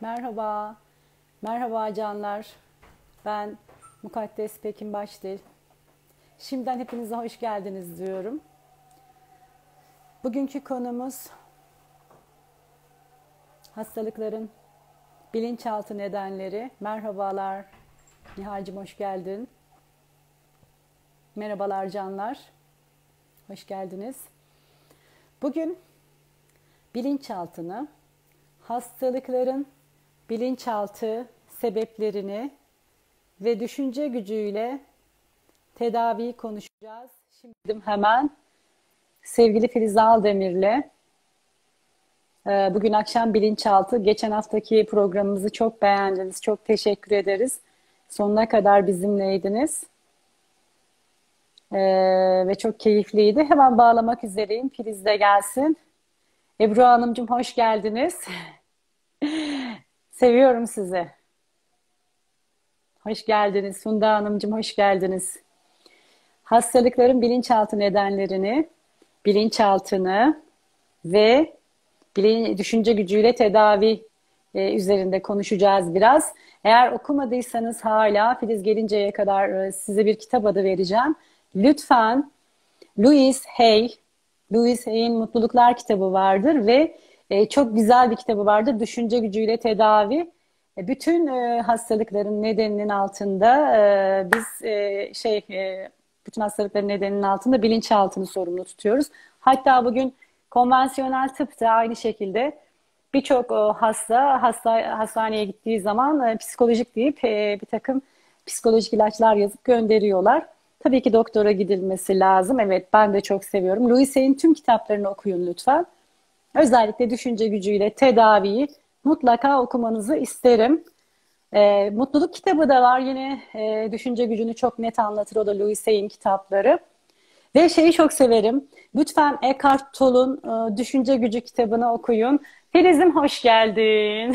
Merhaba, merhaba canlar. Ben Mukaddes Pekin Başdil. Şimdiden hepinize hoş geldiniz diyorum. Bugünkü konumuz hastalıkların bilinçaltı nedenleri. Merhabalar, Nihal'cim hoş geldin. Merhabalar canlar, hoş geldiniz. Bugün bilinçaltını, hastalıkların bilinçaltı sebeplerini ve düşünce gücüyle tedaviyi konuşacağız. Şimdi hemen sevgili Filiz Aldemir'le bugün akşam bilinçaltı. Geçen haftaki programımızı çok beğendiniz. Çok teşekkür ederiz. Sonuna kadar bizimleydiniz. Ve çok keyifliydi. Hemen bağlamak üzereyim. Filiz de gelsin. Ebru Hanımcığım hoş geldiniz. Seviyorum sizi. Hoş geldiniz. Funda Hanımcığım hoş geldiniz. Hastalıkların bilinçaltı nedenlerini, bilinçaltını ve düşünce gücüyle tedavi üzerinde konuşacağız biraz. Eğer okumadıysanız hala Filiz gelinceye kadar size bir kitap adı vereceğim. Lütfen Louise Hay'in Mutluluklar kitabı vardır ve çok güzel bir kitabı vardır. Düşünce gücüyle tedavi. Bütün hastalıkların nedeninin altında bütün hastalıkların nedeninin altında bilinçaltını sorumlu tutuyoruz. Hatta bugün konvansiyonel tıp da aynı şekilde birçok hastaneye gittiği zaman psikolojik deyip bir takım psikolojik ilaçlar yazıp gönderiyorlar. Tabii ki doktora gidilmesi lazım. Evet, ben de çok seviyorum. Louise Hay'in tüm kitaplarını okuyun lütfen. Özellikle düşünce gücüyle tedaviyi mutlaka okumanızı isterim. Mutluluk kitabı da var yine düşünce gücünü çok net anlatır, o da Louise Hay'in kitapları. Ve şeyi çok severim. Lütfen Eckhart Tolle'un Düşünce Gücü kitabını okuyun. Filiz'im hoş geldin.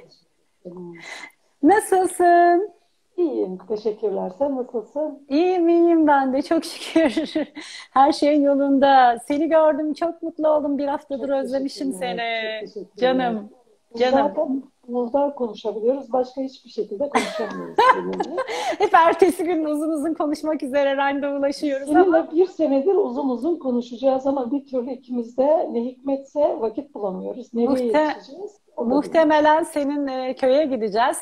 Nasılsın? İyiyim, teşekkürler. Sen nasılsın? İyiyim ben de çok şükür. Her şey yolunda. Seni gördüm, çok mutlu oldum. Bir haftadır Çok özlemişim teşekkürler, çok seni. teşekkürler. Canım, Biz canım. zaten muhtar konuşabiliyoruz. Başka hiçbir şekilde konuşamıyoruz seninle. Hep ertesi gün uzun uzun konuşmak üzere randevulaşıyoruz ama Seninle bir senedir uzun uzun konuşacağız ama bir türlü ikimiz de ne hikmetse vakit bulamıyoruz. Nereye muhte yetişeceğiz? O da bilmiyorum. muhtemelen senin köye gideceğiz.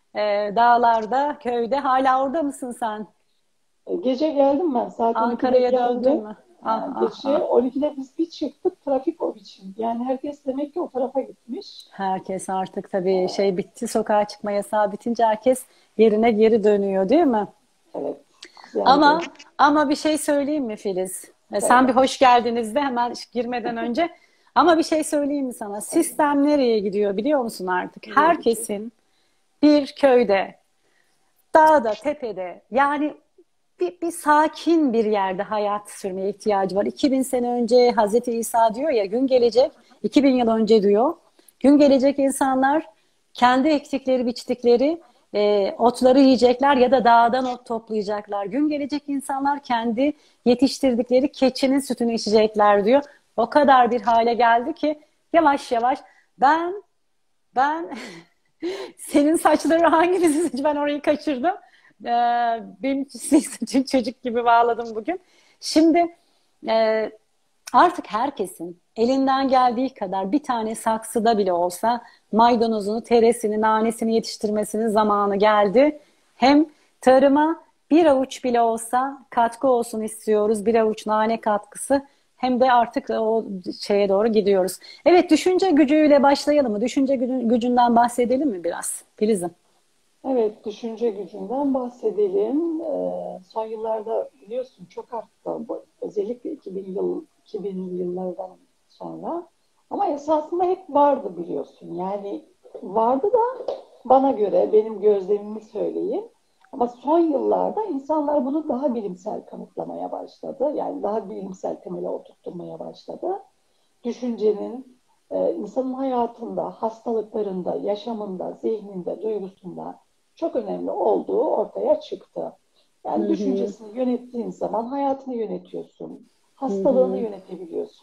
Dağlarda, köyde. Hala orada mısın sen? Gece geldim ben. Saat 12'de Ankara'ya döndün geldim. mü? Ah ah Gece ah. 12'de biz bir çıktık. Trafik o biçim. Yani herkes demek ki o tarafa gitmiş. Herkes artık tabii şey bitti, sokağa çıkma yasağı bitince herkes yerine geri dönüyor, değil mi? Evet, güzeldi. Ama bir şey söyleyeyim mi Filiz? Sen bir Böyle. hoş geldiniz de hemen girmeden önce. Ama bir şey söyleyeyim mi sana? Sistem nereye gidiyor biliyor musun artık? Nereye gidiyor? Herkesin bir köyde, dağda, tepede yani bir sakin bir yerde hayat sürmeye ihtiyacı var. 2000 sene önce Hazreti İsa diyor ya, gün gelecek, 2000 yıl önce diyor. Gün gelecek, insanlar kendi ektikleri, biçtikleri otları yiyecekler ya da dağdan ot toplayacaklar. Gün gelecek, insanlar kendi yetiştirdikleri keçinin sütünü içecekler diyor. O kadar bir hale geldi ki yavaş yavaş ben ben senin saçları hangisi? Ben orayı kaçırdım. Ee, benim saçım çocuk gibi bağladım bugün. Şimdi e, artık herkesin elinden geldiği kadar bir tane saksıda bile olsa maydanozunu, teresini, nanesini yetiştirmesinin zamanı geldi. Hem tarıma bir avuç bile olsa katkı olsun istiyoruz. Bir avuç nane katkısı. Hem de artık o şeye doğru gidiyoruz. Evet, düşünce gücüyle başlayalım mı? Düşünce gücünden bahsedelim mi biraz? Filiz'im. Evet, düşünce gücünden bahsedelim. Son yıllarda biliyorsun çok arttı. Özellikle 2000'li yıllardan sonra. Ama esasında hep vardı biliyorsun. Yani vardı da bana göre, benim gözlemimi söyleyeyim. Ama son yıllarda insanlar bunu daha bilimsel kanıtlamaya başladı. Yani daha bilimsel temele oturtmaya başladı. Düşüncenin insanın hayatında, hastalıklarında, yaşamında, zihninde, duygusunda çok önemli olduğu ortaya çıktı. Hı Yani hı, düşüncesini yönettiğin zaman hayatını yönetiyorsun, hı hastalığını hı, yönetebiliyorsun.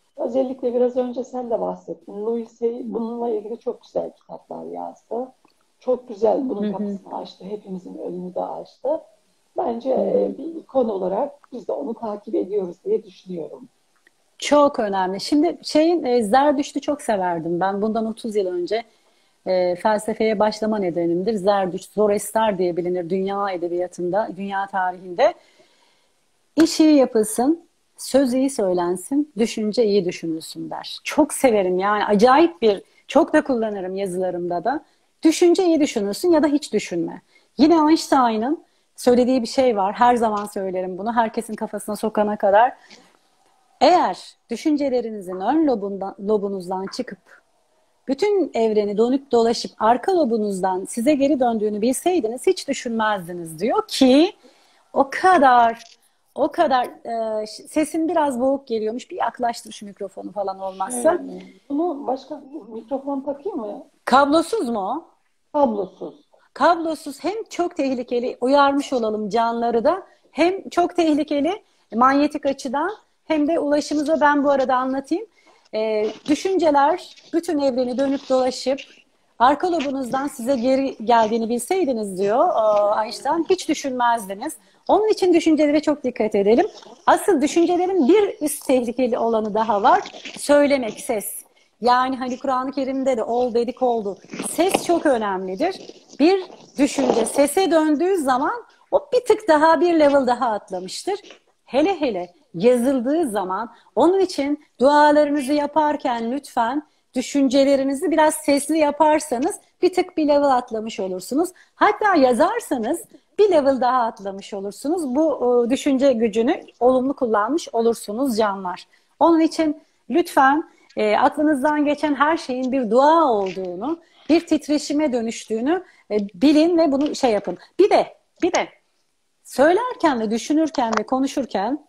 Özellikle biraz önce sen de bahsettin. Louis Hay bununla ilgili çok güzel kitaplar yazdı. Çok güzel Hı bunun hı, kapısını açtı. Hepimizin önünü de açtı. Bence hı hı. bir ikon olarak biz de onu takip ediyoruz diye düşünüyorum. Çok önemli. Şimdi Zerdüşt'ü çok severdim. Ben bundan 30 yıl önce felsefeye başlama nedenimdir. Zerdüşt, Zoroaster diye bilinir dünya edebiyatında, dünya tarihinde. İş iyi yapılsın, söz iyi söylensin, düşünce iyi düşünülsün der. Çok severim yani acayip bir, çok da kullanırım yazılarımda da. Düşünce iyi düşünülsün ya da hiç düşünme. Yine Einstein'ın söylediği bir şey var. Her zaman söylerim bunu. Herkesin kafasına sokana kadar. Eğer düşüncelerinizin lobunuzdan çıkıp bütün evreni dönüp dolaşıp arka lobunuzdan size geri döndüğünü bilseydiniz hiç düşünmezdiniz diyor ki o kadar sesin biraz boğuk geliyormuş. Bir yaklaştır şu mikrofonu falan Şöyle olmazsa. mi? Bunu başka mikrofon takayım mı? Kablosuz mu o? Kablosuz. Kablosuz hem çok tehlikeli, uyarmış olalım canları da, hem çok tehlikeli manyetik açıdan hem de ulaşımıza ben bu arada anlatayım. Düşünceler bütün evreni dönüp dolaşıp arka lobunuzdan size geri geldiğini bilseydiniz diyor Einstein, hiç düşünmezdiniz. Onun için düşüncelere çok dikkat edelim. Asıl düşüncelerin bir üst tehlikeli olanı daha var. Söylemek, ses. Yani hani Kur'an-ı Kerim'de de ol dedik oldu. Ses çok önemlidir. Bir düşünce sese döndüğü zaman o bir tık daha bir level daha atlamıştır. Hele hele yazıldığı zaman onun için dualarınızı yaparken lütfen düşüncelerinizi biraz sesli yaparsanız bir tık bir level atlamış olursunuz. Hatta yazarsanız bir level daha atlamış olursunuz. Bu düşünce gücünü olumlu kullanmış olursunuz canlar. Onun için lütfen aklınızdan geçen her şeyin bir dua olduğunu, bir titreşime dönüştüğünü bilin ve bunu şey yapın. Bir de söylerken ve düşünürken ve konuşurken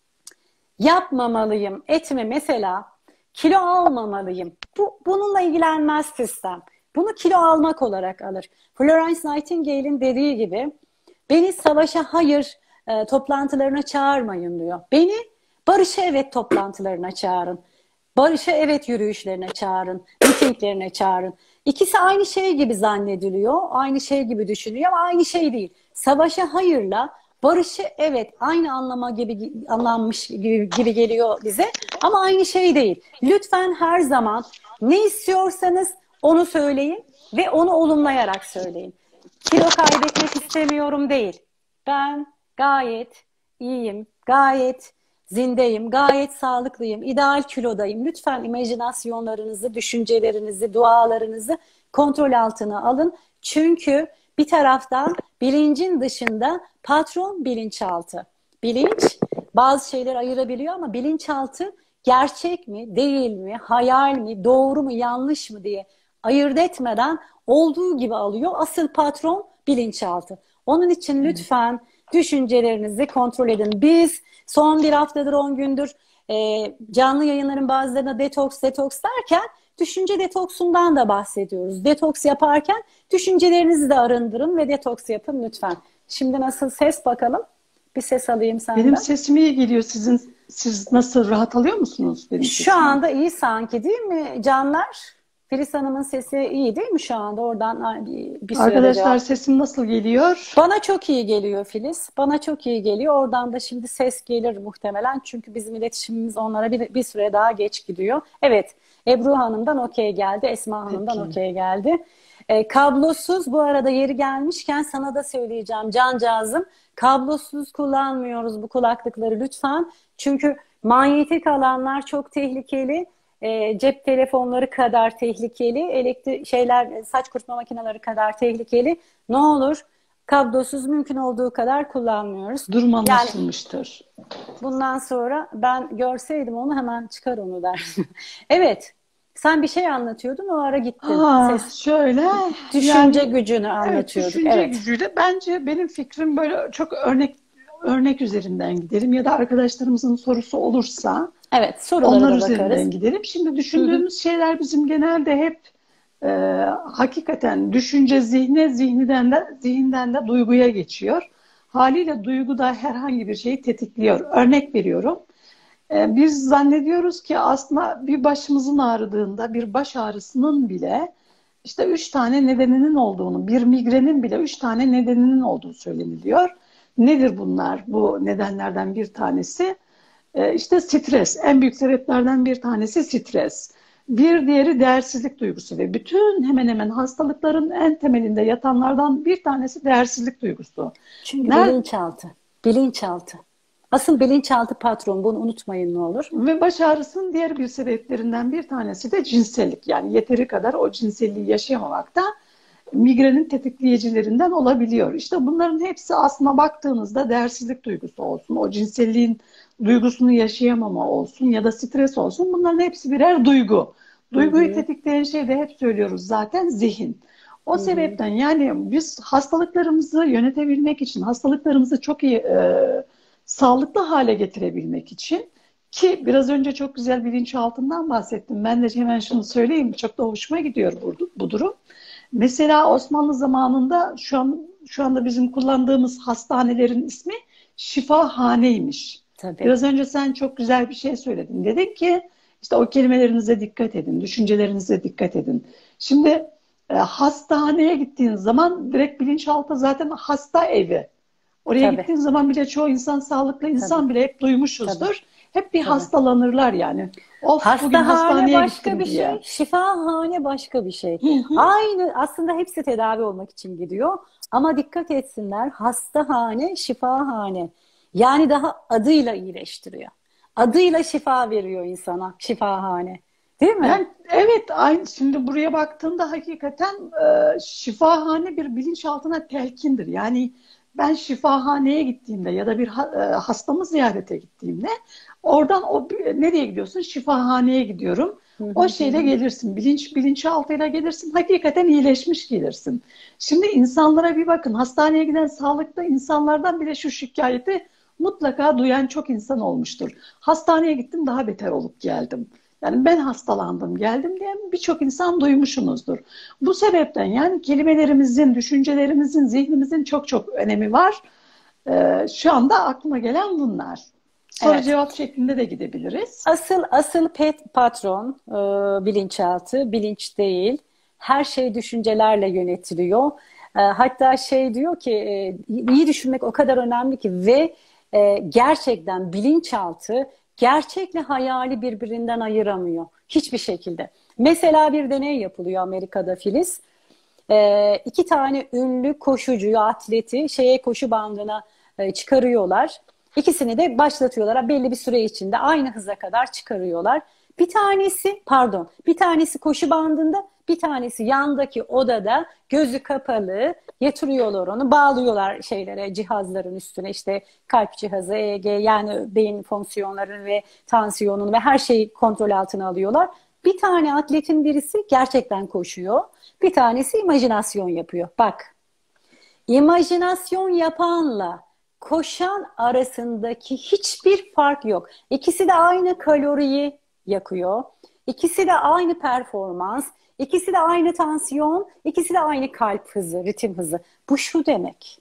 yapmamalıyım, etme mesela kilo almamalıyım. Bununla ilgilenmez sistem. Bunu kilo almak olarak alır. Florence Nightingale'in dediği gibi beni savaşa hayır toplantılarına çağırmayın diyor. Beni barışa evet toplantılarına çağırın. Barışa evet yürüyüşlerine çağırın, mitinglerine çağırın. İkisi aynı şey gibi zannediliyor, aynı şey gibi düşünüyor ama aynı şey değil. Savaşa hayırla barışı evet aynı anlama gibi anlanmış gibi geliyor bize ama aynı şey değil. Lütfen her zaman ne istiyorsanız onu söyleyin ve onu olumlayarak söyleyin. Kilo kaybetmek istemiyorum değil. Ben gayet iyiyim, gayet zindeyim, gayet sağlıklıyım, ideal kilodayım. Lütfen imajinasyonlarınızı, düşüncelerinizi, dualarınızı kontrol altına alın. Çünkü bir taraftan bilincin dışında patron bilinçaltı. Bilinç bazı şeyleri ayırabiliyor ama bilinçaltı gerçek mi, değil mi, hayal mi, doğru mu, yanlış mı diye ayırt etmeden olduğu gibi alıyor. Asıl patron bilinçaltı. Onun için lütfen düşüncelerinizi kontrol edin. Biz son bir haftadır 10 gündür canlı yayınların bazılarına detoks derken düşünce detoksundan da bahsediyoruz. Detoks yaparken düşüncelerinizi de arındırın ve detoks yapın lütfen. Şimdi nasıl ses bakalım? Bir ses alayım Benim senden. sesim iyi geliyor. Siz nasıl rahat alıyor musunuz benim Şu sesimi? anda iyi sanki değil mi canlar? Filiz Hanım'ın sesi iyi değil mi şu anda? Oradan bir sürede Arkadaşlar cevap. sesim nasıl geliyor? Bana çok iyi geliyor Filiz. Bana çok iyi geliyor. Oradan da şimdi ses gelir muhtemelen. Çünkü bizim iletişimimiz onlara bir süre daha geç gidiyor. Evet, Ebru Hanım'dan okey geldi. Esma Hanım'dan Peki. okey geldi. Kablosuz bu arada yeri gelmişken sana da söyleyeceğim cancağızım. Kablosuz kullanmıyoruz bu kulaklıkları lütfen. Çünkü manyetik alanlar çok tehlikeli. Cep telefonları kadar tehlikeli, saç kurutma makineleri kadar tehlikeli. Ne olur kablosuz mümkün olduğu kadar kullanmıyoruz. Durum Yani anlaşılmıştır. bundan sonra ben görseydim onu hemen çıkar onu der. Evet, sen bir şey anlatıyordun o ara gittin. Şöyle Düşünce yani gücünü evet anlatıyorduk. düşünce Evet, gücüyle bence benim fikrim böyle çok örnek üzerinden gidelim ya da arkadaşlarımızın sorusu olursa evet sorulara onlar da bakarız. üzerinden gidelim. Şimdi Hı hı. düşündüğümüz şeyler bizim genelde hep e, hakikaten düşünce zihne, zihinden de duyguya geçiyor. Haliyle duygu da herhangi bir şeyi tetikliyor. Örnek veriyorum. Biz zannediyoruz ki aslında bir başımızın ağrıdığında, bir baş ağrısının bile işte 3 tane nedeninin olduğunu, bir migrenin bile 3 tane nedeninin olduğu söyleniliyor. Nedir bunlar? Bu nedenlerden bir tanesi işte stres. En büyük sebeplerden bir tanesi stres. Bir diğeri değersizlik duygusu ve bütün hemen hemen hastalıkların en temelinde yatanlardan bir tanesi değersizlik duygusu. Çünkü Nerede? bilinçaltı. Bilinçaltı. Asıl bilinçaltı patron. Bunu unutmayın ne olur. Ve baş ağrısının diğer bir sebeplerinden bir tanesi de cinsellik. Yani yeteri kadar o cinselliği yaşayamamak da migrenin tetikleyicilerinden olabiliyor. İşte bunların hepsi aslına baktığınızda değersizlik duygusu olsun, o cinselliğin duygusunu yaşayamama olsun ya da stres olsun, bunların hepsi birer duygu. Hı Duyguyu hı. tetikleyen şey de hep söylüyoruz zaten zihin. O Hı hı. sebepten yani biz hastalıklarımızı yönetebilmek için, hastalıklarımızı çok iyi sağlıklı hale getirebilmek için ki biraz önce çok güzel bilinçaltından bahsettim. Ben de hemen şunu söyleyeyim. Çok da hoşuma gidiyor bu durum. Mesela Osmanlı zamanında şu anda bizim kullandığımız hastanelerin ismi şifahaneymiş. Tabii. Biraz önce sen çok güzel bir şey söyledin. Dedin ki işte o kelimelerinize dikkat edin, düşüncelerinize dikkat edin. Şimdi hastaneye gittiğin zaman direkt bilinçaltı zaten hasta evi. Oraya Tabii. gittiğin zaman bile çoğu insan, sağlıklı Tabii. insan bile hep Tabii. duymuşuzdur. Hep bir Tabii. hastalanırlar yani. Of bugün Hastahane hastaneye başka gittim bir şey, diye. şifahane başka bir şey. Hı hı. Aynı aslında hepsi tedavi olmak için gidiyor. Ama dikkat etsinler hastahane, şifahane. Yani daha adıyla iyileştiriyor. Adıyla şifa veriyor insana şifahane. Değil mi? Yani evet, aynı şimdi buraya baktığında hakikaten şifahane bir bilinçaltına telkindir. Yani ben şifahaneye gittiğimde ya da bir hastamı ziyarete gittiğimde oradan nereye gidiyorsun? Şifahaneye gidiyorum. Hı O hı hı. şeyle Hı. gelirsin. Bilinçaltıyla gelirsin. Hakikaten iyileşmiş gelirsin. Şimdi insanlara bir bakın. Hastaneye giden sağlıklı insanlardan bile şu şikayeti mutlaka duyan çok insan olmuştur. Hastaneye gittim, daha beter olup geldim. Yani ben hastalandım, geldim diye birçok insan duymuşsunuzdur. Bu sebepten yani kelimelerimizin, düşüncelerimizin, zihnimizin çok çok önemi var. Şu anda aklıma gelen bunlar. Soru Evet. cevap şeklinde de gidebiliriz. Asıl patron bilinçaltı, bilinç değil. Her şey düşüncelerle yönetiliyor. Hatta şey diyor ki iyi düşünmek o kadar önemli ki ve gerçekten bilinçaltı gerçekle hayali birbirinden ayıramıyor. Hiçbir şekilde. Mesela bir deney yapılıyor Amerika'da Filiz. 2 tane ünlü koşucuyu, atleti koşu bandına çıkarıyorlar. İkisini de başlatıyorlar. Belli bir süre içinde aynı hıza kadar çıkarıyorlar. Bir tanesi koşu bandında, bir tanesi yandaki odada gözü kapalı yatırıyorlar onu, bağlıyorlar cihazların üstüne işte kalp cihazı, EEG yani beyin fonksiyonlarını ve tansiyonunu ve her şeyi kontrol altına alıyorlar. Bir tane atletin birisi gerçekten koşuyor. Bir tanesi imajinasyon yapıyor. Bak, imajinasyon yapanla koşan arasındaki hiçbir fark yok. İkisi de aynı kaloriyi yakıyor. İkisi de aynı performans. İkisi de aynı tansiyon. İkisi de aynı kalp hızı, ritim hızı. Bu şu demek.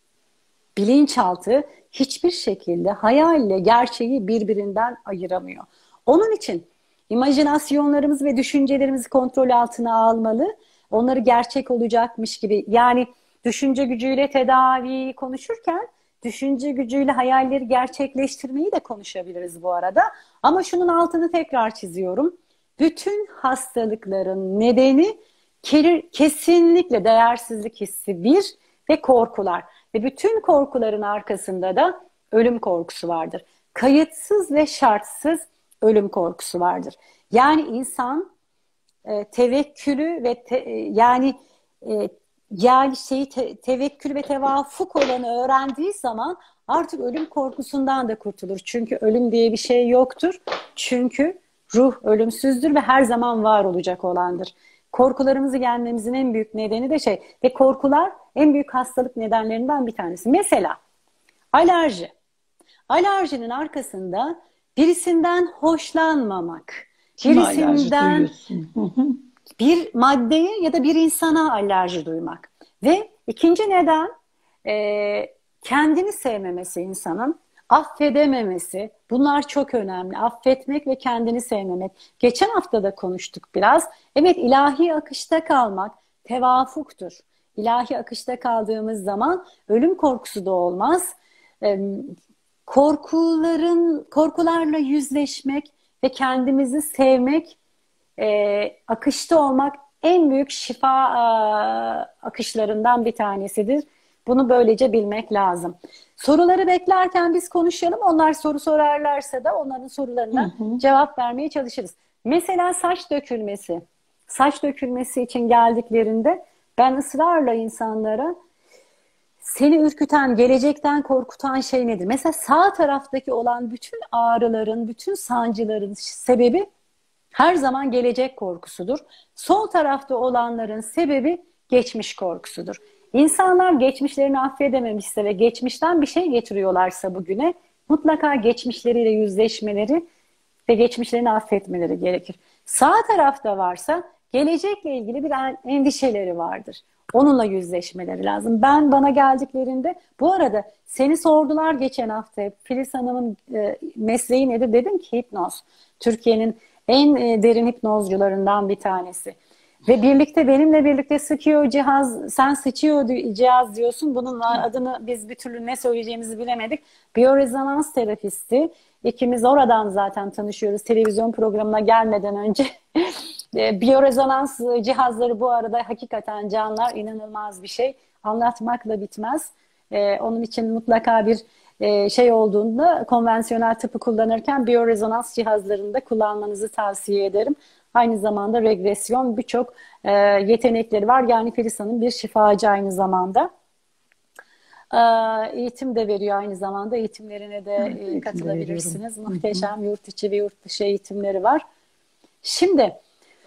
Bilinçaltı hiçbir şekilde hayalle gerçeği birbirinden ayıramıyor. Onun için imajinasyonlarımız ve düşüncelerimizi kontrol altına almalı. Onları gerçek olacakmış gibi yani düşünce gücüyle tedavi konuşurken düşünce gücüyle hayalleri gerçekleştirmeyi de konuşabiliriz bu arada. Ama şunun altını tekrar çiziyorum. Bütün hastalıkların nedeni kesinlikle değersizlik hissi bir ve korkular. Ve bütün korkuların arkasında da ölüm korkusu vardır. Kayıtsız ve şartsız ölüm korkusu vardır. Yani insan tevekkülü ve e, tevekkül ve tevafuk olanı öğrendiği zaman artık ölüm korkusundan da kurtulur. Çünkü ölüm diye bir şey yoktur. Çünkü ruh ölümsüzdür ve her zaman var olacak olandır. Korkularımızı yenmemizin en büyük nedeni de ve korkular en büyük hastalık nedenlerinden bir tanesi. Mesela alerji. Alerjinin arkasında birisinden hoşlanmamak, Kime alerji birisinden duyuyorsun? bir maddeye ya da bir insana alerji duymak. Ve ikinci neden kendini sevmemesi insanın. affedememesi, bunlar çok önemli. Affetmek ve kendini sevmemek. Geçen hafta da konuştuk biraz. Evet, ilahi akışta kalmak tevafuktur. İlahi akışta kaldığımız zaman ölüm korkusu da olmaz. Korkularla yüzleşmek ve kendimizi sevmek, akışta olmak en büyük şifa akışlarından bir tanesidir. Bunu böylece bilmek lazım. Soruları beklerken biz konuşalım. Onlar soru sorarlarsa da onların sorularına cevap vermeye çalışırız. Mesela saç dökülmesi. Saç dökülmesi için geldiklerinde ben ısrarla insanlara seni ürküten, gelecekten korkutan şey nedir? Mesela sağ taraftaki olan bütün ağrıların, bütün sancıların sebebi her zaman gelecek korkusudur. Sol tarafta olanların sebebi geçmiş korkusudur. İnsanlar geçmişlerini affedememişse ve geçmişten bir şey getiriyorlarsa bugüne mutlaka geçmişleriyle yüzleşmeleri ve geçmişlerini affetmeleri gerekir. Sağ tarafta varsa gelecekle ilgili bir endişeleri vardır. Onunla yüzleşmeleri lazım. Bana geldiklerinde, bu arada seni sordular geçen hafta hep. Filiz Hanım'ın mesleği nedir? Dedim ki hipnoz. Türkiye'nin en derin hipnozcularından bir tanesi. Ve benimle birlikte sıkıyor cihaz, sen sıçıyor cihaz diyorsun. Bunun adını biz bir türlü ne söyleyeceğimizi bilemedik. Biyorezonans terapisti. İkimiz oradan zaten tanışıyoruz televizyon programına gelmeden önce. Biyorezonans cihazları bu arada hakikaten canlar, inanılmaz bir şey. Anlatmakla bitmez. Onun için mutlaka bir şey olduğunda konvansiyonel tıpı kullanırken biyorezonans cihazlarını da kullanmanızı tavsiye ederim. Aynı zamanda regresyon, birçok yetenekleri var. Yani Filiz Hanım bir şifacı aynı zamanda. Eğitim de veriyor aynı zamanda. Eğitimlerine de katılabilirsiniz. Muhteşem yurt içi ve yurt dışı eğitimleri var. Şimdi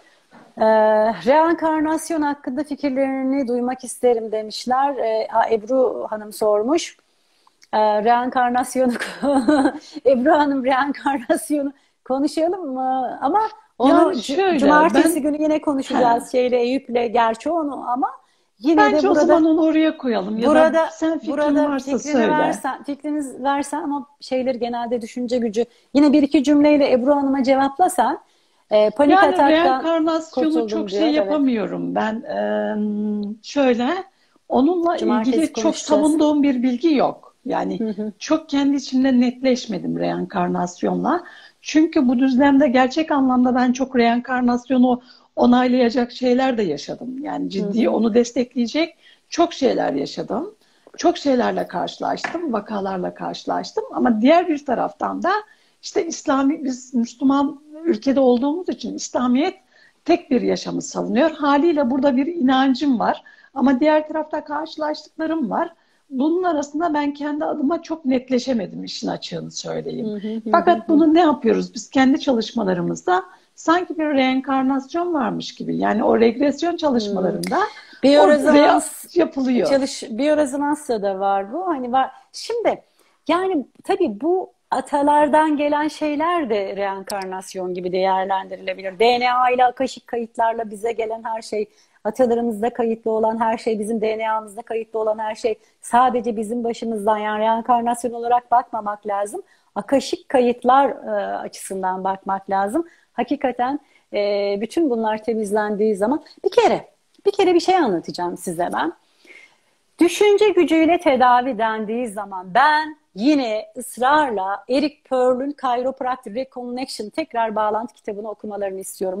reenkarnasyon hakkında fikirlerini duymak isterim demişler. Ebru Hanım sormuş. Reenkarnasyonu Ebru Hanım, reenkarnasyonu konuşalım mı? Ama onu cumartesi günü yine konuşacağız Eyüp'le, gerçi onu, ama yine bence de burada, o zaman onu oraya koyalım. Ya burada, da sen fikrin varsa söyle. Fikriniz versen, ama şeyleri genelde düşünce gücü. Yine bir iki cümleyle Ebru Hanım'a cevaplasan. Panik ataktan reenkarnasyonu çok diyor, yapamıyorum. Ben şöyle, onunla ilgili çok savunduğum bir bilgi yok. Yani çok kendi içimde netleşmedim reenkarnasyonla. Çünkü bu düzlemde gerçek anlamda ben çok reenkarnasyonu onaylayacak şeyler de yaşadım. Yani ciddi onu destekleyecek çok şeyler yaşadım. Çok şeylerle karşılaştım, vakalarla karşılaştım. Ama diğer bir taraftan da işte biz Müslüman ülkede olduğumuz için İslamiyet tek bir yaşamı savunuyor. Haliyle burada bir inancım var. Ama diğer tarafta karşılaştıklarım var. Bunun arasında ben kendi adıma çok netleşemedim, işin açığını söyleyeyim. Fakat bunu ne yapıyoruz? Biz kendi çalışmalarımızda sanki bir reenkarnasyon varmış gibi. Yani o regresyon çalışmalarında biyorezonans yapılıyor. Biyorezonansla da var bu. Hani var. Şimdi yani tabii bu atalardan gelen şeyler de reenkarnasyon gibi değerlendirilebilir. DNA ile, akaşik kayıtlarla bize gelen her şey, atalarımızda kayıtlı olan her şey, bizim DNA'mızda kayıtlı olan her şey sadece bizim başımızdan, yani reenkarnasyon olarak bakmamak lazım. Akaşik kayıtlar açısından bakmak lazım. Hakikaten bütün bunlar temizlendiği zaman bir kere bir şey anlatacağım size ben. Düşünce gücüyle tedavi dendiği zaman ben yine ısrarla Eric Pearl'ün Chiropractic Reconnection, tekrar bağlantı kitabını okumalarını istiyorum.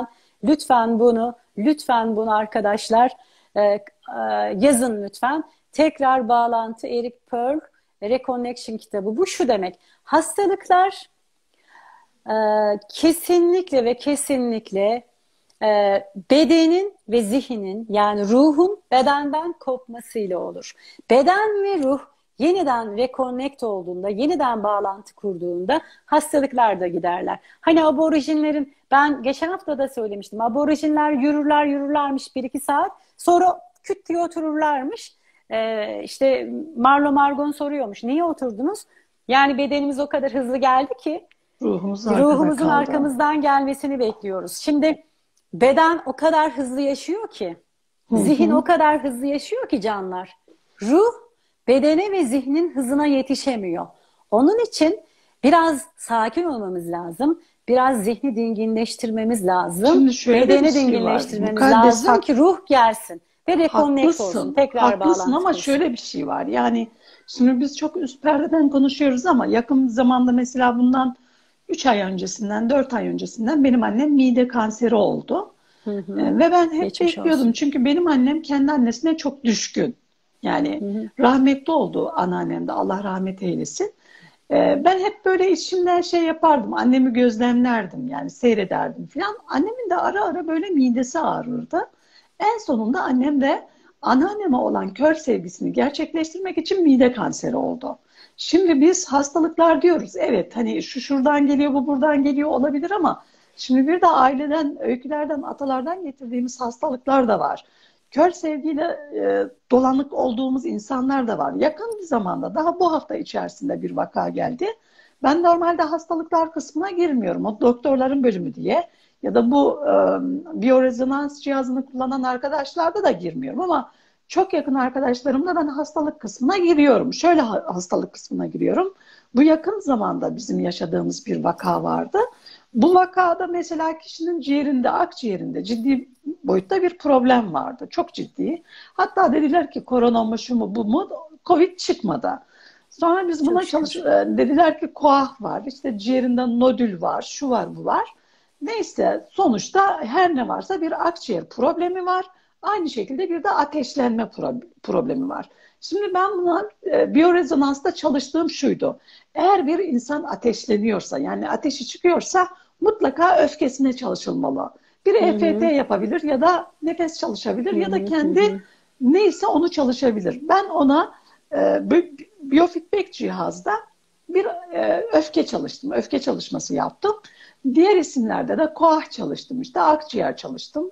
Lütfen bunu arkadaşlar yazın lütfen. Tekrar bağlantı Eric Pearl Reconnection kitabı. Bu şu demek: hastalıklar kesinlikle ve kesinlikle bedenin ve zihnin, yani ruhun bedenden kopmasıyla olur. Beden ve ruh yeniden reconnect olduğunda, yeniden bağlantı kurduğunda hastalıklar da giderler. Hani aborjinlerin, ben geçen hafta da söylemiştim, aborjinler yürürlermiş 1-2 saat, sonra küt diye otururlarmış. İşte Marlo Margon soruyormuş, niye oturdunuz? Yani bedenimiz o kadar hızlı geldi ki ruhumuzun arkamızdan gelmesini bekliyoruz. Şimdi beden o kadar hızlı yaşıyor ki, zihin o kadar hızlı yaşıyor ki canlar, ruh bedene ve zihnin hızına yetişemiyor. Onun için biraz sakin olmamız lazım. Biraz zihni dinginleştirmemiz lazım. Şimdi şöyle de bir Bedeni şey var. dinginleştirmemiz Mukaddes lazım ki ruh gelsin ve reconnect olsun. haklısın. Tekrar Haklısın bağlantı ama kursun. şöyle bir şey var. Yani şimdi biz çok üst perdeden konuşuyoruz ama yakın zamanda mesela bundan 3 ay öncesinden, 4 ay öncesinden benim annem mide kanseri oldu. Hı hı. Ve ben hep Geçmiş bekliyordum. olsun. Çünkü benim annem kendi annesine çok düşkün. Yani Hı hı. rahmetli oldu anneannem de, Allah rahmet eylesin. Ben hep böyle içimden şey yapardım. Annemi gözlemlerdim, yani seyrederdim falan. Annemin de ara ara böyle midesi ağrırdı. En sonunda annem de anneanneme olan kör sevgisini gerçekleştirmek için mide kanseri oldu. Şimdi biz hastalıklar diyoruz. Evet, hani şu şuradan geliyor, bu buradan geliyor olabilir ama şimdi bir de aileden, öykülerden, atalardan getirdiğimiz hastalıklar da var. Kör sevgiyle dolanık olduğumuz insanlar da var. Yakın bir zamanda, daha bu hafta içerisinde bir vaka geldi. Ben normalde hastalıklar kısmına girmiyorum. O doktorların bölümü diye. Ya da bu biyorezonans cihazını kullanan arkadaşlarda da girmiyorum ama çok yakın arkadaşlarımla ben hastalık kısmına giriyorum. Şöyle hastalık kısmına giriyorum. Bu yakın zamanda bizim yaşadığımız bir vaka vardı. Bu vakada mesela kişinin ciğerinde, akciğerinde ciddi boyutta bir problem vardı. Çok ciddi. Hatta dediler ki korona mı, şu mu, bu mu? Covid çıkmadı. Sonra biz Çok buna şükür. dediler ki koah var, işte ciğerinde nodül var, şu var, bu var. Neyse, sonuçta her ne varsa bir akciğer problemi var. Aynı şekilde bir de ateşlenme problemi var. Şimdi ben buna biyorezonansta çalıştığım şuydu. Eğer bir insan ateşleniyorsa, yani ateşi çıkıyorsa mutlaka öfkesine çalışılmalı. Bir Hı EFT hı. yapabilir ya da nefes çalışabilir Hı ya da hı. Hı kendi hı. neyse onu çalışabilir. Ben ona biyofeedback cihazda bir öfke çalıştım. Öfke çalışması yaptım. Diğer isimlerde de koah çalıştım, işte akciğer çalıştım.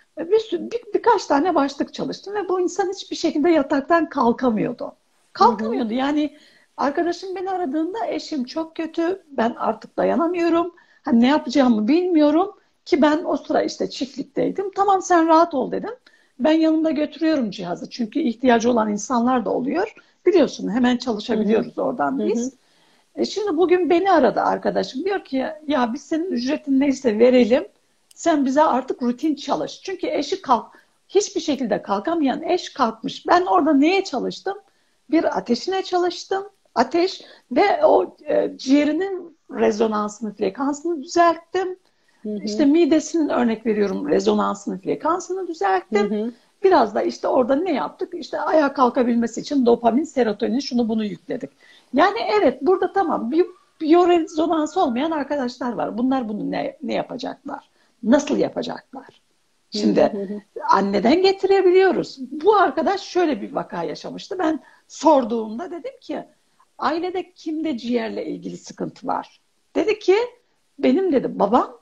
Birkaç tane başlık çalıştım ve bu insan hiçbir şekilde yataktan kalkamıyordu. Hı hı. Kalkamıyordu. Yani arkadaşım beni aradığında eşim çok kötü, ben artık dayanamıyorum. Hani ne yapacağımı bilmiyorum ki ben o sıra işte çiftlikteydim. Tamam, sen rahat ol dedim. Ben yanımda götürüyorum cihazı. Çünkü ihtiyacı olan insanlar da oluyor. Biliyorsun, hemen Hı hı. çalışabiliyoruz oradan Hı hı. biz. Şimdi bugün beni aradı arkadaşım. Diyor ki ya biz senin ücretin neyse verelim. Sen bize artık rutin çalış. Çünkü eşi hiçbir şekilde kalkamayan eş kalkmış. Ben orada neye çalıştım? Bir ateşine çalıştım. Ateş ve o ciğerinin rezonansını, frekansını düzelttim. Hı İşte hı. midesinin, örnek veriyorum, rezonansını, frekansını Hı düzelttim. hı. Biraz da işte orada ne yaptık? İşte ayağa kalkabilmesi için dopamin, serotonin, şunu bunu yükledik. Yani evet, burada tamam, bir biyorezonansı olmayan arkadaşlar var. Bunlar bunu ne yapacaklar? Nasıl yapacaklar? Hı hı. Şimdi Hı hı. anneden getirebiliyoruz. Bu arkadaş şöyle bir vaka yaşamıştı. Ben sorduğumda dedim ki ailede kimde ciğerle ilgili sıkıntı var? Dedi ki benim, dedi, babam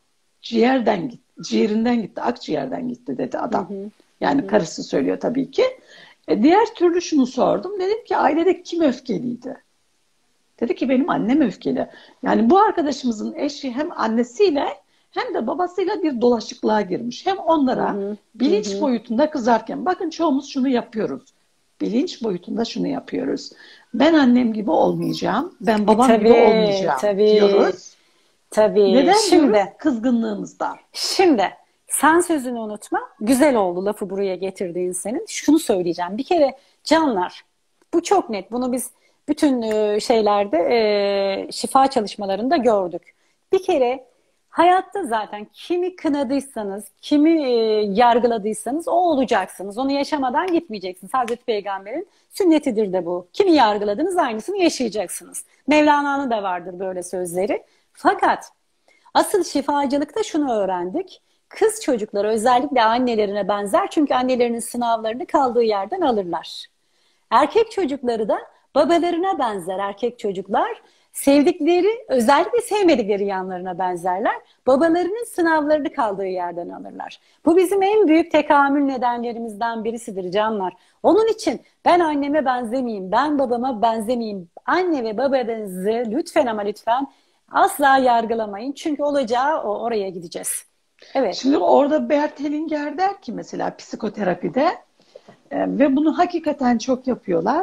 ciğerinden gitti, akciğerden gitti dedi Hı adam. hı. Hı Yani hı. karısı söylüyor tabii ki. Diğer türlü şunu sordum. Dedim ki ailede kim öfkeliydi? Dedi ki benim annem öfkeli. Yani bu arkadaşımızın eşi hem annesiyle hem de babasıyla bir dolaşıklığa girmiş. Hem Hı onlara hı. Hı bilinç hı. boyutunda kızarken, bakın çoğumuz şunu yapıyoruz. Bilinç boyutunda şunu yapıyoruz. Ben annem gibi olmayacağım, ben babam gibi Tabii, olmayacağım tabii, diyoruz. tabii. Neden diyoruz? Şimdi, Kızgınlığımızdan. şimdi sen sözünü unutma. Güzel oldu lafı buraya getirdiğin senin. Şunu söyleyeceğim. Bir kere canlar, bu çok net. Bunu biz bütün şeylerde, şifa çalışmalarında gördük. Bir kere hayatta zaten kimi kınadıysanız, kimi yargıladıysanız o olacaksınız. Onu yaşamadan gitmeyeceksiniz. Hazreti Peygamber'in sünnetidir de bu. Kimi yargıladınız aynısını yaşayacaksınız. Mevlana'nın da vardır böyle sözleri. Fakat asıl şifacılıkta şunu öğrendik. Kız çocukları özellikle annelerine benzer çünkü annelerinin sınavlarını kaldığı yerden alırlar. Erkek çocukları da babalarına benzer erkek çocuklar. Sevdikleri, özellikle sevmedikleri yanlarına benzerler. Babalarının sınavlarını kaldığı yerden alırlar. Bu bizim en büyük tekamül nedenlerimizden birisidir canlar. Onun için ben anneme benzemeyeyim, ben babama benzemeyeyim. Anne ve babanızı lütfen ama lütfen asla yargılamayın. Çünkü olacağı o, oraya gideceğiz. Evet. Şimdi orada Bert Hellinger der ki mesela psikoterapide ve bunu hakikaten çok yapıyorlar.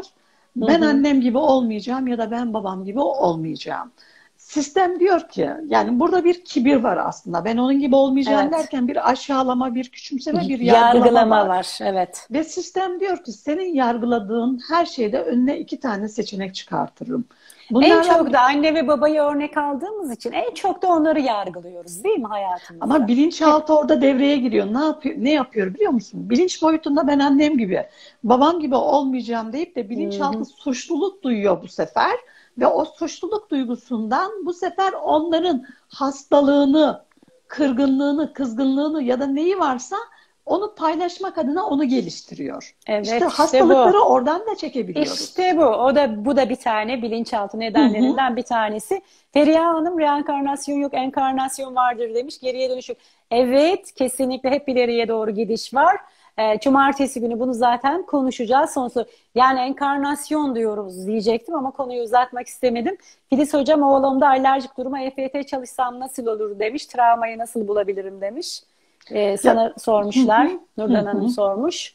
Hı Ben hı. annem gibi olmayacağım ya da ben babam gibi olmayacağım. Sistem diyor ki, yani burada bir kibir var aslında. Ben onun gibi olmayacağım Evet. derken bir aşağılama, bir küçümseme, bir yargılama Yargılama var. var. Evet. Ve sistem diyor ki senin yargıladığın her şeyde önüne iki tane seçenek çıkartırım. En Bunlardan çok bir, da anne ve babayı örnek aldığımız için en çok da onları yargılıyoruz, değil mi ama hayatımızda? Hep. bilinçaltı orada devreye giriyor. Ne yapıyor, ne yapıyor biliyor musun? Bilinç boyutunda ben annem gibi, babam gibi olmayacağım deyip de Hı bilinçaltı hı. suçluluk duyuyor bu sefer. Ve o suçluluk duygusundan bu sefer onların hastalığını, kırgınlığını, kızgınlığını ya da neyi varsa onu paylaşmak adına onu geliştiriyor. İşte Evet, işte bu. hastalıkları oradan da çekebiliyoruz. İşte bu. Bu da bir tane bilinçaltı Hı hı. nedenlerinden bir tanesi. Feriha Hanım reenkarnasyon yok, enkarnasyon vardır demiş. Geriye dönüş yok. Evet, kesinlikle hep ileriye doğru gidiş var. Cumartesi günü bunu zaten konuşacağız. Sonuçta yani enkarnasyon diyoruz diyecektim ama konuyu uzatmak istemedim. Filiz Hocam oğlumda alerjik duruma EFT çalışsam nasıl olur demiş. Travmayı nasıl bulabilirim demiş. Ya, Sana hı sormuşlar. hı, hı Nurdan Hanım hı. sormuş.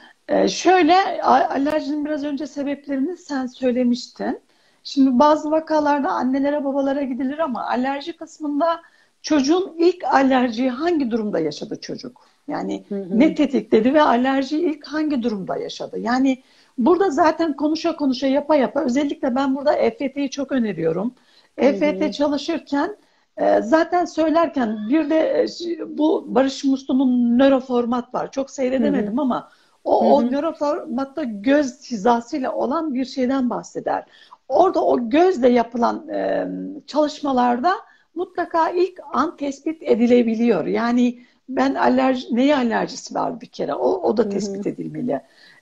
Şöyle, alerjinin biraz önce sebeplerini sen söylemiştin. Şimdi bazı vakalarda annelere babalara gidilir ama alerji kısmında çocuğun ilk alerjiyi hangi durumda yaşadı çocuk? Yani Hı ne hı. tetikledi ve alerjiyi ilk hangi durumda yaşadı? Yani burada zaten konuşa konuşa yapa yapa, özellikle ben burada EFT'yi çok öneriyorum. Hı EFT hı. çalışırken zaten söylerken bir de bu Barış Muslu'nun nöroformat var. Çok Hı hı. seyredemedim ama Hı o hı. nöroformatta göz hizasıyla olan bir şeyden bahseder. Orada o gözle yapılan çalışmalarda mutlaka ilk an tespit edilebiliyor. Yani ben neye alerjisi var bir kere, o da Hı hı. tespit edilmeli.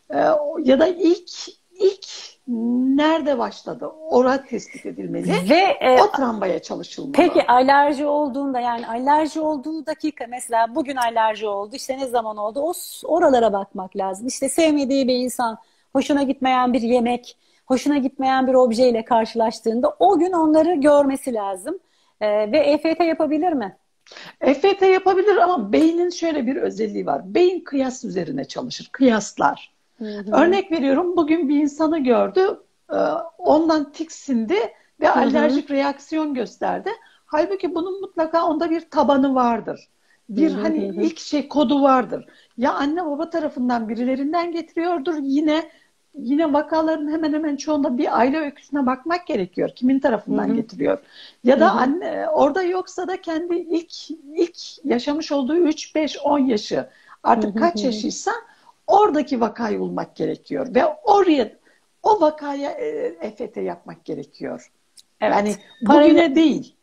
Ya da ilk nerede başladı? Orada tespit edilmeli. Ve O travmaya çalışılmalı. peki alerji olduğunda yani alerji olduğu dakika mesela bugün alerji oldu işte ne zaman oldu oralara bakmak lazım. İşte sevmediği bir insan, hoşuna gitmeyen bir yemek, hoşuna gitmeyen bir objeyle karşılaştığında o gün onları görmesi lazım. Ve EFT yapabilir mi? EFT yapabilir ama beynin şöyle bir özelliği var. Beyin kıyas üzerine çalışır, kıyaslar. Hı hı. Örnek veriyorum, bugün bir insanı gördü, e, ondan tiksindi ve Hı hı. alerjik reaksiyon gösterdi. Halbuki bunun mutlaka onda bir tabanı vardır. Hı Bir hı. hani Hı hı. ilk şey kodu vardır. Ya anne baba tarafından birilerinden getiriyordur, yine vakaların hemen hemen çoğunda bir aile öyküsüne bakmak gerekiyor. Kimin Hı tarafından hı. getiriyor? Ya Hı da hı. anne orada yoksa da kendi ilk yaşamış olduğu 3 5 10 yaşı, Hı artık hı. kaç Hı hı. yaşıysa oradaki vakayı bulmak gerekiyor ve o vakaya EFT yapmak gerekiyor. Evet. Yani Paralel bugüne değil,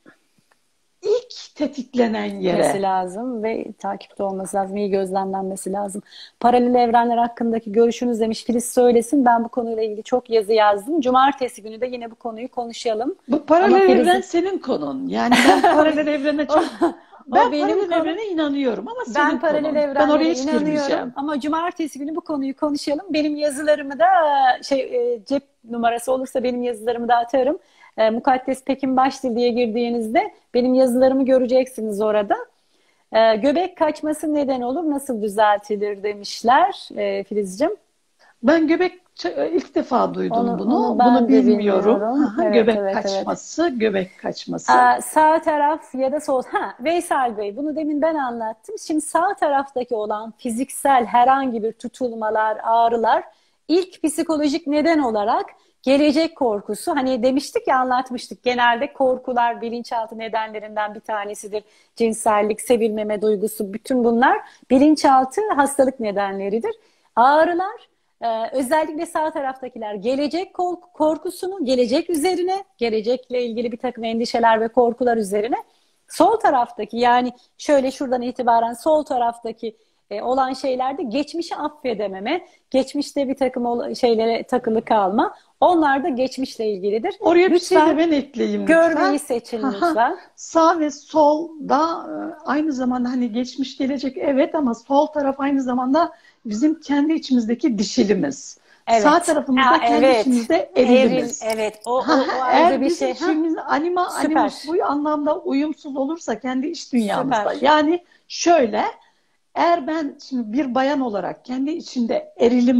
ilk tetiklenen gitmesi yere. lazım ve takipte olması lazım, iyi gözlemlenmesi lazım. Paralel evrenler hakkındaki görüşünüz demiş Filiz söylesin. Ben bu konuyla ilgili çok yazı yazdım. Cumartesi günü de yine bu konuyu konuşalım. Bu Ama paralel evren Filiz'in senin konun. Yani ben paralel evrene o, çok, o ben benim paralel konum. evrene inanıyorum ama Ben senin paralel konun. Ben oraya evrenlere hiç inanıyorum girmeyeceğim. ama cumartesi günü bu konuyu konuşalım. Benim yazılarımı da cep numarası olursa benim yazılarımı da atarım. Mukaddes Pekin Başdil diye girdiğinizde benim yazılarımı göreceksiniz orada. Göbek kaçması neden olur, nasıl düzeltilir demişler Filizcim. Ben ilk defa Onu, duydum bunu. onu Bunu ben de bilmiyorum. bilmiyorum. Evet, Göbek evet, evet. kaçması, göbek kaçması. Sağ taraf ya da sol. Ha, Veysel Bey, bunu demin ben anlattım. Şimdi sağ taraftaki olan fiziksel herhangi bir tutulmalar, ağrılar ilk psikolojik neden olarak gelecek korkusu. Hani demiştik ya, anlatmıştık. Genelde korkular bilinçaltı nedenlerinden bir tanesidir. Cinsellik, sevilmeme duygusu, bütün bunlar bilinçaltı hastalık nedenleridir. Ağrılar özellikle sağ taraftakiler gelecek korkusunu, gelecek üzerine, gelecekle ilgili bir takım endişeler ve korkular üzerine. Sol taraftaki yani şöyle şuradan itibaren sol taraftaki olan şeylerde geçmişi affedememe, geçmişte bir takım şeylere takılı kalma. Onlar da geçmişle ilgilidir. Oraya bir şey de Lütfen ben ekleyeyim görmeyi lütfen. seçin lütfen. Sağ ve sol da aynı zamanda hani geçmiş gelecek, evet, ama sol taraf aynı zamanda bizim kendi içimizdeki dişilimiz. Sağ Evet. tarafımızda kendi Evet. içimizde Eril, erilimiz. evet. O ayrı Eğer bir bizim şey. Ha, şeyimiz süper. animus bu anlamda uyumsuz olursa kendi iç dünyamızda, Süper. yani şöyle, eğer ben şimdi bir bayan olarak kendi içimde erilime,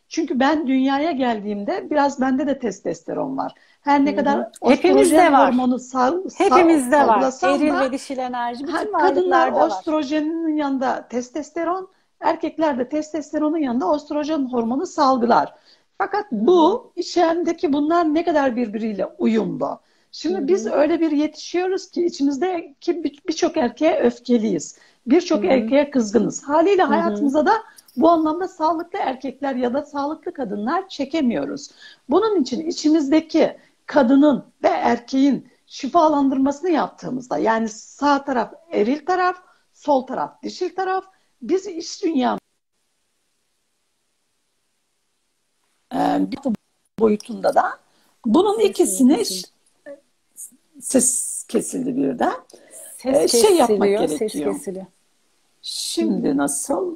Çünkü ben dünyaya geldiğimde biraz bende de testosteron var. Her ne kadar Hepimizde östrojen var. hormonu Hepimizde var. salgılasam Eril da ve dişil enerji bütün kadınlar varlıklarda var. östrojenin yanında testosteron, erkekler de testosteronun yanında östrojen hormonu salgılar. Fakat bu içerideki bunlar ne kadar birbiriyle uyumlu. Şimdi biz öyle bir yetişiyoruz ki içimizdeki birçok erkeğe öfkeliyiz. Birçok erkeğe kızgınız. Haliyle hayatımıza da bu anlamda sağlıklı erkekler ya da sağlıklı kadınlar çekemiyoruz. Bunun için içimizdeki kadının ve erkeğin şifalandırmasını yaptığımızda, yani sağ taraf eril taraf, sol taraf dişil taraf, biz iç dünya bir boyutunda da bunun ikisini ses kesildi birden. Ses Yapmak kesiliyor, gerekiyor. ses kesiliyor. Şimdi nasıl?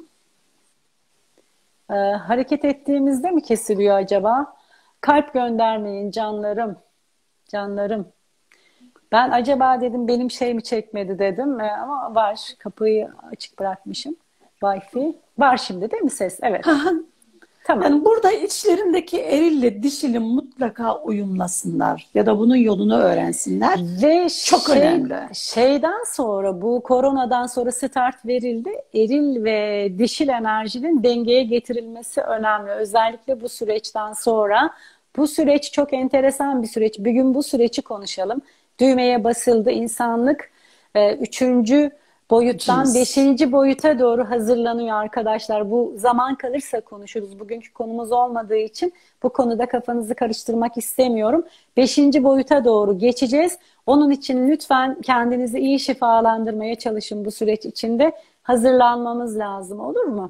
Hareket ettiğimizde mi kesiliyor acaba? Kalp göndermeyin canlarım, canlarım. Ben acaba dedim benim şey mi çekmedi dedim ama var. Kapıyı açık bırakmışım. Wi-Fi. Var şimdi değil mi ses? Evet. Tamam. Yani burada içlerindeki erille dişili mutlaka uyumlasınlar ya da bunun yolunu öğrensinler. Ve çok önemli. Şeyden sonra, bu koronadan sonra start verildi. Eril ve dişil enerjinin dengeye getirilmesi önemli. Özellikle bu süreçten sonra. Bu süreç çok enteresan bir süreç. Bir gün bu süreci konuşalım. Düğmeye basıldı. İnsanlık üçüncü boyuttan beşinci boyuta doğru hazırlanıyor arkadaşlar. Bu zaman kalırsa konuşuruz. Bugünkü konumuz olmadığı için bu konuda kafanızı karıştırmak istemiyorum. Beşinci boyuta doğru geçeceğiz. Onun için lütfen kendinizi iyi şifalandırmaya çalışın bu süreç içinde. Hazırlanmamız lazım, olur mu?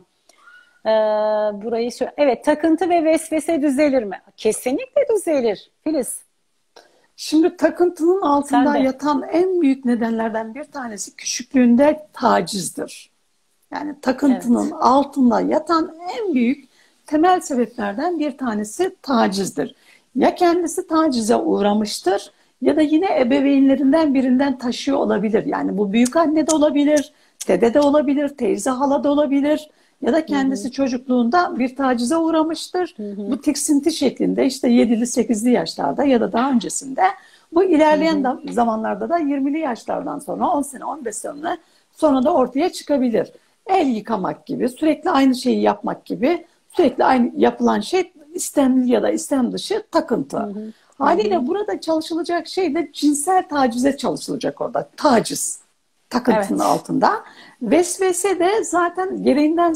Burayı evet, takıntı ve vesvese düzelir mi? Kesinlikle düzelir Filiz. Şimdi takıntının altında yatan en büyük nedenlerden bir tanesi küçüklüğünde tacizdir. Yani takıntının altında yatan en büyük temel sebeplerden bir tanesi tacizdir. Ya kendisi tacize uğramıştır ya da yine ebeveynlerinden birinden taşıyor olabilir. Yani bu büyük anne de olabilir, dede de olabilir, teyze hala da olabilir. Ya da kendisi çocukluğunda bir tacize uğramıştır. Bu tiksinti şeklinde işte 7'li 8'li yaşlarda ya da daha öncesinde, bu ilerleyen zamanlarda da 20'li yaşlardan sonra 10 sene 15 sene sonra da ortaya çıkabilir. El yıkamak gibi, sürekli aynı şeyi yapmak gibi, sürekli aynı yapılan şey istemli ya da istem dışı takıntı. Haliyle burada çalışılacak şey de cinsel tacize çalışılacak orada. Taciz. Takıntının altında. Vesvese de zaten gereğinden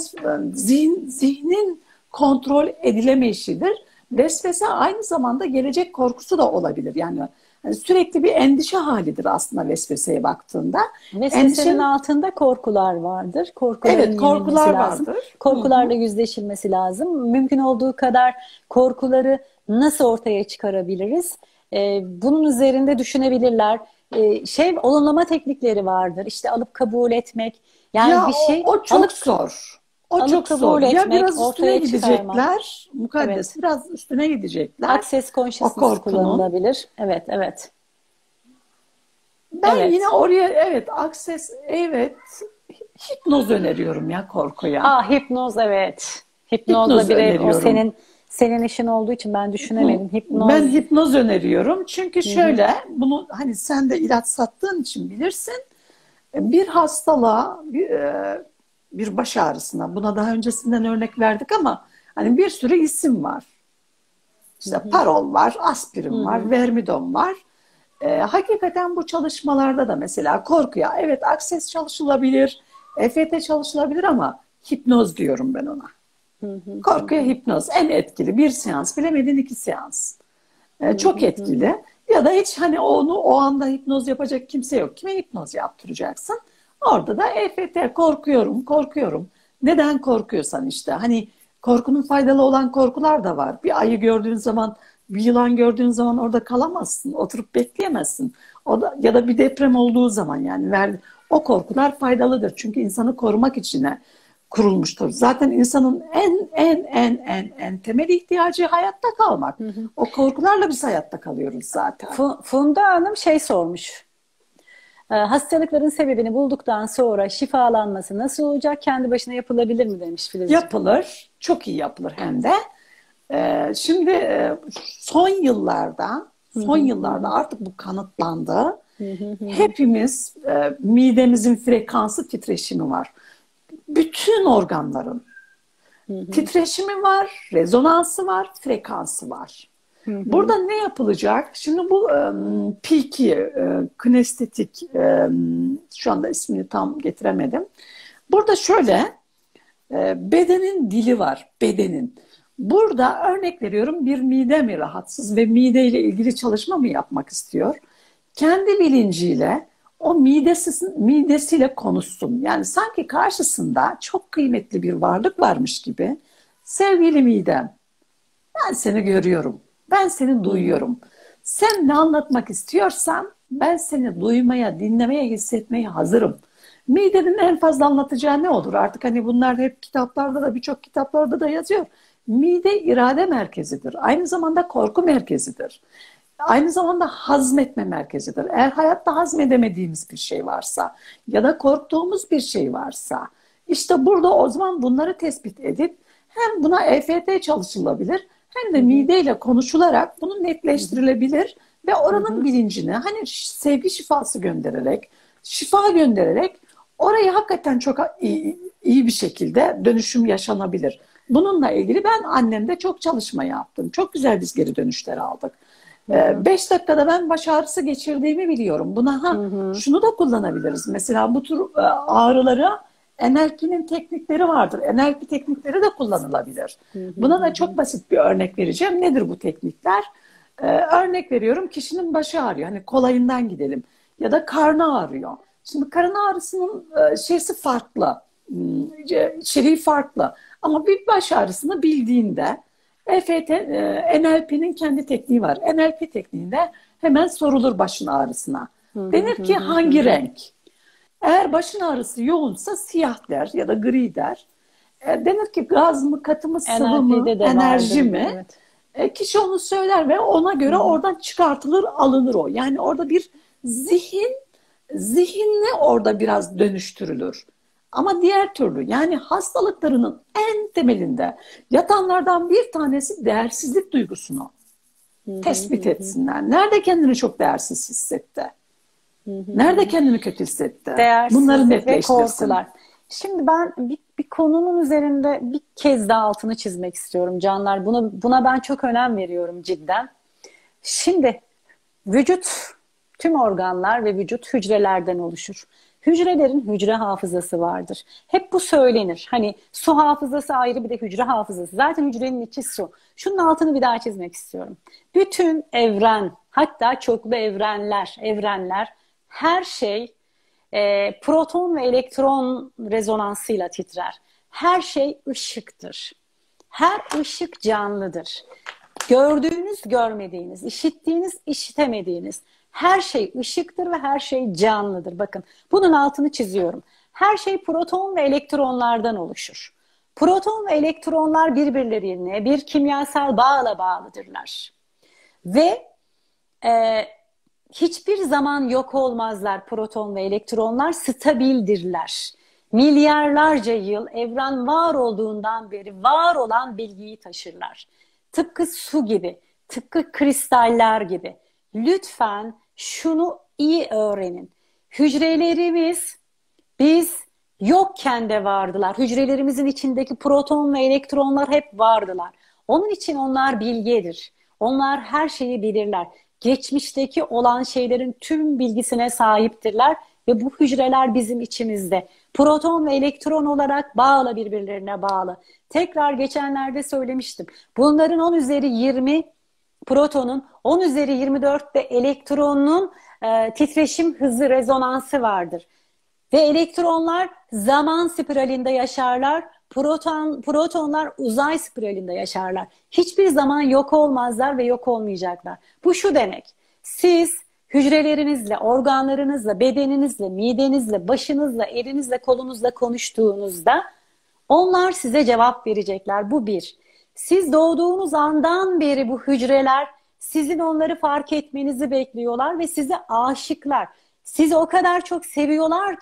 zihnin kontrol edilemeyişidir. Vesvese aynı zamanda gelecek korkusu da olabilir. Yani sürekli bir endişe halidir aslında vesveseye baktığında. Vesvesenin altında korkular vardır. Korkuların korkular lazım. vardır. Korkularla yüzleşilmesi lazım. Mümkün olduğu kadar korkuları nasıl ortaya çıkarabiliriz? Bunun üzerinde düşünebilirler. Olumlama teknikleri vardır. İşte alıp kabul etmek. Yani bir şey o çok zor. O çok zor. Ya biraz üstüne gidecekler. Mukaddes biraz üstüne gidecekler. Access consciousness kullanılabilir. Evet. Ben yine oraya access hipnoz öneriyorum ya korkuya. Hipnoz evet. Hipnozla bir o senin işin olduğu için ben düşünemedim. Ben hipnoz öneriyorum. Çünkü şöyle, bunu hani sen de ilaç sattığın için bilirsin. Bir hastalığa, bir baş ağrısına, buna daha öncesinden örnek verdik ama hani bir sürü isim var. İşte parol var, aspirin var, vermidon var. Hakikaten bu çalışmalarda da mesela korkuya access çalışılabilir, EFT çalışılabilir ama hipnoz diyorum ben ona. Korkuya hipnoz en etkili. Bir seans, bilemedin 2 seans. Çok etkili. Ya da hiç hani onu o anda hipnoz yapacak kimse yok. Kime hipnoz yaptıracaksın? Orada da EFT, korkuyorum. Neden korkuyorsan işte. Hani korkunun faydalı olan korkular da var. Bir ayı gördüğün zaman, bir yılan gördüğün zaman orada kalamazsın. Oturup bekleyemezsin. Ya da bir deprem olduğu zaman yani o korkular faydalıdır. Çünkü insanı korumak içine kurulmuştur. Zaten insanın en temel ihtiyacı hayatta kalmak. O korkularla biz hayatta kalıyoruz zaten. Funda Hanım sormuş. Hastalıkların sebebini bulduktan sonra şifalanması nasıl olacak? Kendi başına yapılabilir mi demiş Filiz. Yapılır. Çok iyi yapılır hem de. Şimdi son yıllarda artık bu kanıtlandı. Hepimiz midemizin frekansı titreşimi var. Bütün organların titreşimi var, rezonansı var, frekansı var. Burada ne yapılacak? Şimdi bu P2, kinestetik, şu anda ismini tam getiremedim. Burada şöyle, bedenin dili var, bedenin. Burada örnek veriyorum, bir mide mi rahatsız ve mideyle ilgili çalışma mı yapmak istiyor? Kendi bilinciyle o midesiyle konuşsun. Yani sanki karşısında çok kıymetli bir varlık varmış gibi. Sevgili midem, ben seni görüyorum. Ben seni duyuyorum. Sen ne anlatmak istiyorsan ben seni duymaya, dinlemeye, hissetmeye hazırım. Midenin en fazla anlatacağı ne olur? Artık hani bunlar hep kitaplarda da, birçok kitaplarda da yazıyor. Mide irade merkezidir. Aynı zamanda korku merkezidir. Aynı zamanda hazmetme merkezidir. Eğer hayatta hazmedemediğimiz bir şey varsa ya da korktuğumuz bir şey varsa, işte burada o zaman bunları tespit edip hem buna EFT çalışılabilir hem de mideyle konuşularak bunu netleştirilebilir ve oranın bilincine hani sevgi şifası göndererek, şifa göndererek orayı hakikaten çok iyi bir şekilde dönüşüm yaşanabilir. Bununla ilgili ben annemde çok çalışma yaptım. Çok güzel biz geri dönüşler aldık. 5 dakikada ben baş ağrısı geçirdiğimi biliyorum. Buna şunu da kullanabiliriz. Mesela bu tür ağrılara NLP'nin teknikleri vardır. NLP teknikleri de kullanılabilir. Buna da çok basit bir örnek vereceğim. Nedir bu teknikler? Örnek veriyorum, kişinin başı ağrıyor. Hani kolayından gidelim. Ya da karnı ağrıyor. Şimdi karın ağrısının şeysi farklı. İçeriği farklı. Ama bir baş ağrısını bildiğinde EFT, NLP'nin kendi tekniği var. NLP tekniğinde hemen sorulur başın ağrısına. Denir ki hangi renk? Eğer başın ağrısı yoğunsa siyah der ya da gri der. Denir ki gaz mı, katı mı, sıvı mı, enerji mi? Evet. Kişi onu söyler ve ona göre oradan çıkartılır, alınır o. Yani orada bir zihinle orada biraz dönüştürülür. Ama diğer türlü, yani hastalıklarının en temelinde yatanlardan bir tanesi değersizlik duygusunu tespit etsinler. Nerede kendini çok değersiz hissetti? Nerede kendini kötü hissetti? Bunları netleştirsin. Ve korkular. Şimdi ben bir konunun üzerinde bir kez daha altını çizmek istiyorum canlar. Buna ben çok önem veriyorum cidden. Şimdi vücut, tüm organlar ve vücut hücrelerden oluşur. Hücrelerin hücre hafızası vardır. Hep bu söylenir. Hani su hafızası ayrı, bir de hücre hafızası. Zaten hücrenin içi su. Şunun altını bir daha çizmek istiyorum. Bütün evren, hatta çoklu evrenler, her şey proton ve elektron rezonansıyla titrer. Her şey ışıktır. Her ışık canlıdır. Gördüğünüz, görmediğiniz, işittiğiniz, işitemediğiniz her şey ışıktır ve her şey canlıdır. Bakın, bunun altını çiziyorum. Her şey proton ve elektronlardan oluşur. Proton ve elektronlar birbirlerine bir kimyasal bağla bağlıdırlar. Ve hiçbir zaman yok olmazlar proton ve elektronlar, stabildirler. Milyarlarca yıl evren var olduğundan beri var olan bilgiyi taşırlar. Tıpkı su gibi, tıpkı kristaller gibi. Lütfen şunu iyi öğrenin. Hücrelerimiz biz yokken de vardılar. Hücrelerimizin içindeki proton ve elektronlar hep vardılar. Onun için onlar bilgedir. Onlar her şeyi bilirler. Geçmişteki olan şeylerin tüm bilgisine sahiptirler ve bu hücreler bizim içimizde. Proton ve elektron olarak bağlı, birbirlerine bağlı. Tekrar geçenlerde söylemiştim. Bunların 10 üzeri 20 protonun, 10 üzeri 24 de elektronun titreşim hızı, rezonansı vardır. Ve elektronlar zaman spiralinde yaşarlar. Protonlar uzay spiralinde yaşarlar. Hiçbir zaman yok olmazlar ve yok olmayacaklar. Bu şu demek: siz hücrelerinizle, organlarınızla, bedeninizle, midenizle, başınızla, elinizle, kolunuzla konuştuğunuzda onlar size cevap verecekler. Bu bir. Siz doğduğunuz andan beri bu hücreler sizin onları fark etmenizi bekliyorlar ve size aşıklar. Sizi o kadar çok seviyorlar ki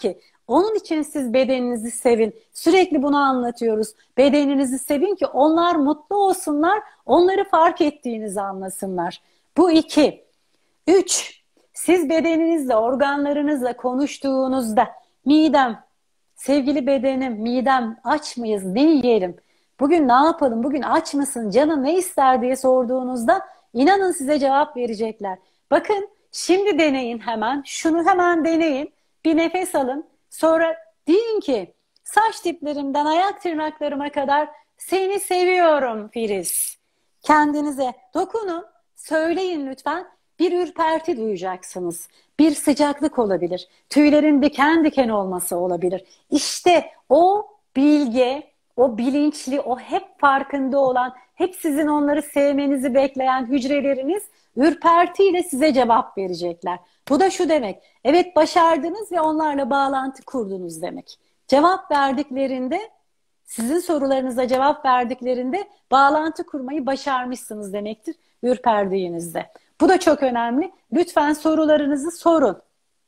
Onun için siz bedeninizi sevin. Sürekli bunu anlatıyoruz. Bedeninizi sevin ki onlar mutlu olsunlar, onları fark ettiğinizi anlasınlar. Bu iki. Üç, siz bedeninizle, organlarınızla konuştuğunuzda midem, sevgili bedenim, midem aç mıyız, ne yiyelim? Bugün ne yapalım, bugün aç mısın, canın ne ister diye sorduğunuzda inanın size cevap verecekler. Bakın şimdi deneyin hemen, şunu hemen deneyin. Bir nefes alın. Sonra deyin ki saç diplerimden ayak tırnaklarıma kadar seni seviyorum Filiz. Kendinize dokunun, söyleyin lütfen. Bir ürperti duyacaksınız. Bir sıcaklık olabilir. Tüylerin diken diken olması olabilir. İşte o bilge, o bilinçli, o hep farkında olan, hep sizin onları sevmenizi bekleyen hücreleriniz ürpertiyle size cevap verecekler. Bu da şu demek. Evet, başardınız ve onlarla bağlantı kurdunuz demek. Cevap verdiklerinde, sizin sorularınıza cevap verdiklerinde bağlantı kurmayı başarmışsınız demektir ürperdiğinizde. Bu da çok önemli. Lütfen sorularınızı sorun.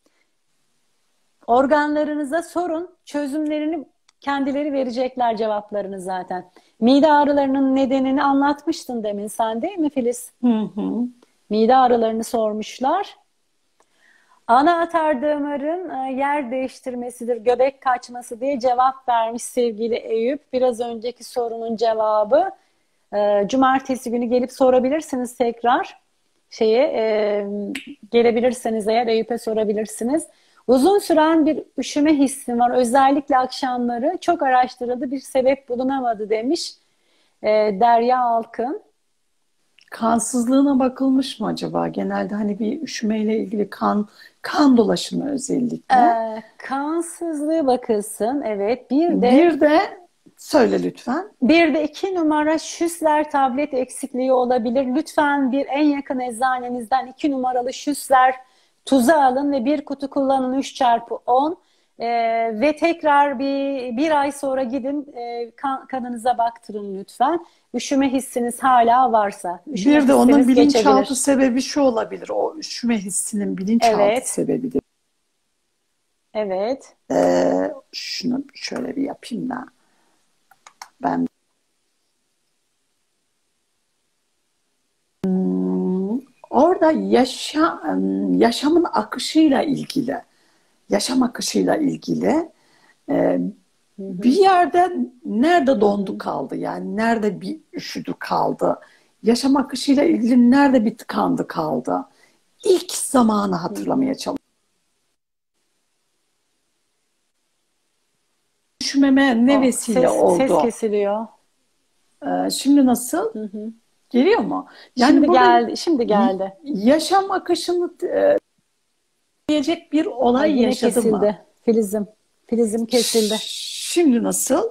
Organlarınıza sorun. Çözümlerini kendileri verecekler, cevaplarını zaten. Mide ağrılarının nedenini anlatmıştın demin sen, değil mi Filiz? Hı hı. Mide ağrılarını sormuşlar. Ana atar damarın yer değiştirmesidir, göbek kaçması diye cevap vermiş sevgili Eyüp. Biraz önceki sorunun cevabı. Cumartesi günü gelip sorabilirsiniz tekrar. Gelebilirseniz eğer Eyüp'e sorabilirsiniz. Uzun süren bir üşüme hissi var. Özellikle akşamları çok araştırıldı, bir sebep bulunamadı demiş Derya Alkın. Kansızlığına bakılmış mı acaba? Genelde hani bir üşümeyle ilgili kan dolaşımı özellikle. Kansızlığı bakılsın. Evet. Bir de söyle lütfen. Bir de 2 numara Schüssler tablet eksikliği olabilir. Lütfen bir en yakın eczanenizden 2 numaralı Schüssler tuzu alın ve bir kutu kullanın 3x10. Ve tekrar bir ay sonra gidin kanınıza baktırın lütfen. Üşüme hissiniz hala varsa. Bir de onun bilinçaltı sebebi şu olabilir. O üşüme hissinin bilinçaltı sebebidir. Evet. Şunu şöyle bir yapayım da. Ben orada yaşamın akışıyla ilgili, yaşam akışıyla ilgili bir yerde nerede dondu kaldı, yani nerede bir üşüdü kaldı, yaşam akışıyla ilgili nerede bir tıkandı kaldı. İlk zamanı hatırlamaya çalışıyorum. Üşümeme ne vesile oldu? Ses kesiliyor. Şimdi nasıl? Geliyor mu? Yani şimdi geldi. Yaşam akışını diyecek bir olay yaşadı kesildi. mı? Filizim kesildi. Şimdi nasıl?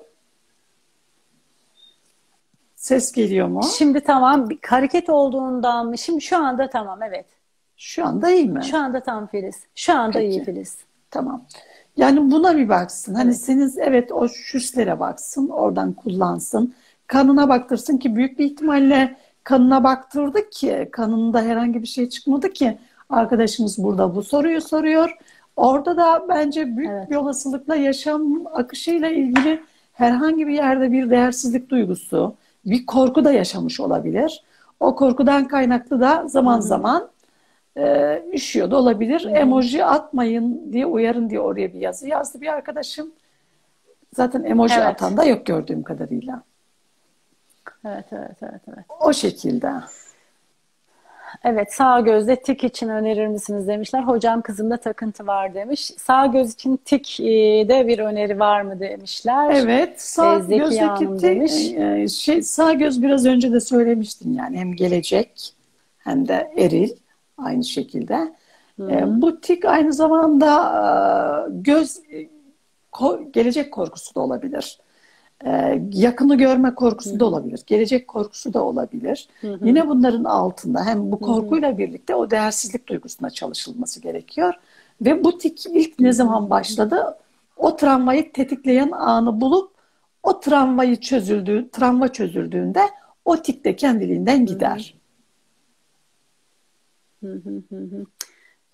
Ses geliyor mu? Şimdi tamam. Bir hareket olduğundan mı? Şimdi şu anda tamam, evet. Şu anda iyi mi? Şu anda tam Filiz. Şu anda iyi Filiz. Tamam. Yani buna bir baksın. Hani evet, o şüslere baksın. Oradan kullansın. Kanına baktırsın ki büyük bir ihtimalle kanına baktırdık ki kanında herhangi bir şey çıkmadı ki arkadaşımız burada bu soruyu soruyor. Orada da bence büyük bir olasılıkla yaşam akışıyla ilgili herhangi bir yerde bir değersizlik duygusu, bir korku da yaşamış olabilir. O korkudan kaynaklı da zaman zaman üşüyor da olabilir. Emoji atmayın diye, uyarın diye oraya bir yazı yazdı bir arkadaşım. Zaten emoji atan da yok gördüğüm kadarıyla. Evet. O şekilde. Evet, sağ gözde tik için önerir misiniz demişler. Hocam kızımda takıntı var demiş. Sağ göz için tik de bir öneri var mı demişler. Evet, sağ gözdeki tik, sağ göz biraz önce de söylemiştim, yani hem gelecek hem de eril aynı şekilde. Bu tik aynı zamanda gelecek korkusu da olabilir. Yakını görme korkusu da olabilir. Gelecek korkusu da olabilir. Yine bunların altında hem bu korkuyla birlikte o değersizlik duygusuna çalışılması gerekiyor. Ve bu tik ilk ne zaman başladı? O travmayı tetikleyen anı bulup o travma çözüldüğünde o tik de kendiliğinden gider.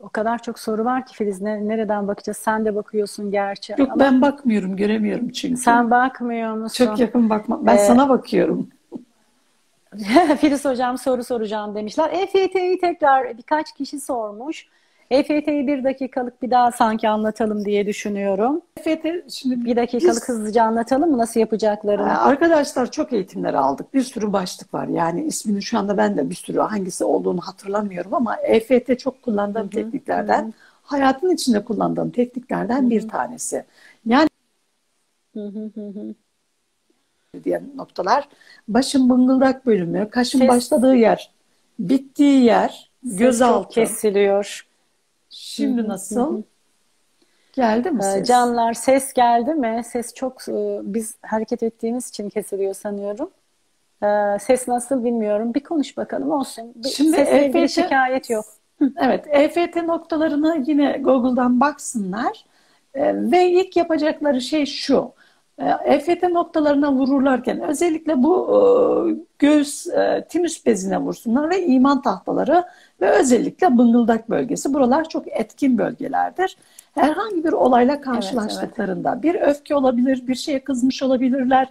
O kadar çok soru var ki Filiz, nereden bakacağız? Sen de bakıyorsun gerçi Yok, ama ben bakmıyorum, göremiyorum çünkü. sen bakmıyor Çok musun? yakın bakma. Ben Ee, sana bakıyorum. Filiz hocam soru soracağım demişler. EFT'yi tekrar birkaç kişi sormuş. EFT'yi bir dakikalık bir daha sanki anlatalım diye düşünüyorum. EFT, şimdi Bir dakikalık biz hızlıca anlatalım mı nasıl yapacaklarını? arkadaşlar çok eğitimler aldık. Bir sürü başlık var. Yani ismini şu anda ben de bir sürü hangisi olduğunu hatırlamıyorum ama EFT çok Hı kullandığım hı, hı tekniklerden, hı, hayatın içinde kullandığım hı tekniklerden bir hı, tanesi. Yani hı hı, hı hı. diyen noktalar, başın bıngıldak bölümü, kaşın Ses başladığı yer, bittiği yer, ses çok gözaltı. kesiliyor. Hı Şimdi hı, hı nasıl? hı. Geldi mi ses? Canlar ses geldi mi? Ses çok biz hareket ettiğimiz için kesiliyor sanıyorum. Ses nasıl bilmiyorum. Bir konuş bakalım olsun. Şimdi Sesle ilgili EFT, şikayet yok. evet, EFT noktalarını yine Google'dan baksınlar. Ve ilk yapacakları şey şu. EFT noktalarına vururlarken özellikle bu göğüs timüs bezine vursunlar ve iman tahtaları ve özellikle bıngıldak bölgesi. Buralar çok etkin bölgelerdir. Herhangi bir olayla Evet, evet. karşılaştıklarında bir öfke olabilir, bir şeye kızmış olabilirler.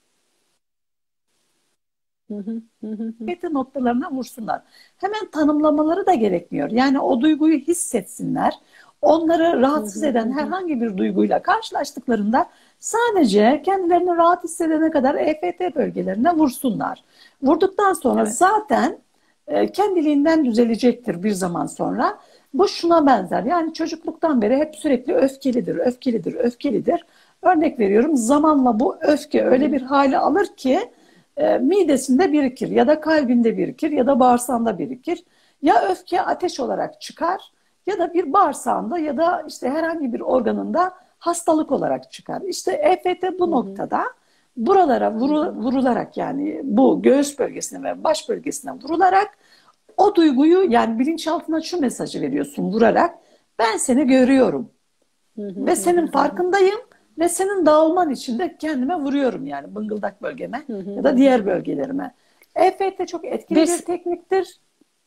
Hı hı, hı hı, hı EFT noktalarına vursunlar. Hemen tanımlamaları da gerekmiyor. Yani o duyguyu hissetsinler. Onları hı, rahatsız hı hı, eden hı. herhangi bir duyguyla karşılaştıklarında sadece kendilerini rahat hissedene kadar EFT bölgelerine vursunlar. Vurduktan sonra Evet. zaten kendiliğinden düzelecektir bir zaman sonra. Bu şuna benzer. Yani çocukluktan beri hep sürekli öfkelidir, öfkelidir, öfkelidir. Örnek veriyorum, zamanla bu öfke Hı öyle hı, bir hale alır ki midesinde birikir ya da kalbinde birikir ya da bağırsağında birikir. Ya öfke ateş olarak çıkar ya da bir bağırsağında ya da işte herhangi bir organında hastalık olarak çıkar. İşte EFT bu hı hı, noktada buralara hı hı. vurularak, yani bu göğüs bölgesine ve baş bölgesine vurularak o duyguyu, yani bilinçaltına şu mesajı veriyorsun vurarak: ben seni görüyorum Hı hı, ve hı hı, senin hı hı. farkındayım ve senin dağılman için de kendime vuruyorum, yani bıngıldak bölgeme Hı hı, ya hı da hı. diğer bölgelerime. EFT çok etkili bir Bir, tekniktir.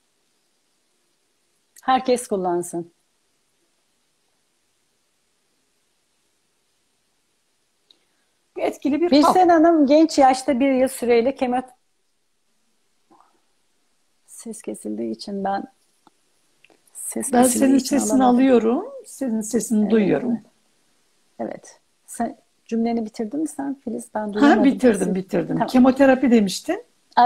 herkes kullansın. Etkili bir hap. Birsen Hanım genç yaşta bir yıl süreyle ses kesildiği için ses Ben kesildiği senin için sesini alamadım. alıyorum, senin sesini Evet, duyuyorum. evet. Evet. Sen cümleni bitirdin mi sen Filiz? Ben Ha, duyamadım. bitirdim, Kesin. bitirdim. Tamam. Kemoterapi demiştin.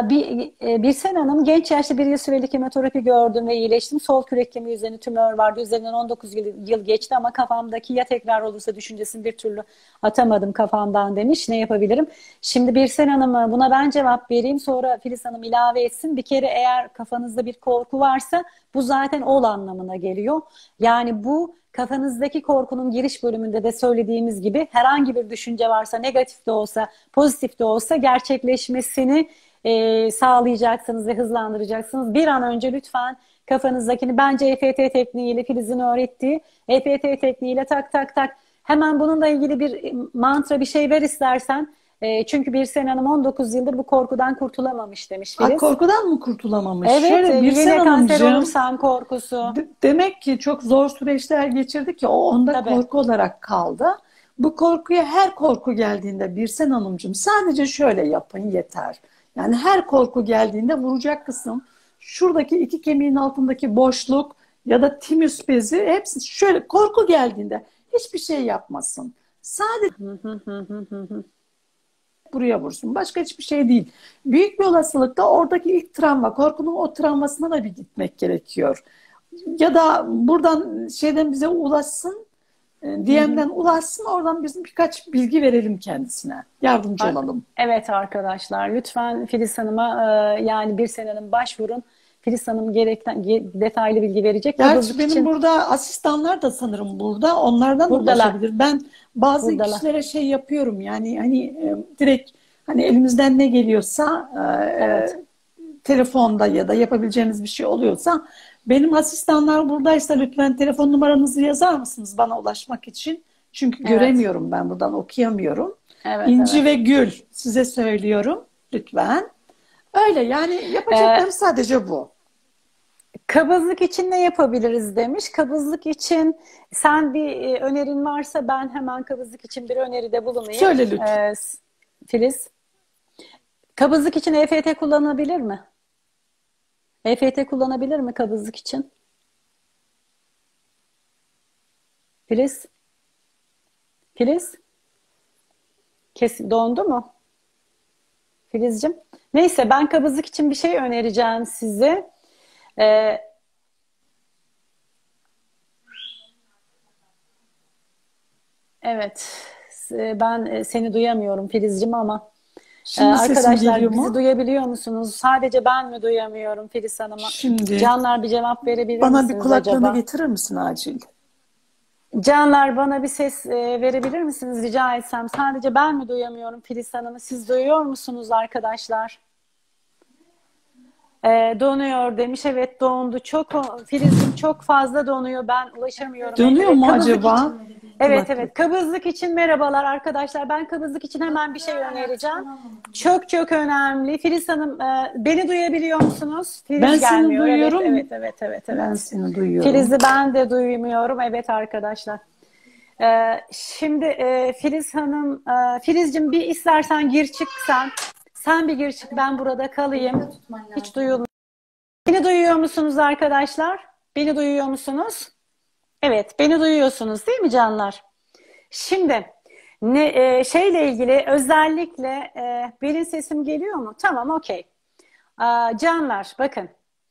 Birsen Hanım genç yaşta bir yıl süreli kemoterapi gördüm ve iyileştim. Sol kürek kemiği üzerine tümör vardı. Üzerinden 19 yıl geçti ama kafamdaki ya tekrar olursa düşüncesini bir türlü atamadım kafamdan demiş. Ne yapabilirim? Şimdi Birsen Hanım'a buna ben cevap vereyim. Sonra Filiz Hanım ilave etsin. Bir kere eğer kafanızda bir korku varsa bu zaten ol anlamına geliyor. Yani bu kafanızdaki korkunun giriş bölümünde de söylediğimiz gibi herhangi bir düşünce varsa negatif de olsa pozitif de olsa gerçekleşmesini sağlayacaksınız ve hızlandıracaksınız. Bir an önce lütfen kafanızdakini bence EFT tekniğiyle Filiz'in öğrettiği EFT tekniğiyle tak tak tak hemen bununla ilgili bir mantra bir şey ver istersen. Çünkü Birsen Hanım 19 yıldır bu korkudan kurtulamamış demiş Filiz. Korkudan mı kurtulamamış? Evet, Şöyle, Birsen yine kanser Hanımcığım, olursam korkusu. Demek ki çok zor süreçler geçirdi ki o onda Tabii. korku olarak kaldı. Bu korkuya, her korku geldiğinde Birsen Hanımcığım, sadece şöyle yapın yeter. Yani her korku geldiğinde vuracak kısım şuradaki iki kemiğin altındaki boşluk ya da timüs bezi, hepsi şöyle korku geldiğinde hiçbir şey yapmasın. Sadece Hı hı hı hı hı hı. buraya vursun. Başka hiçbir şey değil. Büyük bir olasılıkla oradaki ilk travma, korkunun o travmasına da bir gitmek gerekiyor. Ya da buradan şeyden bize ulaşsın, Hı hı. DM'den ulaşsın, oradan bizim birkaç bilgi verelim kendisine. Yardımcı olalım. Evet arkadaşlar lütfen Filiz Hanım'a yani Birsen Hanım başvurun. Filiz Hanım detaylı bilgi verecek. Gerçi Kabızlık benim için burada asistanlar da sanırım burada. Onlardan da buradalar. ulaşabilir. Ben bazı Buradalar. kişilere şey yapıyorum, yani hani direkt, hani elimizden ne geliyorsa Evet. telefonda ya da yapabileceğimiz bir şey oluyorsa, benim asistanlar buradaysa lütfen telefon numaranızı yazar mısınız bana ulaşmak için? Çünkü Evet. göremiyorum, ben buradan okuyamıyorum. Evet, İnci ve evet. Gül, size söylüyorum lütfen. Öyle yani, E, yapacakları sadece bu. Kabızlık için ne yapabiliriz demiş. Kabızlık için sen bir önerin varsa ben hemen kabızlık için bir öneride bulunayım. Söyle lütfen. Filiz. Kabızlık için EFT kullanabilir mi? EFT kullanabilir mi kabızlık için? Filiz? Filiz? Kesin dondu mu? Filizcim. Neyse ben kabızlık için bir şey önereceğim size. Ee, evet. Ben seni duyamıyorum Filizcim ama Şimdi sesim arkadaşlar geliyor bizi mu? duyabiliyor musunuz? Sadece ben mi duyamıyorum Filiz Hanım'a? Şimdi Canlar bir cevap verebilir bana bir misiniz kulaklığını acaba? getirir misin acil? Canlar bana bir ses verebilir misiniz rica etsem? Sadece ben mi duyamıyorum Filiz Hanım'ı? Siz duyuyor musunuz arkadaşlar? Donuyor demiş. Evet dondu. Filiz'im çok fazla donuyor. Ben ulaşamıyorum. Dönüyor Evet, mu kabızlık acaba? için. Evet Kulaklık. evet. Kabızlık için merhabalar arkadaşlar. Ben kabızlık için hemen bir şey önereceğim. Çok çok önemli. Filiz Hanım beni duyabiliyor musunuz? Filiz Ben seni gelmiyor. Evet duyuyorum. evet evet evet Ben evet. seni duyuyorum. Filiz'i ben de duymuyorum. Evet arkadaşlar. Şimdi Filiz Hanım, Filiz'cim bir istersen gir çık sen. Sen bir gir çık ben burada kalayım. Hiç duyulmuyor. Beni duyuyor musunuz arkadaşlar? Beni duyuyor musunuz? Evet, beni duyuyorsunuz değil mi canlar? Şimdi şeyle ilgili özellikle benim sesim geliyor mu? Tamam, okey. Canlar bakın.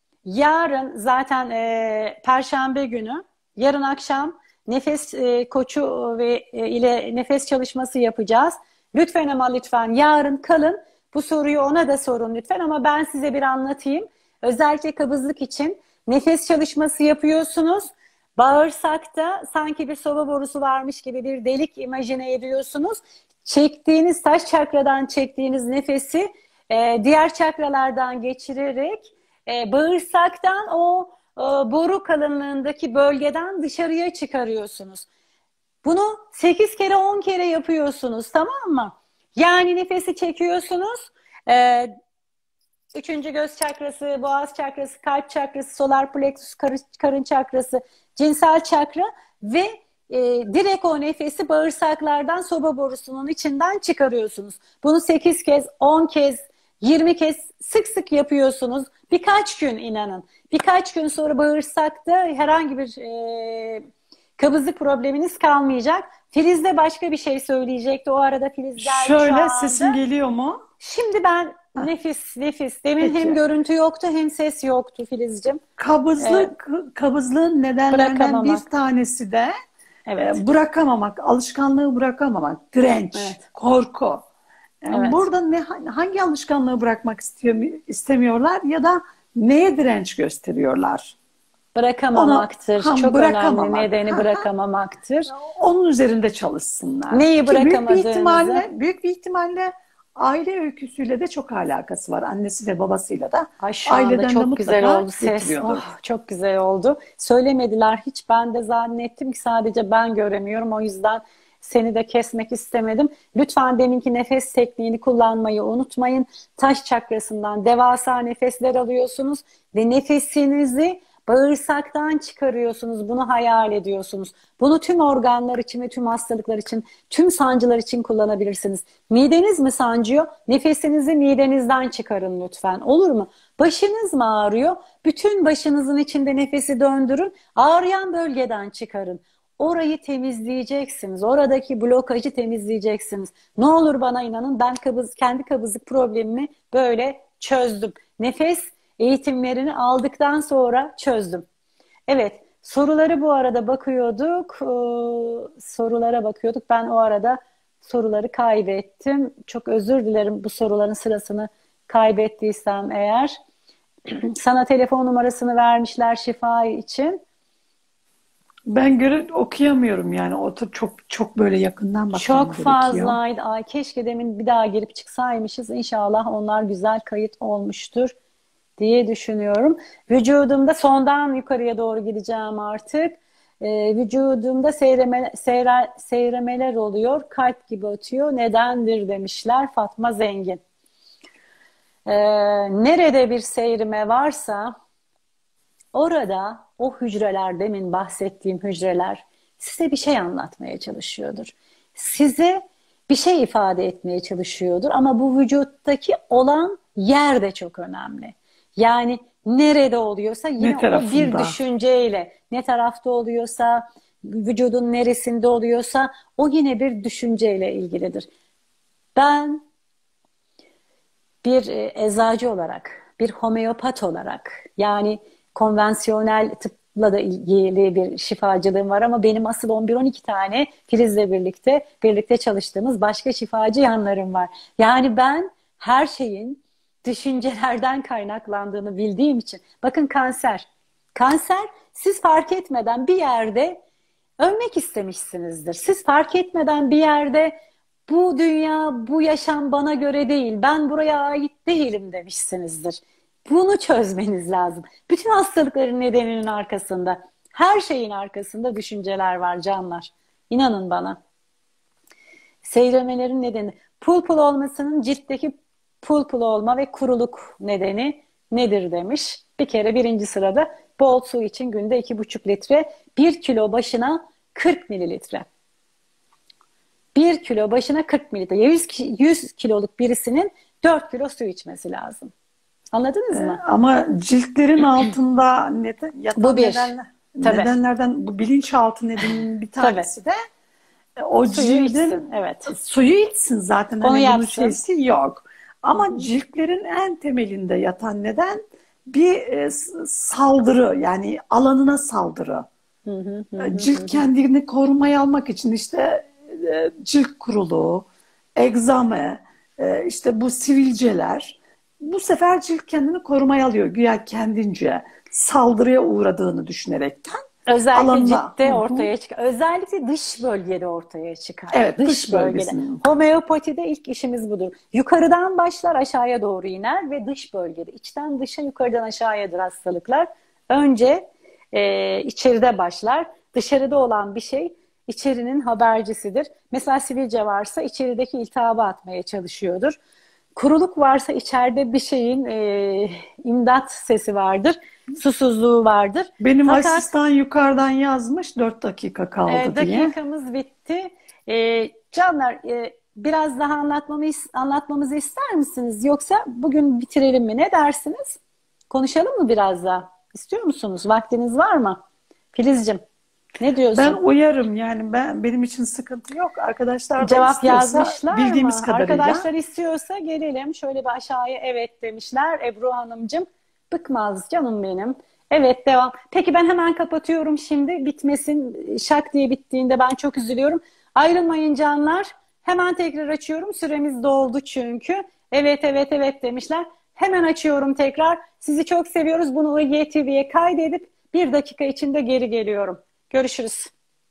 Yarın zaten Perşembe günü, yarın akşam nefes koçu ile nefes çalışması yapacağız. Lütfen ama lütfen yarın kalın. Bu soruyu ona da sorun lütfen ama ben size bir anlatayım. Özellikle kabızlık için nefes çalışması yapıyorsunuz. Bağırsakta sanki bir soba borusu varmış gibi bir delik imajine ediyorsunuz. Çektiğiniz taş çakradan çektiğiniz nefesi diğer çakralardan geçirerek bağırsaktan o boru kalınlığındaki bölgeden dışarıya çıkarıyorsunuz. Bunu 8 kere 10 kere yapıyorsunuz tamam mı? Yani nefesi çekiyorsunuz. E, Üçüncü göz çakrası, boğaz çakrası, kalp çakrası, solar plexus, karın çakrası, cinsel çakra ve direkt o nefesi bağırsaklardan soba borusunun içinden çıkarıyorsunuz. Bunu 8 kez, 10 kez, 20 kez sık sık yapıyorsunuz. Birkaç gün inanın. Birkaç gün sonra bağırsakta herhangi bir kabızlık probleminiz kalmayacak. Filiz de başka bir şey söyleyecekti. O arada Filiz geldi şu Şöyle sesim anda. geliyor mu? Şimdi ben Heh, nefis. Demin hem peki. görüntü yoktu hem ses yoktu Filizciğim. Kabızlığın nedenlerinden bir Bırakamamak. tanesi de Evet. bırakamamak, alışkanlığı bırakamamak, direnç, Evet. korku. Evet. Burada hangi alışkanlığı bırakmak istemiyorlar ya da neye direnç gösteriyorlar? Ona Bırakamamaktır. Çok önemli bırakamamak. nedeni bırakamamaktır. Onun üzerinde çalışsınlar. Neyi Ki bırakamadığınızı. büyük bir ihtimalle aile öyküsüyle de çok alakası var. Annesi ve babasıyla da Ay şu anda aileden de çok güzel mutlaka oldu ses. getiriyordur. Oh, çok güzel oldu. Söylemediler hiç. Ben de zannettim ki sadece ben göremiyorum. O yüzden seni de kesmek istemedim. Lütfen deminki nefes tekniğini kullanmayı unutmayın. Taş çakrasından devasa nefesler alıyorsunuz ve nefesinizi bağırsaktan çıkarıyorsunuz. Bunu hayal ediyorsunuz. Bunu tüm organlar için ve tüm hastalıklar için, tüm sancılar için kullanabilirsiniz. Mideniz mi sancıyor? Nefesinizi midenizden çıkarın lütfen. Olur mu? Başınız mı ağrıyor? Bütün başınızın içinde nefesi döndürün. Ağrıyan bölgeden çıkarın. Orayı temizleyeceksiniz. Oradaki blokajı temizleyeceksiniz. Ne olur bana inanın ben kendi kabızlık problemimi böyle çözdüm. Nefes eğitimlerini aldıktan sonra çözdüm. Evet, soruları bu arada bakıyorduk. Sorulara bakıyorduk. Ben o arada soruları kaybettim. Çok özür dilerim bu soruların sırasını kaybettiysem eğer. Sana telefon numarasını vermişler şifa için. Ben okuyamıyorum yani. Çok böyle yakından bakmam Çok gerekiyor. fazlaydı. Ay keşke demin bir daha girip çıksaymışız. İnşallah onlar güzel kayıt olmuştur diye düşünüyorum. Vücudumda sondan yukarıya doğru gideceğim artık. Vücudumda seyremeler oluyor. Kalp gibi atıyor. Nedendir demişler Fatma Zengin. Nerede bir seyrime varsa Orada o hücreler, demin bahsettiğim hücreler size bir şey anlatmaya çalışıyordur. Size bir şey ifade etmeye çalışıyordur ama bu vücuttaki olan yer de çok önemli. Yani nerede oluyorsa Ne yine o bir tarafında? düşünceyle, ne tarafta oluyorsa, vücudun neresinde oluyorsa o yine bir düşünceyle ilgilidir. Ben bir eczacı olarak, bir homeopat olarak, yani konvansiyonel tıpla da ilgili bir şifacılığım var ama benim asıl 11-12 tane Filiz'le birlikte çalıştığımız başka şifacı yanlarım var. Yani ben her şeyin düşüncelerden kaynaklandığını bildiğim için, bakın kanser. Kanser siz fark etmeden bir yerde ölmek istemişsinizdir. Siz fark etmeden bir yerde bu dünya, bu yaşam bana göre değil, ben buraya ait değilim demişsinizdir. Bunu çözmeniz lazım. Bütün hastalıkların nedeninin arkasında, her şeyin arkasında düşünceler var canlar. İnanın bana. Seyrelmelerin nedeni, pul pul olmasının ciltteki pul pul olma ve kuruluk nedeni nedir demiş. Bir kere birinci sırada bol su için günde 2,5 litre, 1 kilo başına 40 mililitre. 1 kilo başına 40 mililitre. 100 kiloluk birisinin 4 kilo su içmesi lazım. Anladınız mı? Ama ciltlerin altında Bu yatan bir. Tabii. nedenlerden bu bilinçaltı nedeninin bir tanesi de o Suyu cildin içsin. Evet. suyu içsin zaten. Onu Hani bunun yapsın. şeysi yok. Ama ciltlerin en temelinde yatan neden bir saldırı, yani alanına saldırı. Cilt kendini korumaya almak için işte cilt kuruluğu, egzama, işte bu sivilceler, bu sefer cilt kendini korumaya alıyor. Güya kendince saldırıya uğradığını düşünerekten Özellikle alanda. ciltte ortaya çıkar. Özellikle dış bölgede ortaya çıkar. Evet, dış dış bölgede. bölgesinin. Homeopatide ilk işimiz budur. Yukarıdan başlar, aşağıya doğru iner ve dış bölgede. İçten dışa, yukarıdan aşağıyadır hastalıklar. Önce içeride başlar. Dışarıda olan bir şey içerinin habercisidir. Mesela sivilce varsa içerideki iltihabı atmaya çalışıyordur. Kuruluk varsa içeride bir şeyin imdat sesi vardır. Susuzluğu vardır. Benim Fakat asistan yukarıdan yazmış 4 dakika kaldı diye. dakikamız bitti. Canlar, biraz daha anlatmamızı ister misiniz? Yoksa bugün bitirelim mi? Ne dersiniz? Konuşalım mı biraz daha? İstiyor musunuz? Vaktiniz var mı? Filizcim, ne diyorsun? Ben uyarım, yani benim için sıkıntı yok. Arkadaşlar da Cevap istiyorsa yazmışlar bildiğimiz mı? kadarıyla. Arkadaşlar istiyorsa gelelim. Şöyle bir aşağıya evet demişler. Ebru Hanımcığım, bıkmaz canım benim. Evet, devam. Peki ben hemen kapatıyorum şimdi. Bitmesin. Şak diye bittiğinde ben çok üzülüyorum. Ayrılmayın canlar. Hemen tekrar açıyorum. Süremiz doldu çünkü. Evet, evet, evet demişler. Hemen açıyorum tekrar. Sizi çok seviyoruz. Bunu IGTV'ye kaydedip 1 dakika içinde geri geliyorum. Görüşürüz.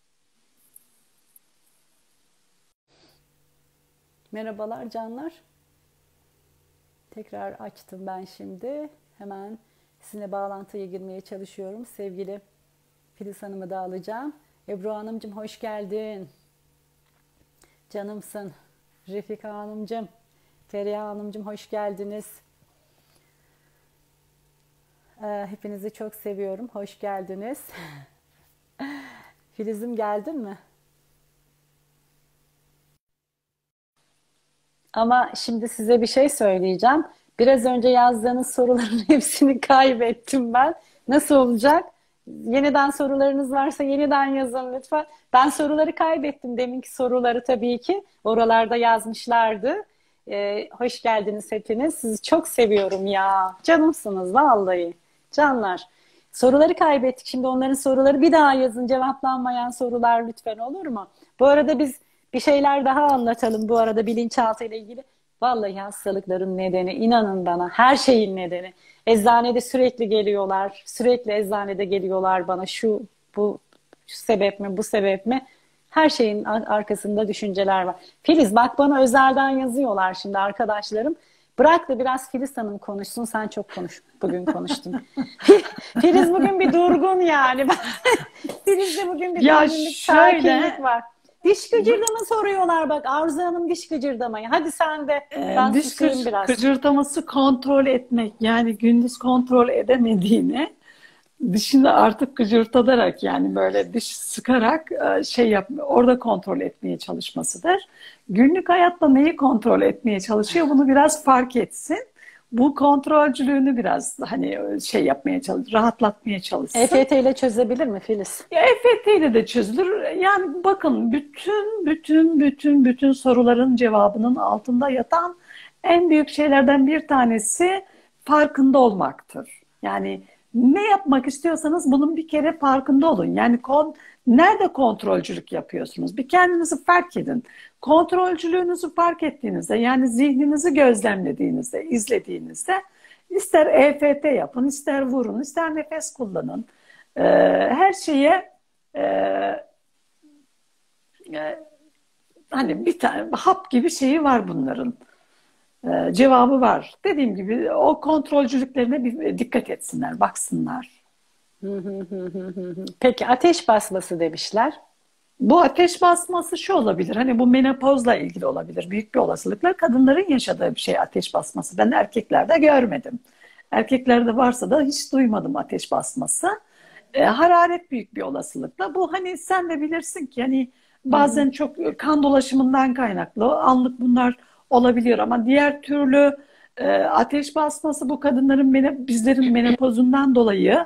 Merhabalar canlar. Tekrar açtım ben şimdi. Hemen sizinle bağlantıya girmeye çalışıyorum. Sevgili Filiz Hanım'ı da alacağım. Ebru Hanımcığım hoş geldin. Canımsın. Refika Hanımcığım, Feriha Hanımcığım hoş geldiniz. Hepinizi çok seviyorum. Hoş geldiniz. Filiz'im geldin mi? Ama şimdi size bir şey söyleyeceğim. Biraz önce yazdığınız soruların hepsini kaybettim ben. Nasıl olacak? Yeniden sorularınız varsa yeniden yazın lütfen. Ben soruları kaybettim. Deminki soruları tabii ki. Oralarda yazmışlardı. Hoş geldiniz hepiniz. Sizi çok seviyorum ya. Canımsınız vallahi. Canlar. Soruları kaybettik. Şimdi onların soruları bir daha yazın. Cevaplanmayan sorular lütfen, olur mu? Bu arada biz bir şeyler daha anlatalım bu arada bilinçaltı ile ilgili. Vallahi hastalıkların nedeni, inanın bana, her şeyin nedeni. Eczanede sürekli geliyorlar. Sürekli eczanede geliyorlar bana, bu sebep mi, bu sebep mi? Her şeyin arkasında düşünceler var. Filiz bak, bana özelden yazıyorlar şimdi arkadaşlarım. Bırak da biraz Filiz Hanım konuşsun. Sen çok bugün konuştun. Filiz bugün bir durgun yani. Filiz'de bugün bir durgunluk, sakinlik var. Diş gıcırdama soruyorlar bak. Arzu Hanım diş gıcırdamayı. Hadi sen de. Ben Diş susayım biraz. gıcırdaması kontrol etmek, yani gündüz kontrol edemediğini dişini artık gıcırtadarak, yani böyle diş sıkarak orada kontrol etmeye çalışmasıdır. Günlük hayatta neyi kontrol etmeye çalışıyor, bunu biraz fark etsin. Bu kontrolcülüğünü biraz hani yapmaya çalış, rahatlatmaya çalışsın. EFT ile çözebilir mi Filiz? EFT ile de çözülür. Yani bakın, bütün soruların cevabının altında yatan en büyük şeylerden bir tanesi farkında olmaktır. Yani ne yapmak istiyorsanız bunun bir kere farkında olun. Yani nerede kontrolcülük yapıyorsunuz? Bir kendinizi fark edin. Kontrolcülüğünüzü fark ettiğinizde, yani zihninizi gözlemlediğinizde, izlediğinizde, ister EFT yapın, ister vurun, ister nefes kullanın. Her şeye hani bir tane hap gibi şeyi var bunların. Cevabı var. Dediğim gibi o kontrolcülüklerine bir dikkat etsinler, baksınlar. Peki ateş basması demişler. Bu ateş basması şu olabilir, hani bu menopozla ilgili olabilir. Büyük bir olasılıkla kadınların yaşadığı bir şey ateş basması. Ben erkeklerde görmedim. Erkeklerde varsa da hiç duymadım ateş basması. Hararet büyük bir olasılıkla. Bu hani sen de bilirsin ki hani bazen çok kan dolaşımından kaynaklı anlık bunlar olabiliyor, ama diğer türlü ateş basması bu kadınların bizlerin menopozundan dolayı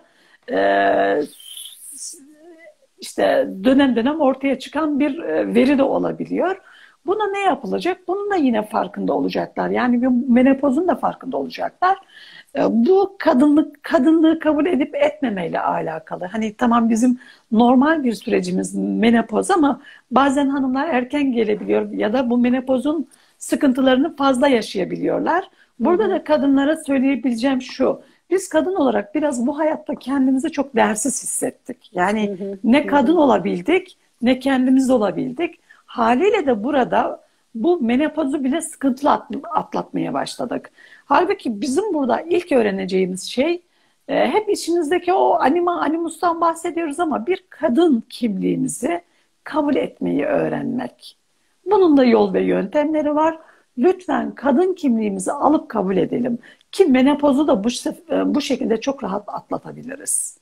işte dönem dönem ortaya çıkan bir veri de olabiliyor. Buna ne yapılacak? Bunun da yine farkında olacaklar. Yani bir menopozun da farkında olacaklar. Bu kadınlığı kabul edip etmemeyle alakalı. Hani tamam, bizim normal bir sürecimiz menopoz, ama bazen hanımlar erken gelebiliyor ya da bu menopozun sıkıntılarını fazla yaşayabiliyorlar. Burada da kadınlara söyleyebileceğim şu: biz kadın olarak biraz bu hayatta kendimizi çok değersiz hissettik. Yani ne kadın olabildik, ne kendimiz olabildik. Haliyle de burada bu menopozu bile sıkıntılı atlatmaya başladık. Halbuki bizim burada ilk öğreneceğimiz şey, hep içimizdeki o animustan bahsediyoruz, ama bir kadın kimliğimizi kabul etmeyi öğrenmek. Bunun da yol ve yöntemleri var. Lütfen kadın kimliğimizi alıp kabul edelim. Ki menopozu da bu şekilde çok rahat atlatabiliriz.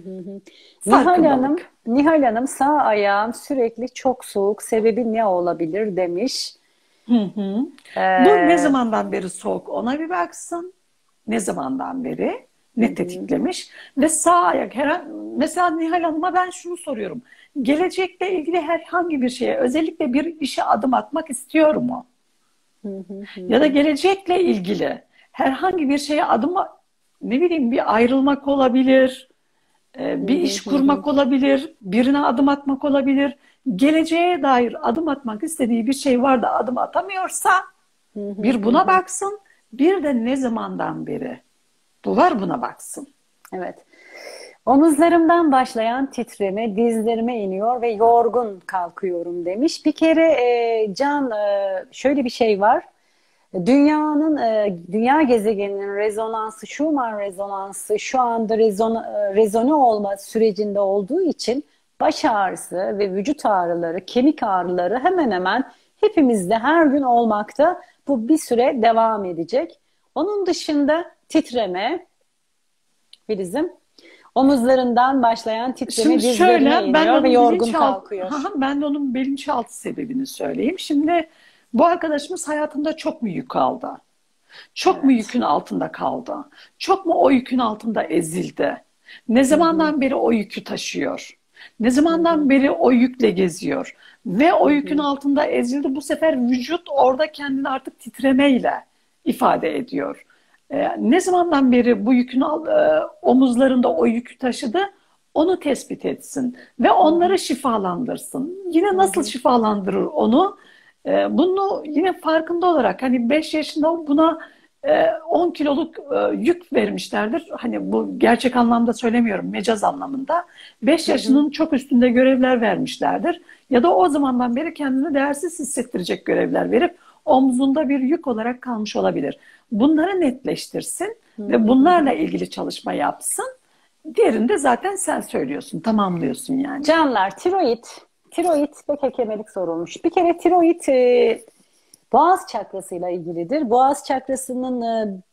Nihal Hanım, sağ ayağım sürekli çok soğuk. Sebebi ne olabilir demiş. Bu ne zamandan beri soğuk, ona bir baksın. Ne zamandan beri ne tetiklemiş. Ve sağ ayak mesela Nihal Hanım'a ben şunu soruyorum: gelecekle ilgili herhangi bir şeye, özellikle bir işe adım atmak istiyor mu? Ya da gelecekle ilgili herhangi bir şeye ne bileyim, bir ayrılmak olabilir, bir iş kurmak olabilir, birine adım atmak olabilir. Geleceğe dair adım atmak istediği bir şey var da adım atamıyorsa, bir buna baksın, bir de ne zamandan beri bu var, buna baksın. Evet. Omuzlarımdan başlayan titreme dizlerime iniyor ve yorgun kalkıyorum demiş. Bir kere Can, şöyle bir şey var. Dünya gezegeninin rezonansı, Schumann rezonansı şu anda rezone olma sürecinde olduğu için baş ağrısı ve vücut ağrıları, kemik ağrıları hemen hemen hepimizde her gün olmakta. Bu bir süre devam edecek. Onun dışında titreme, Filiz'im, omuzlarından başlayan titreme dizlerine iniyor ve yorgun kalkıyor. Ben de onun bilinçaltı sebebini söyleyeyim. Şimdi bu arkadaşımız hayatında çok mu yük aldı? Çok mu yükün altında kaldı? Çok mu o yükün altında ezildi? Ne zamandan beri o yükü taşıyor? Ne zamandan beri o yükle geziyor? Ve o yükün altında ezildi. Bu sefer vücut orada kendini artık titremeyle ifade ediyor. Ne zamandan beri bu yükün omuzlarında o yükü taşıdı? Onu tespit etsin ve onları şifalandırsın. Yine nasıl şifalandırır onu? Bunu yine farkında olarak, hani 5 yaşında buna 10 kiloluk yük vermişlerdir. Hani bu gerçek anlamda söylemiyorum, mecaz anlamında. 5 yaşının çok üstünde görevler vermişlerdir. Ya da o zamandan beri kendini değersiz hissettirecek görevler verip omzunda bir yük olarak kalmış olabilir. Bunları netleştirsin ve bunlarla ilgili çalışma yapsın. Diğerini de zaten sen söylüyorsun, tamamlıyorsun yani. Canlar, tiroid ve kekemelik sorulmuş. Bir kere tiroid boğaz çakrasıyla ilgilidir. Boğaz çakrasının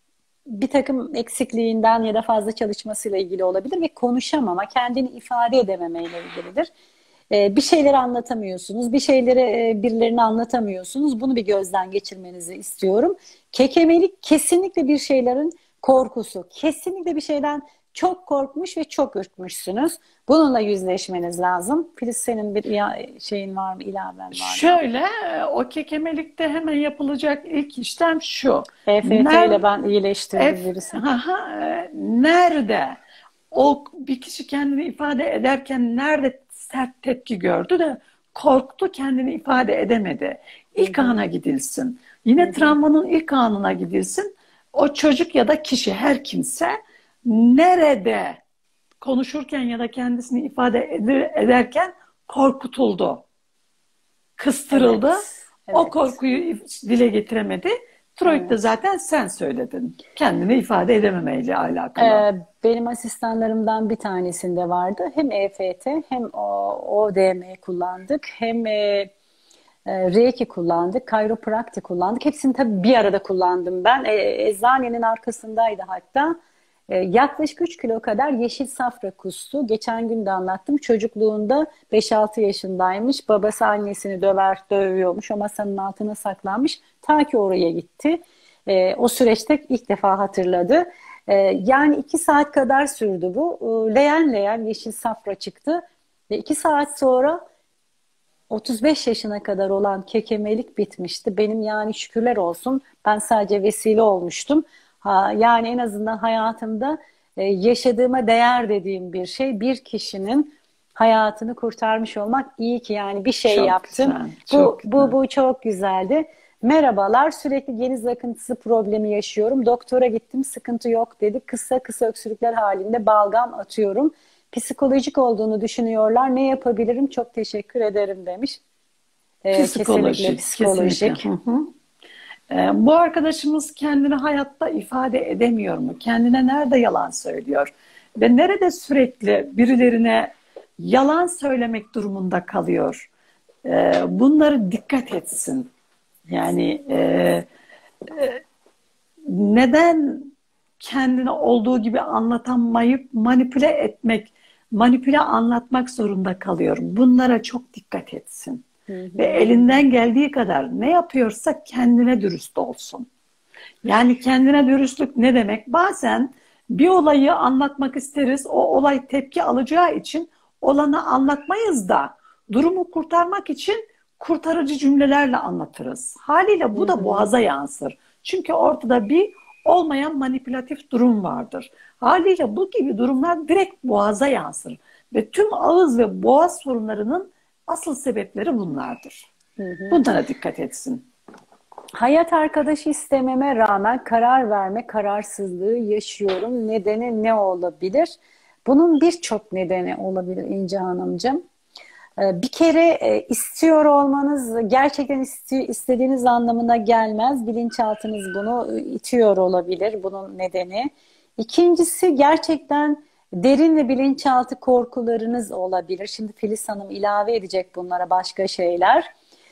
bir takım eksikliğinden ya da fazla çalışmasıyla ilgili olabilir ve konuşamama, kendini ifade edememeyle ilgilidir. Bir şeyleri anlatamıyorsunuz, bir şeyleri birilerine anlatamıyorsunuz. Bunu bir gözden geçirmenizi istiyorum. Kekemelik kesinlikle bir şeylerin korkusu. Kesinlikle bir şeyden çok korkmuş ve çok ürkmüşsünüz. Bununla yüzleşmeniz lazım. Filiz, senin bir şeyin var mı, ilaven var mı? Şöyle, o kekemelikte hemen yapılacak ilk işlem şu. EFT ile ben iyileştirdim birisi. Nerede o bir kişi kendini ifade ederken nerede sert tepki gördü de korktu, kendini ifade edemedi. İlk ana gidilsin. Yine travmanın ilk anına gidilsin. O çocuk ya da kişi, her kimse nerede konuşurken ya da kendisini ifade ederken korkutuldu, kıstırıldı. Evet. O korkuyu dile getiremedi. Freud'da zaten sen söyledin. Kendini ifade edememeyle alakalı. Benim asistanlarımdan bir tanesinde vardı. Hem EFT hem ODM kullandık. Hem Reiki kullandık. Kayropraktik kullandık. Hepsini tabii bir arada kullandım ben. Eczanenin arkasındaydı hatta. Yaklaşık 3 kilo kadar yeşil safra kustu. Geçen gün de anlattım. Çocukluğunda 5-6 yaşındaymış. Babası annesini dövüyormuş. O masanın altına saklanmış. Ta ki oraya gitti. O süreçte ilk defa hatırladı. Yani 2 saat kadar sürdü bu. Leğen leğen yeşil safra çıktı. Ve 2 saat sonra 35 yaşına kadar olan kekemelik bitmişti. Benim yani şükürler olsun, ben sadece vesile olmuştum. Yani en azından hayatımda yaşadığıma değer dediğim bir şey, bir kişinin hayatını kurtarmış olmak. İyi ki yani bir şey Çok yaptım. güzel, çok güzel. Bu çok güzeldi. Merhabalar, sürekli geniz akıntısı problemi yaşıyorum. Doktora gittim, sıkıntı yok dedi. Kısa kısa öksürükler halinde balgam atıyorum. Psikolojik olduğunu düşünüyorlar. Ne yapabilirim? Çok teşekkür ederim demiş. Kesinlikle psikolojik. Kesinlikle. Hı hı. Bu arkadaşımız kendini hayatta ifade edemiyor mu? Kendine nerede yalan söylüyor? Ve nerede sürekli birilerine yalan söylemek durumunda kalıyor? Bunları dikkat etsin. Yani neden kendini olduğu gibi anlatamayıp manipüle anlatmak zorunda kalıyor? Bunlara çok dikkat etsin. Ve elinden geldiği kadar ne yapıyorsa kendine dürüst olsun. Yani kendine dürüstlük ne demek? Bazen bir olayı anlatmak isteriz. O olay tepki alacağı için olanı anlatmayız da durumu kurtarmak için kurtarıcı cümlelerle anlatırız. Haliyle bu da boğaza yansır. Çünkü ortada bir olmayan manipülatif durum vardır. Haliyle bu gibi durumlar direkt boğaza yansır. Ve tüm ağız ve boğaz sorunlarının asıl sebepleri bunlardır. Bunlara dikkat etsin. Hayat arkadaşı istememe rağmen karar verme kararsızlığı yaşıyorum. Nedeni ne olabilir? Bunun birçok nedeni olabilir İnce Hanımcığım. Bir kere istiyor olmanız gerçekten istediğiniz anlamına gelmez. Bilinçaltınız bunu itiyor olabilir, bunun nedeni. İkincisi, gerçekten derin ve bilinçaltı korkularınız olabilir. Şimdi Filiz Hanım ilave edecek bunlara başka şeyler.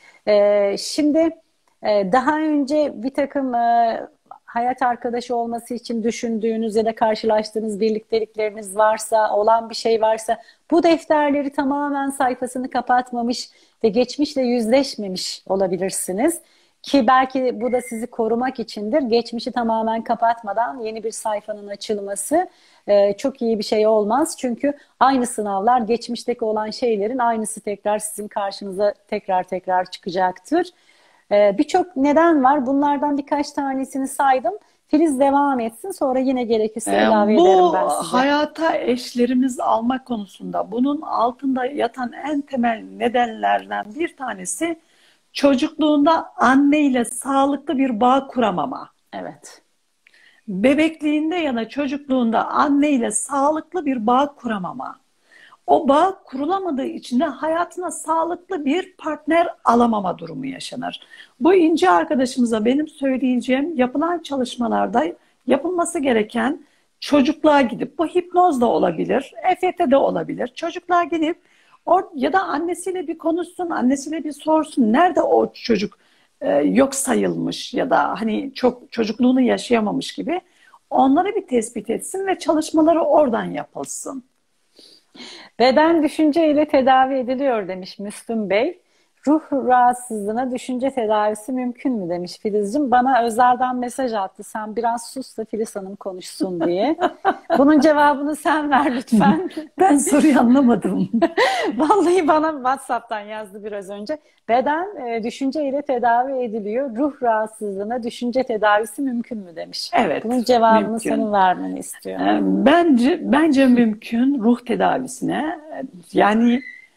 Şimdi daha önce bir takım hayat arkadaşı olması için düşündüğünüz ya da karşılaştığınız birliktelikleriniz varsa, olan bir şey varsa, bu defterleri tamamen sayfasını kapatmamış ve geçmişle yüzleşmemiş olabilirsiniz. Ki belki bu da sizi korumak içindir. Geçmişi tamamen kapatmadan yeni bir sayfanın açılması çok iyi bir şey olmaz. Çünkü aynı sınavlar, geçmişteki olan şeylerin aynısı tekrar sizin karşınıza tekrar çıkacaktır. Birçok neden var. Bunlardan birkaç tanesini saydım. Filiz devam etsin. Sonra yine gerekirse ilave ederim ben size. Bu hayata eşlerimiz alma konusunda bunun altında yatan en temel nedenlerden bir tanesi çocukluğunda anneyle sağlıklı bir bağ kuramama. Evet. Bebekliğinde ya da çocukluğunda anneyle sağlıklı bir bağ kuramama. O bağ kurulamadığı için de hayatına sağlıklı bir partner alamama durumu yaşanır. Bu İnce arkadaşımıza benim söyleyeceğim, yapılan çalışmalarda yapılması gereken, çocukluğa gidip, bu hipnoz da olabilir, EFT de olabilir. Çocukluğa gidip ya da annesiyle bir konuşsun, annesiyle bir sorsun. Nerede o çocuk yok sayılmış ya da hani çok çocukluğunu yaşayamamış gibi. onları bir tespit etsin ve çalışmaları oradan yapılsın. Beden düşünceyle tedavi ediliyor demiş Müslüm Bey. Ruh rahatsızlığına düşünce tedavisi mümkün mü demiş Filizciğim. Bana özelden mesaj attı. Sen biraz sus da Filiz Hanım konuşsun diye. Bunun cevabını sen ver lütfen. Ben soruyu anlamadım. Vallahi bana WhatsApp'tan yazdı biraz önce. Beden düşünceyle tedavi ediliyor. Ruh rahatsızlığına düşünce tedavisi mümkün mü demiş. Evet, Bunun cevabını mümkün. senin vermeni istiyorum. Bence mümkün ruh tedavisine. Yani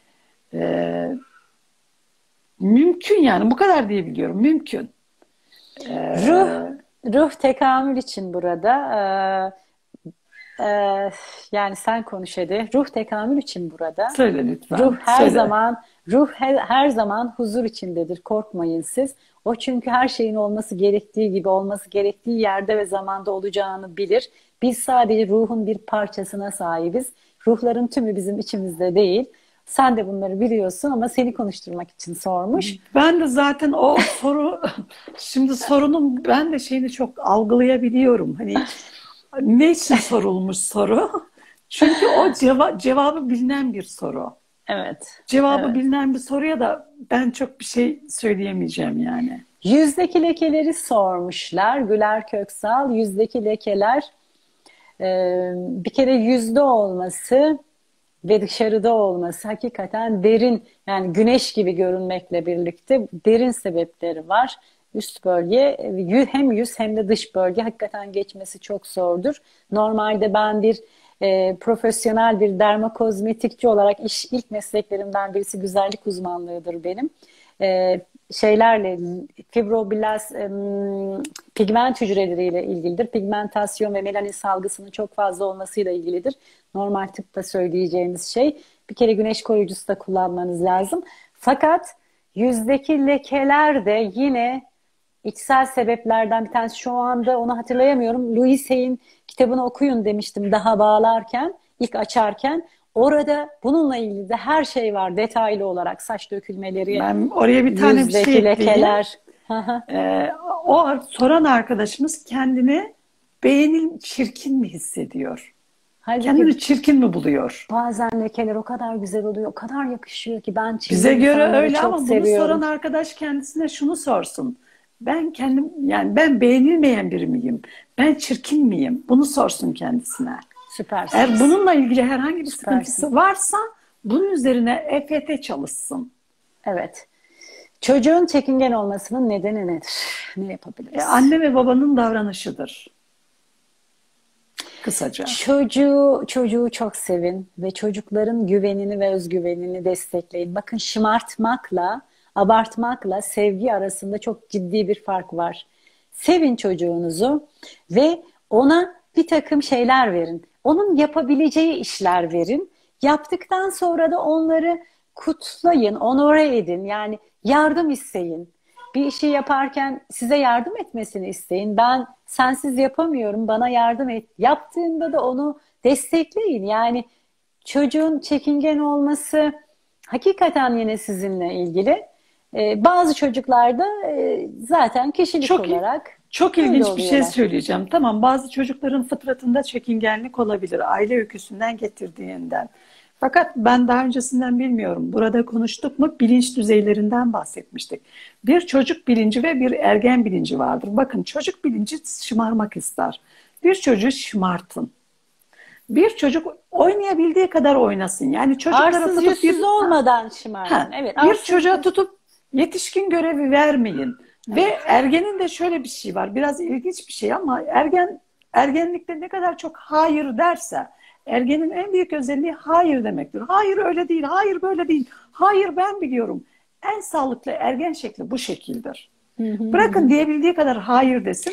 mümkün, yani bu kadar diyebiliyorum. Mümkün. Ruh tekamül için burada. Yani sen konuş hadi. Ruh tekamül için burada. Söyle lütfen. Ruh her zaman huzur içindedir. Korkmayın siz. O çünkü her şeyin olması gerektiği gibi olması gerektiği yerde ve zamanda olacağını bilir. Biz sadece ruhun bir parçasına sahibiz. Ruhların tümü bizim içimizde değil. Sen de bunları biliyorsun ama seni konuşturmak için sormuş. Ben de zaten o soru şimdi sorunun ben de şeyini çok algılayabiliyorum. Hani ne için sorulmuş soru? Çünkü o cevabı bilinen bir soru. Evet. Cevabı Evet. bilinen bir soruya da ben çok bir şey söyleyemeyeceğim yani. Yüzdeki lekeleri sormuşlar. Güler Köksal. Yüzdeki lekeler bir kere yüzde olması ve dışarıda olması hakikaten derin, yani güneş gibi görünmekle birlikte derin sebepleri var. Üst bölge hem yüz hem de dış bölge hakikaten geçmesi çok zordur. Normalde ben bir profesyonel bir dermokozmetikçi olarak ilk mesleklerimden birisi güzellik uzmanlığıdır benim. Şeylerle fibroblast pigment hücreleriyle ilgilidir. Pigmentasyon ve melanin salgısının çok fazla olmasıyla ilgilidir. Normal tıpta söyleyeceğimiz şey. Bir kere güneş koruyucusu da kullanmanız lazım. Fakat yüzdeki lekeler de yine içsel sebeplerden bir tanesi. Şu anda onu hatırlayamıyorum. Louise Hay'in kitabını okuyun demiştim daha bağlarken, ilk açarken. Orada bununla ilgili de her şey var detaylı olarak. Saç dökülmeleri, Ben oraya bir tane bir şey lekeler. O soran arkadaşımız kendini çirkin mi hissediyor? Halbuki Kendini çirkin mi buluyor? bazen lekeler o kadar güzel oluyor, o kadar yakışıyor ki ben çirkin Bize göre insanları öyle çok ama bunu seviyorum. soran arkadaş kendisine şunu sorsun. Ben beğenilmeyen biri miyim? Ben çirkin miyim? Bunu sorsun kendisine. Süpersiniz. Eğer bununla ilgili herhangi bir Süpersiniz. sıkıntısı varsa bunun üzerine EFT çalışsın. Evet. Çocuğun çekingen olmasının nedeni nedir? Ne yapabiliriz? Anne ve babanın davranışıdır. Kısaca. Çocuğu çok sevin ve çocukların güvenini ve özgüvenini destekleyin. Bakın şımartmakla, abartmakla sevgi arasında çok ciddi bir fark var. Sevin çocuğunuzu ve ona bir takım şeyler verin. Onun yapabileceği işler verin. Yaptıktan sonra da onları kutlayın, onore edin. Yani yardım isteyin. Bir işi yaparken size yardım etmesini isteyin. Ben sensiz yapamıyorum, bana yardım et. Yaptığında da onu destekleyin. Yani çocuğun çekingen olması hakikaten yine sizinle ilgili. Bazı çocuklarda zaten kişilik olarak çok öyle ilginç bir şey oluyorlar. söyleyeceğim. Tamam, bazı çocukların fıtratında çekingenlik olabilir. Aile öyküsünden getirdiğinden. Fakat ben daha öncesinden bilmiyorum. Burada konuştuk mu bilinç düzeylerinden bahsetmiştik. Bir çocuk bilinci ve bir ergen bilinci vardır. Bakın, çocuk bilinci şımarmak ister. Bir çocuğu şımartın. Bir çocuk oynayabildiği kadar oynasın. Yani çocuklara Arsız tutup yüzsüz olmadan şımarın. Evet, bir arsız çocuğa tutup yetişkin görevi vermeyin. Ve ergenin de şöyle bir şey var. Biraz ilginç bir şey ama ergenlikte ne kadar çok hayır derse, ergenin en büyük özelliği hayır demektir. Hayır öyle değil, hayır böyle değil, hayır ben biliyorum. En sağlıklı ergen şekli bu şekildir. Bırakın diyebildiği kadar hayır desin.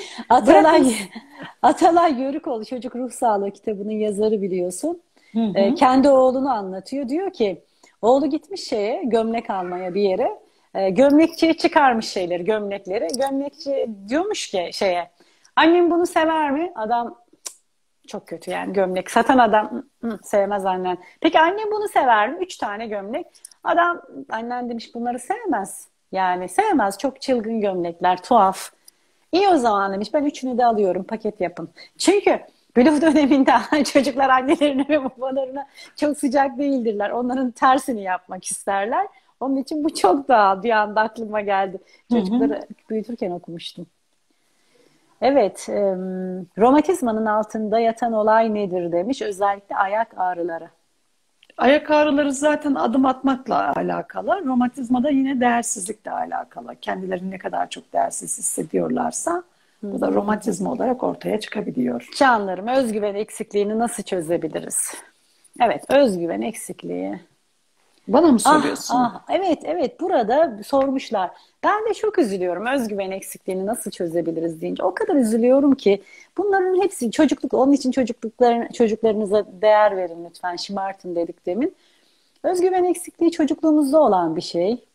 Atalay Yörükoğlu Çocuk Ruh Sağlığı kitabının yazarı biliyorsun. Kendi oğlunu anlatıyor. Diyor ki oğlu gitmiş gömlek almaya bir yere. Gömlekçiye çıkarmış gömlekleri. Gömlekçi diyormuş ki annem bunu sever mi? Adam çok kötü yani gömlek. Satan adam sevmez annen. Peki annem bunu sever mi? 3 tane gömlek. Adam annen demiş bunları sevmez. Yani sevmez. Çok çılgın gömlekler, tuhaf. İyi o zaman demiş. Ben üçünü de alıyorum. Paket yapın. Çünkü bluf döneminde çocuklar annelerine ve babalarına çok sıcak değildirler. Onların tersini yapmak isterler. Onun için bu çok doğal. Bir anda aklıma geldi. Hı hı. Çocukları büyütürken okumuştum. Evet, romatizmanın altında yatan olay nedir demiş. Özellikle ayak ağrıları. Ayak ağrıları zaten adım atmakla alakalı. Romatizma da yine değersizlikle alakalı. Kendilerini ne kadar çok değersiz hissediyorlarsa bu da romatizma olarak ortaya çıkabiliyor. Canlarım, özgüven eksikliğini nasıl çözebiliriz? Evet, özgüven eksikliği. Bana mı Ah, soruyorsun? ah, evet, evet. Burada sormuşlar. Ben de çok üzülüyorum. Özgüven eksikliğini nasıl çözebiliriz deyince. O kadar üzülüyorum ki bunların hepsi çocukluk. Onun için çocuklarınıza değer verin lütfen. Şımartın dedik demin. Özgüven eksikliği çocukluğumuzda olan bir şey.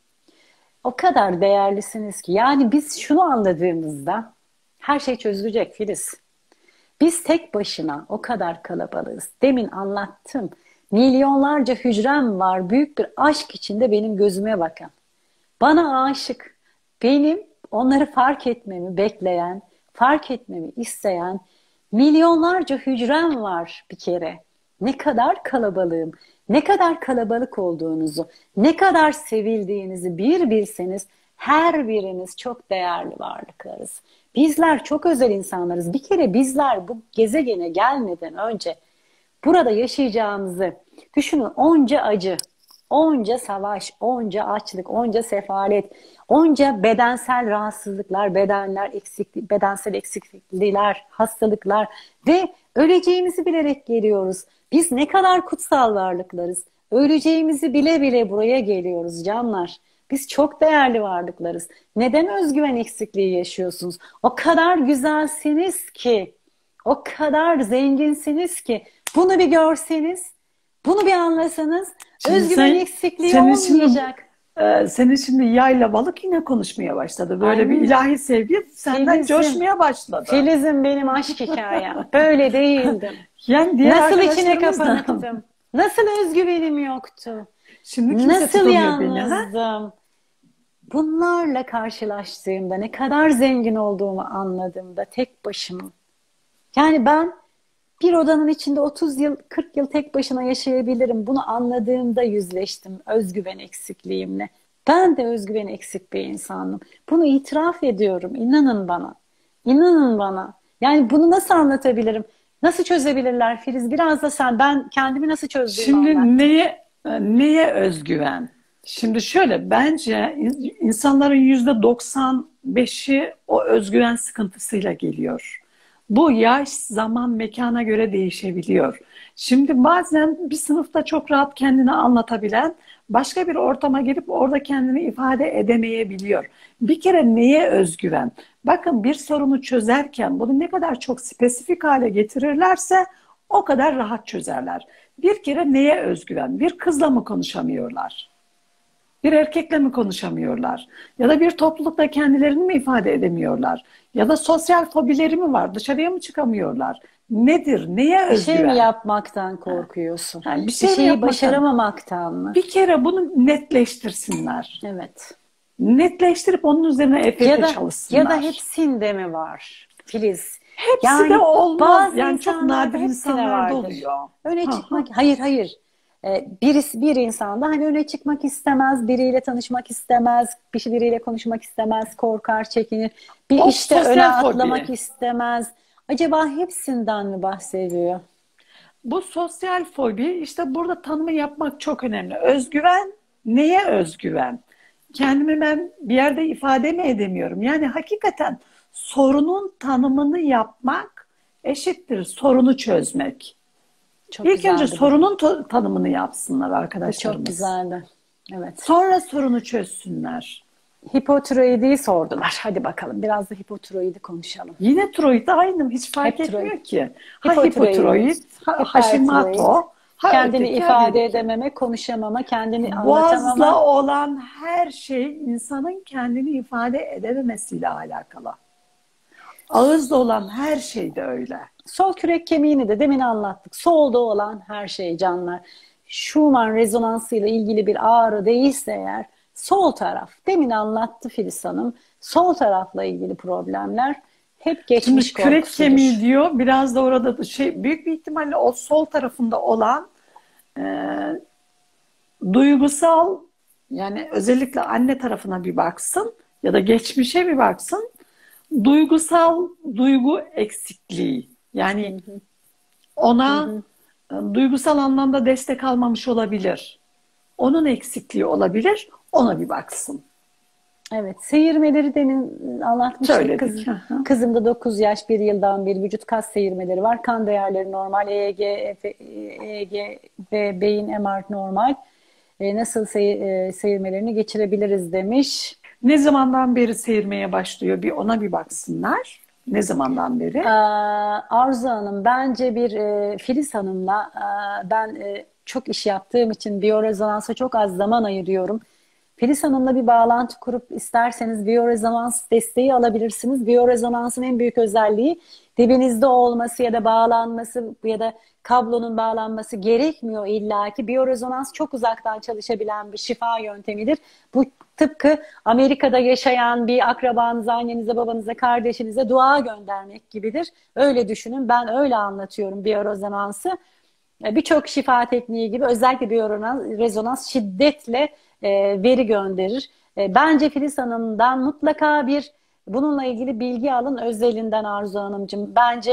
O kadar değerlisiniz ki. Yani biz şunu anladığımızda her şey çözülecek Filiz. Biz tek başına o kadar kalabalığız. Demin anlattım. Milyonlarca hücrem var. Büyük bir aşk içinde benim gözüme bakan. Bana aşık. Benim onları fark etmemi bekleyen, fark etmemi isteyen milyonlarca hücrem var bir kere. Ne kadar kalabalığım, ne kadar kalabalık olduğunuzu, ne kadar sevildiğinizi bir bilseniz her biriniz çok değerli varlıklarız. Bizler çok özel insanlarız. Bir kere bizler bu gezegene gelmeden önce burada yaşayacağımızı düşünün, onca acı, onca savaş, onca açlık, onca sefalet, onca bedensel rahatsızlıklar, bedensel eksiklikler, hastalıklar ve öleceğimizi bilerek geliyoruz. Biz ne kadar kutsal varlıklarız. Öleceğimizi bile bile buraya geliyoruz canlar. Biz çok değerli varlıklarız. Neden özgüven eksikliği yaşıyorsunuz? O kadar güzelsiniz ki, o kadar zenginsiniz ki bunu bir görseniz, bunu bir anlasanız Şimdi özgüven eksikliği senin şimdi olmayacak. senin şimdi yayla balık yine konuşmaya başladı. Böyle bir Aynen. ilahi sevgi senden Filiz'im, coşmaya başladı. Filiz'im benim aşk hikayem. Böyle değildim. Yani diğer Nasıl içine arkadaşlarımız da kapanıktım. Nasıl özgüvenim yoktu. şimdi kimse Nasıl tutamıyor beni, ha? yalnızdım. Bunlarla karşılaştığımda ne kadar zengin olduğumu anladığımda tek başıma. Yani ben bir odanın içinde 30 yıl, 40 yıl tek başına yaşayabilirim. Bunu anladığımda yüzleştim özgüven eksikliğimle. Ben de özgüven eksik bir insanım. Bunu itiraf ediyorum. İnanın bana. İnanın bana. Yani bunu nasıl anlatabilirim? Nasıl çözebilirler Filiz? Biraz da sen, ben kendimi nasıl çözdüğümü Şimdi anlattım. neye özgüven? Şimdi şöyle, bence insanların %95'i o özgüven sıkıntısıyla geliyor. Bu yaş, zaman, mekana göre değişebiliyor. Şimdi bazen bir sınıfta çok rahat kendini anlatabilen başka bir ortama girip orada kendini ifade edemeyebiliyor. Bir kere neye özgüven? Bakın, bir sorunu çözerken bunu ne kadar çok spesifik hale getirirlerse o kadar rahat çözerler. Bir kere neye özgüven? Bir kızla mı konuşamıyorlar? Bir erkekle mi konuşamıyorlar? Ya da bir toplulukta kendilerini mi ifade edemiyorlar? Ya da sosyal fobileri mi var? Dışarıya mı çıkamıyorlar? Nedir? Neye Bir şey mi özgüven? yapmaktan korkuyorsun? Yani bir Bir şey mi şeyi yapmaktan? başaramamaktan mı? Bir kere bunu netleştirsinler. Evet. Netleştirip onun üzerine Ya EFT da ya da çalışsınlar. hepsinde mi var Filiz? Hepsi de Yani olmaz. bazı Yani çok insanlarda nadir hepsine insanlarda vardır. oluyor. Öne Hı hı. çıkmak, hayır hayır. Bir insanda hani öne çıkmak istemez, biriyle tanışmak istemez, biriyle konuşmak istemez, korkar, çekinir. Bir O işte öne sosyal atlamak fobi. istemez. Acaba hepsinden mi bahsediyor? Bu sosyal fobi, işte burada tanımı yapmak çok önemli. Özgüven, neye özgüven? Kendimi ben bir yerde ifade mi edemiyorum? Yani hakikaten sorunun tanımını yapmak eşittir sorunu çözmek. Çok İlk önce güzeldi bu. sorunun tanımını yapsınlar Bu çok arkadaşlarımız. güzeldi. Evet. Sonra sorunu çözsünler. Hipotiroidi sordular. Hadi bakalım biraz da hipotiroidi konuşalım. Yine tiroid aynı, hiç fark Hep tiroid. etmiyor ki. Ha Hipotiroid, hipotiroid, ha hipertiroid, Hashimoto, ha kendini öteki, ha ifade biriki. edememe, konuşamama, kendini Boğazla anlatamama. olan her şey insanın kendini ifade edememesiyle alakalı. Ağızla olan her şey de öyle. Sol kürek kemiğini de demin anlattık. Solda olan her şey canlar. Schumann rezonansıyla ilgili bir ağrı değilse eğer sol taraf, demin anlattı Filiz Hanım, sol tarafla ilgili problemler Hep Şimdi geçmiş kürek korkusudur. kemiği diyor. Biraz da orada da büyük bir ihtimalle o sol tarafında olan e, duygusal, yani özellikle anne tarafına bir baksın ya da geçmişe bir baksın. Duygusal duygu eksikliği. Hı Yani hı, hı ona hı. duygusal anlamda destek almamış olabilir. Onun eksikliği olabilir. Ona bir baksın. Evet, seyirmeleri demin anlatmıştık. Söyledik. Hı hı. Kızımda 9 yaş, 1 yıldan beri vücut kas seyirmeleri var. Kan değerleri normal, EEG ve beyin MR normal. Nasıl seyirmelerini geçirebiliriz demiş. Ne zamandan beri seyirmeye başlıyor? Bir ona bir baksınlar. Ne zamandan beri? Arzu Hanım, bence Filiz Hanım'la ben çok iş yaptığım için biyorezonansa çok az zaman ayırıyorum. Filiz Hanım'la bir bağlantı kurup isterseniz biyorezonans desteği alabilirsiniz. Biyorezonansın en büyük özelliği dibinizde olması ya da bağlanması ya da kablonun bağlanması gerekmiyor illaki. Biyorezonans çok uzaktan çalışabilen bir şifa yöntemidir. Bu tıpkı Amerika'da yaşayan bir akrabanıza, annenize, babanıza, kardeşinize dua göndermek gibidir. Öyle düşünün. Ben öyle anlatıyorum biyorezonansı. Birçok şifa tekniği gibi özellikle biyorezonans şiddetle veri gönderir. Bence Filiz Hanım'dan mutlaka bununla ilgili bilgi alın özelinden Arzu Hanımcığım. Bence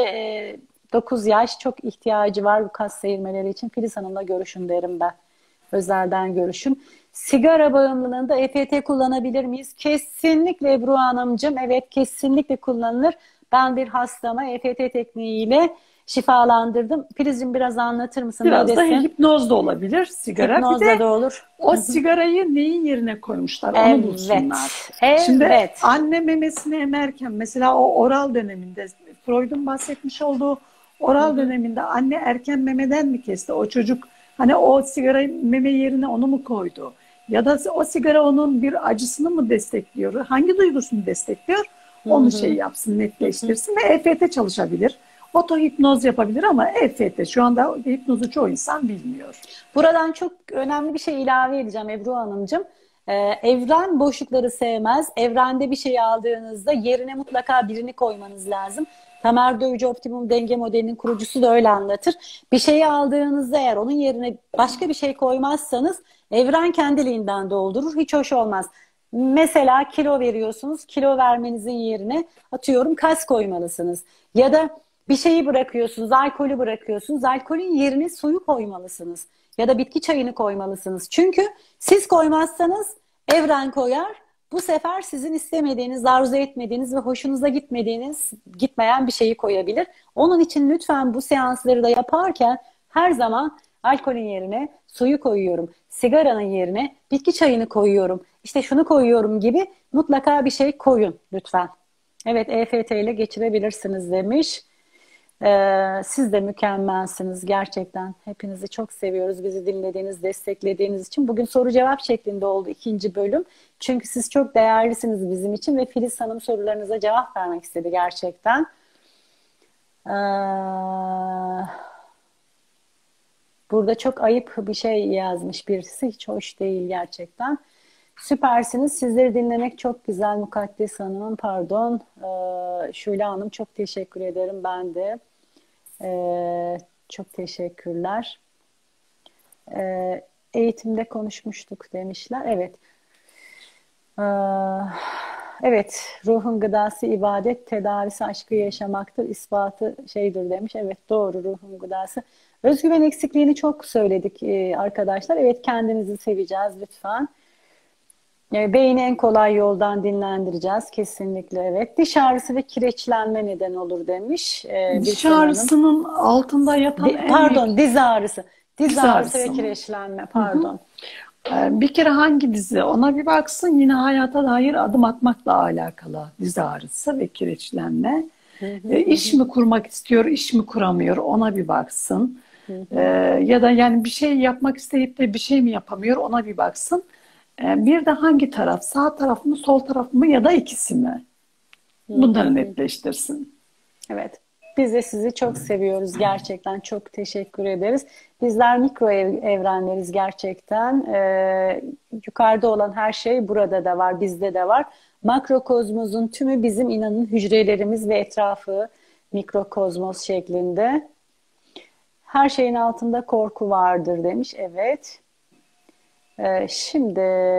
9 yaş çok ihtiyacı var bu kas seyirmeleri için. Filiz Hanım'la görüşün derim ben. Özelden görüşün. Sigara bağımlılığında EFT kullanabilir miyiz? Kesinlikle Ebru Hanımcığım. Evet, kesinlikle kullanılır. Ben bir hastama EFT tekniğiyle şifalandırdım. Filizciğim biraz anlatır mısın? Ne Biraz da desin? hipnoz da olabilir sigara. Bir Hipnozla de da olur. o sigarayı neyin yerine koymuşlar onu bulsunlar. Evet. Şimdi Evet. anne memesini emerken mesela o oral döneminde Freud'un bahsetmiş olduğu oral döneminde anne erken memeden mi kesti? O çocuk hani o sigarayı meme yerine onu mu koydu? Ya da o sigara onun bir acısını mı destekliyor? Hangi duygusunu destekliyor? Onu yapsın, netleştirsin ve EFT çalışabilir. Otohipnoz yapabilir ama EFT şu anda hipnozu çoğu insan bilmiyor. Buradan çok önemli bir şey ilave edeceğim Ebru Hanımcığım. Evren boşlukları sevmez. Evrende bir şey aldığınızda yerine mutlaka birini koymanız lazım. Tamer Dövücü Optimum Denge Modeli'nin kurucusu da öyle anlatır. Bir şeyi aldığınızda eğer onun yerine başka bir şey koymazsanız evren kendiliğinden doldurur. Hiç hoş olmaz. Mesela kilo veriyorsunuz. Kilo vermenizin yerine atıyorum kas koymalısınız. Ya da bir şeyi bırakıyorsunuz, alkolü bırakıyorsunuz. Alkolün yerine suyu koymalısınız. Ya da bitki çayını koymalısınız. Çünkü siz koymazsanız evren koyar. Bu sefer sizin istemediğiniz, arzu etmediğiniz ve hoşunuza gitmeyen bir şeyi koyabilir. Onun için lütfen bu seansları da yaparken her zaman alkolün yerine suyu koyuyorum. Sigaranın yerine bitki çayını koyuyorum. İşte şunu koyuyorum gibi mutlaka bir şey koyun lütfen. Evet, EFT ile geçirebilirsiniz demiş. Siz de mükemmelsiniz gerçekten. Hepinizi çok seviyoruz. Bizi dinlediğiniz, desteklediğiniz için. Bugün soru cevap şeklinde oldu 2. bölüm. Çünkü siz çok değerlisiniz bizim için ve Filiz Hanım sorularınıza cevap vermek istedi gerçekten. Ee, Burada çok ayıp bir şey yazmış birisi. Hiç hoş değil gerçekten. Süpersiniz. Sizleri dinlemek çok güzel. Mukaddes Hanım, pardon. Şule Hanım çok teşekkür ederim ben de. Çok teşekkürler. Eğitimde konuşmuştuk demişler. Evet. Evet. Ruhun gıdası ibadet, tedavisi aşkı yaşamaktır. İspatı şeydir demiş. Evet, doğru, ruhun gıdası. Özgüven eksikliğini çok söyledik arkadaşlar. Evet, kendinizi seveceğiz lütfen. Beyni en kolay yoldan dinlendireceğiz. Kesinlikle evet. Diş ağrısı ve kireçlenme neden olur demiş. Diş ağrısının altında yatan pardon, diz ağrısı. Diz ağrısı ağrısı ve mı? kireçlenme, pardon. Bir kere hangi dizi ona bir baksın, yine hayata dair adım atmakla alakalı diz ağrısı ve kireçlenme. İş mi kurmak istiyor, iş mi kuramıyor, ona bir baksın. Ya da yani bir şey yapmak isteyip de bir şey mi yapamıyor, ona bir baksın. Bir de hangi taraf, sağ taraf mı, sol taraf mı ya da ikisi mi? Bunları netleştirsin. Evet. Biz de sizi çok seviyoruz gerçekten. Çok teşekkür ederiz. Bizler mikro evrenleriz gerçekten. Yukarıda olan her şey burada da var, bizde de var. Makrokozmosun tümü bizim inanın hücrelerimiz ve etrafı mikrokozmos şeklinde. Her şeyin altında korku vardır demiş. Evet. Şimdi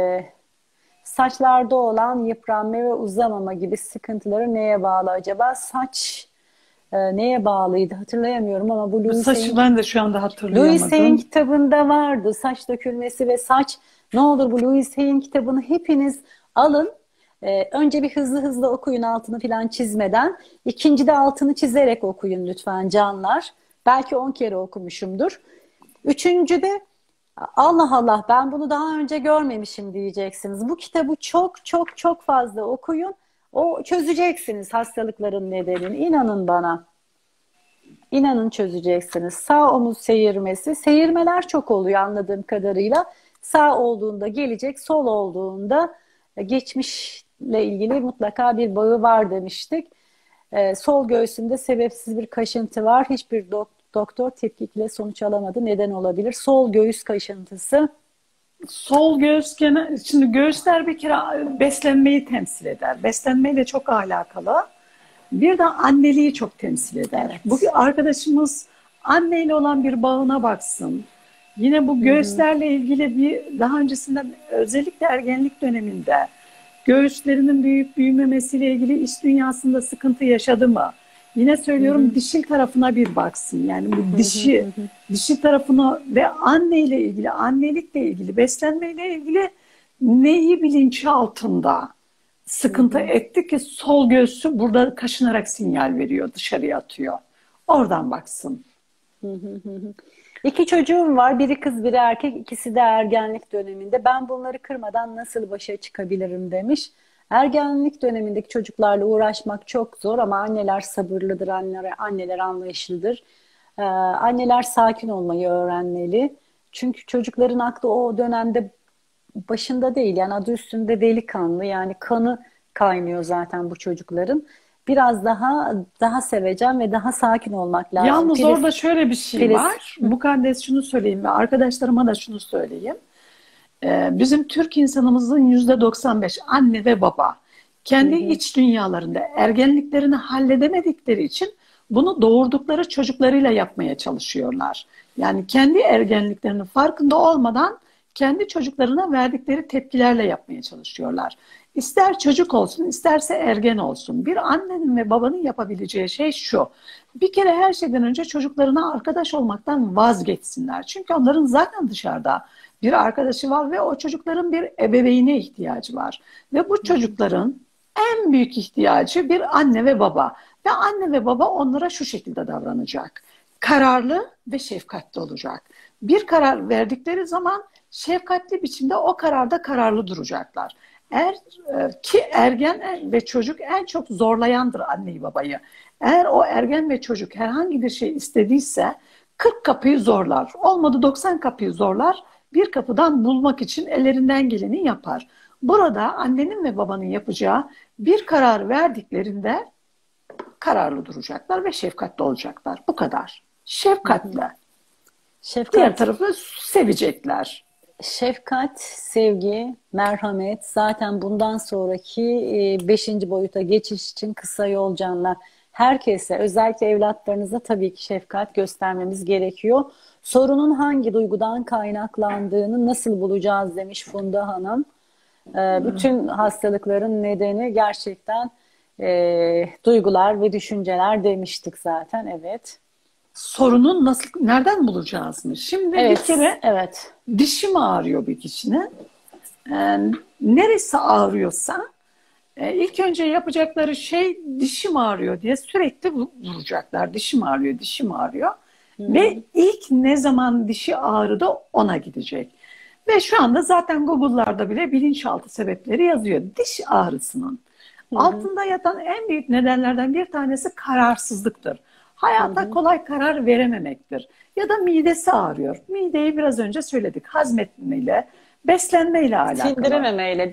saçlarda olan yıpranma ve uzamama gibi sıkıntıları neye bağlı acaba? Saç neye bağlıydı hatırlayamıyorum ama bu Saçı ben de şu anda hatırlayamadım. Louis Hay'in kitabında vardı. Saç dökülmesi ve saç. Ne olur bu Louis Hay'in kitabını hepiniz alın. Önce bir hızlı hızlı okuyun altını falan çizmeden. İkinci de altını çizerek okuyun lütfen canlar. Belki 10 kere okumuşumdur. Üçüncü de Allah Allah ben bunu daha önce görmemişim diyeceksiniz. Bu kitabı çok çok çok fazla okuyun. O çözeceksiniz hastalıkların nedenini. İnanın bana. İnanın çözeceksiniz. Sağ omuz seyirmesi. Seyirmeler çok oluyor anladığım kadarıyla. Sağ olduğunda gelecek, sol olduğunda geçmişle ilgili mutlaka bir bağı var demiştik. Sol göğsünde sebepsiz bir kaşıntı var. Hiçbir doktor tetkikle sonuç alamadı. Neden olabilir? Sol göğüs kaşıntısı. Sol göğüs şimdi göğüsler bir kere beslenmeyi temsil eder. Beslenmeyle çok alakalı. Bir de anneliği çok temsil eder. Evet. Bu arkadaşımız anneyle olan bir bağına baksın. Yine bu göğüslerle ilgili bir daha öncesinden özellikle ergenlik döneminde göğüslerinin büyüyüp büyümemesiyle ilgili iç dünyasında sıkıntı yaşadı mı? Yine söylüyorum dişil tarafına bir baksın. Yani bu dişi tarafına ve anneyle ilgili, annelikle ilgili, beslenmeyle ilgili neyi bilinci altında sıkıntı etti ki sol göğsü burada kaşınarak sinyal veriyor, dışarıya atıyor. Oradan baksın. 2 çocuğum var. Biri kız, biri erkek. İkisi de ergenlik döneminde. Ben bunları kırmadan nasıl başa çıkabilirim demiş. Ergenlik dönemindeki çocuklarla uğraşmak çok zor ama anneler sabırlıdır, anneler anlayışlıdır. Anneler sakin olmayı öğrenmeli. Çünkü çocukların aklı o dönemde başında değil. Yani adı üstünde delikanlı. Yani kanı kaynıyor zaten bu çocukların. Biraz daha sevecen ve daha sakin olmak lazım. Yalnız orada şöyle bir şey var. Mukaddes şunu söyleyeyim ve arkadaşlarıma da şunu söyleyeyim. Bizim Türk insanımızın %95 anne ve baba kendi iç dünyalarında ergenliklerini halledemedikleri için bunu doğurdukları çocuklarıyla yapmaya çalışıyorlar. Yani kendi ergenliklerinin farkında olmadan kendi çocuklarına verdikleri tepkilerle yapmaya çalışıyorlar. İster çocuk olsun, isterse ergen olsun. Bir annenin ve babanın yapabileceği şey şu. Bir kere her şeyden önce çocuklarına arkadaş olmaktan vazgeçsinler. Çünkü onların zaten dışarıda bir arkadaşı var ve o çocukların bir ebeveyne ihtiyacı var. Ve bu çocukların en büyük ihtiyacı bir anne ve baba. Ve anne ve baba onlara şu şekilde davranacak. Kararlı ve şefkatli olacak. Bir karar verdikleri zaman şefkatli biçimde o kararda kararlı duracaklar. Ki ergen ve çocuk en çok zorlayandır anneyi babayı. Eğer o ergen ve çocuk herhangi bir şey istediyse 40 kapıyı zorlar. Olmadı 90 kapıyı zorlar. Bir kapıdan bulmak için ellerinden geleni yapar. Burada annenin ve babanın yapacağı bir karar verdiklerinde kararlı duracaklar ve şefkatli olacaklar. Bu kadar. Şefkatle. Diğer tarafı sevecekler. Şefkat, sevgi, merhamet zaten bundan sonraki 5. boyuta geçiş için kısa yol canlar. Herkese, özellikle evlatlarınıza tabii ki şefkat göstermemiz gerekiyor. Sorunun hangi duygudan kaynaklandığını nasıl bulacağız demiş Funda Hanım. Bütün hastalıkların nedeni gerçekten duygular ve düşünceler demiştik zaten, evet. Sorunun nereden bulacağız mı? Şimdi bir kere dişi mi ağrıyor bir kişinin? Neresi ağrıyorsa ilk önce yapacakları şey dişim ağrıyor diye sürekli vuracaklar. Dişim ağrıyor, dişim ağrıyor. Ve ilk ne zaman dişi ağrıdı ona gidecek. Ve şu anda zaten Google'larda bile bilinçaltı sebepleri yazıyor. Diş ağrısının altında yatan en büyük nedenlerden bir tanesi kararsızlıktır. Hayata kolay karar verememektir. Ya da midesi ağrıyor. Mideyi biraz önce söyledik. Hazmetmeyle, beslenmeyle alakalı. Sindirememeyle.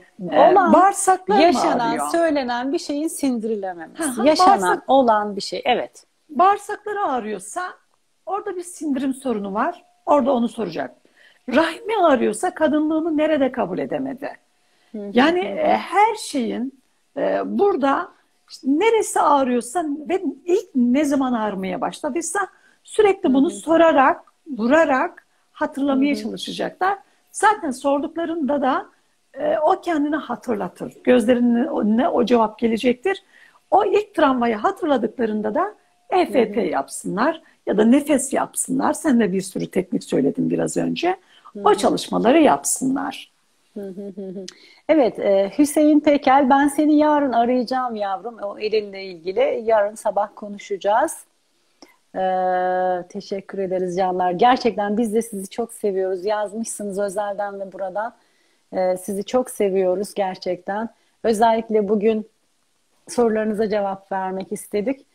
Bağırsaklar yaşanan, ağrıyor. söylenen bir şeyin sindirilememesi. Yaşanan, olan bir şey. Evet. Bağırsakları ağrıyorsa orada bir sindirim sorunu var. Orada onu soracak. Rahmi ağrıyorsa kadınlığını nerede kabul edemedi? Yani her şeyin burada işte neresi ağrıyorsa ve ilk ne zaman ağrımaya başladıysa sürekli bunu sorarak, vurarak hatırlamaya çalışacaklar. Zaten sorduklarında da o kendini hatırlatır. Gözlerinin önüne o cevap gelecektir. O ilk travmayı hatırladıklarında da EFT yapsınlar ya da nefes yapsınlar. Sen de bir sürü teknik söyledin biraz önce. O çalışmaları yapsınlar. Evet, Hüseyin Tekel, ben seni yarın arayacağım yavrum. O elinle ilgili. Yarın sabah konuşacağız. Teşekkür ederiz canlar. Gerçekten biz de sizi çok seviyoruz. Yazmışsınız özelden ve buradan. Sizi çok seviyoruz gerçekten. Özellikle bugün sorularınıza cevap vermek istedik.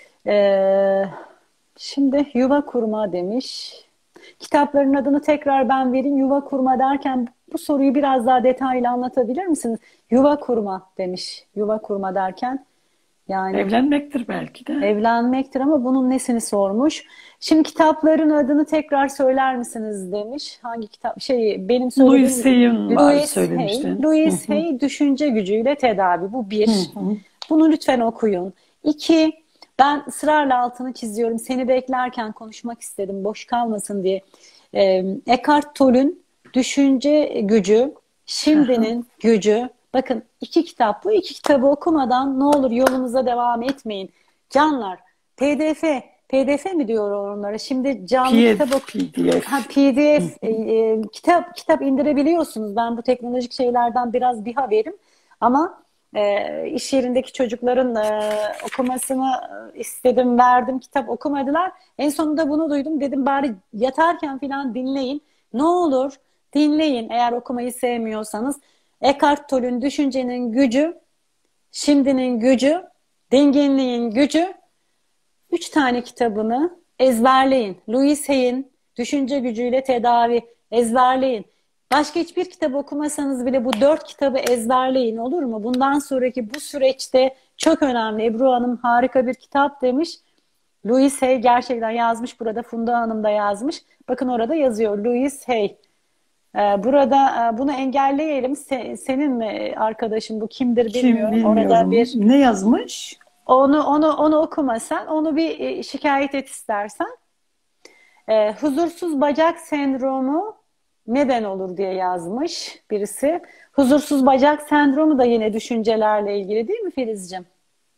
Şimdi yuva kurma demiş. Kitapların adını tekrar ben vereyim. Yuva kurma derken bu soruyu biraz daha detaylı anlatabilir misiniz? Yuva kurma demiş. Yuva kurma derken yani evlenmektir belki de. Evlenmektir ama bunun nesini sormuş. Şimdi kitapların adını tekrar söyler misiniz demiş. Hangi kitap? Benim söylediğim Louise Hay'in var söylemiştin. Louise Hay düşünce gücüyle tedavi. Bu bir. Bunu lütfen okuyun. İki, ben ısrarla altını çiziyorum. Seni beklerken konuşmak istedim. Boş kalmasın diye. Eckhart Tolle'ün Düşünce Gücü, Şimdinin Gücü. Bakın 2 kitap bu. 2 kitabı okumadan ne olur yolunuza devam etmeyin. Canlar, PDF mi diyor onlara? Şimdi canlı kitap PDF kitap indirebiliyorsunuz. Ben bu teknolojik şeylerden biraz bir haberim. Ama iş yerindeki çocukların okumasını istedim, verdim. Kitap okumadılar. En sonunda bunu duydum. Dedim bari yatarken falan dinleyin. Ne olur dinleyin eğer okumayı sevmiyorsanız. Eckhart Tolle'ün Düşüncenin Gücü, Şimdinin Gücü, Dinginliğin Gücü. 3 tane kitabını ezberleyin. Louise Hay'in Düşünce Gücüyle Tedavi ezberleyin. Başka hiçbir kitap okumasanız bile bu 4 kitabı ezberleyin, olur mu? Bundan sonraki bu süreçte çok önemli. Ebru Hanım harika bir kitap demiş. Louise Hay gerçekten yazmış. Burada Funda Hanım da yazmış. Bakın orada yazıyor Louise Hay. Burada bunu engelleyelim. Senin mi arkadaşın bu kimdir bilmiyorum. Orada bir ne yazmış? Onu okuma sen. Onu bir şikayet et istersen. Huzursuz bacak sendromu neden olur diye yazmış birisi. Huzursuz bacak sendromu da yine düşüncelerle ilgili değil mi Filizciğim?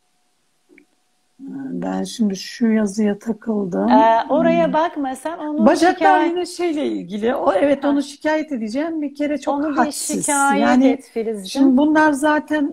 Ben şimdi şu yazıya takıldım. Oraya bakma sen. Onu bacaklar yine şeyle ilgili. Evet onu şikayet edeceğim. Bir kere çok onu hadsiz. Bir şikayet yani, et Filizciğim. Şimdi bunlar zaten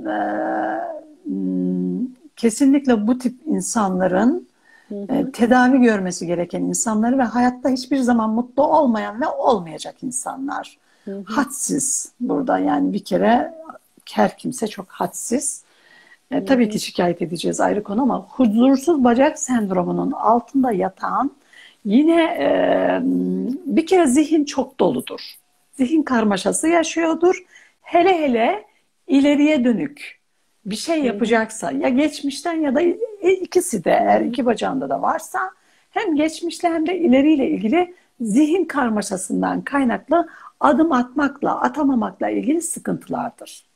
kesinlikle bu tip insanların tedavi görmesi gereken insanları ve hayatta hiçbir zaman mutlu olmayan ve olmayacak insanlar. Hadsiz burada yani bir kere her kimse çok hadsiz. Tabii ki şikayet edeceğiz ayrı konu ama huzursuz bacak sendromunun altında yatan yine bir kere zihin çok doludur. Zihin karmaşası yaşıyordur. Hele hele ileriye dönük bir şey yapacaksa ya geçmişten ya da ikisi de eğer 2 bacağında da varsa hem geçmişle hem de ileriyle ilgili zihin karmaşasından kaynaklı adım atmakla atamamakla ilgili sıkıntılardır.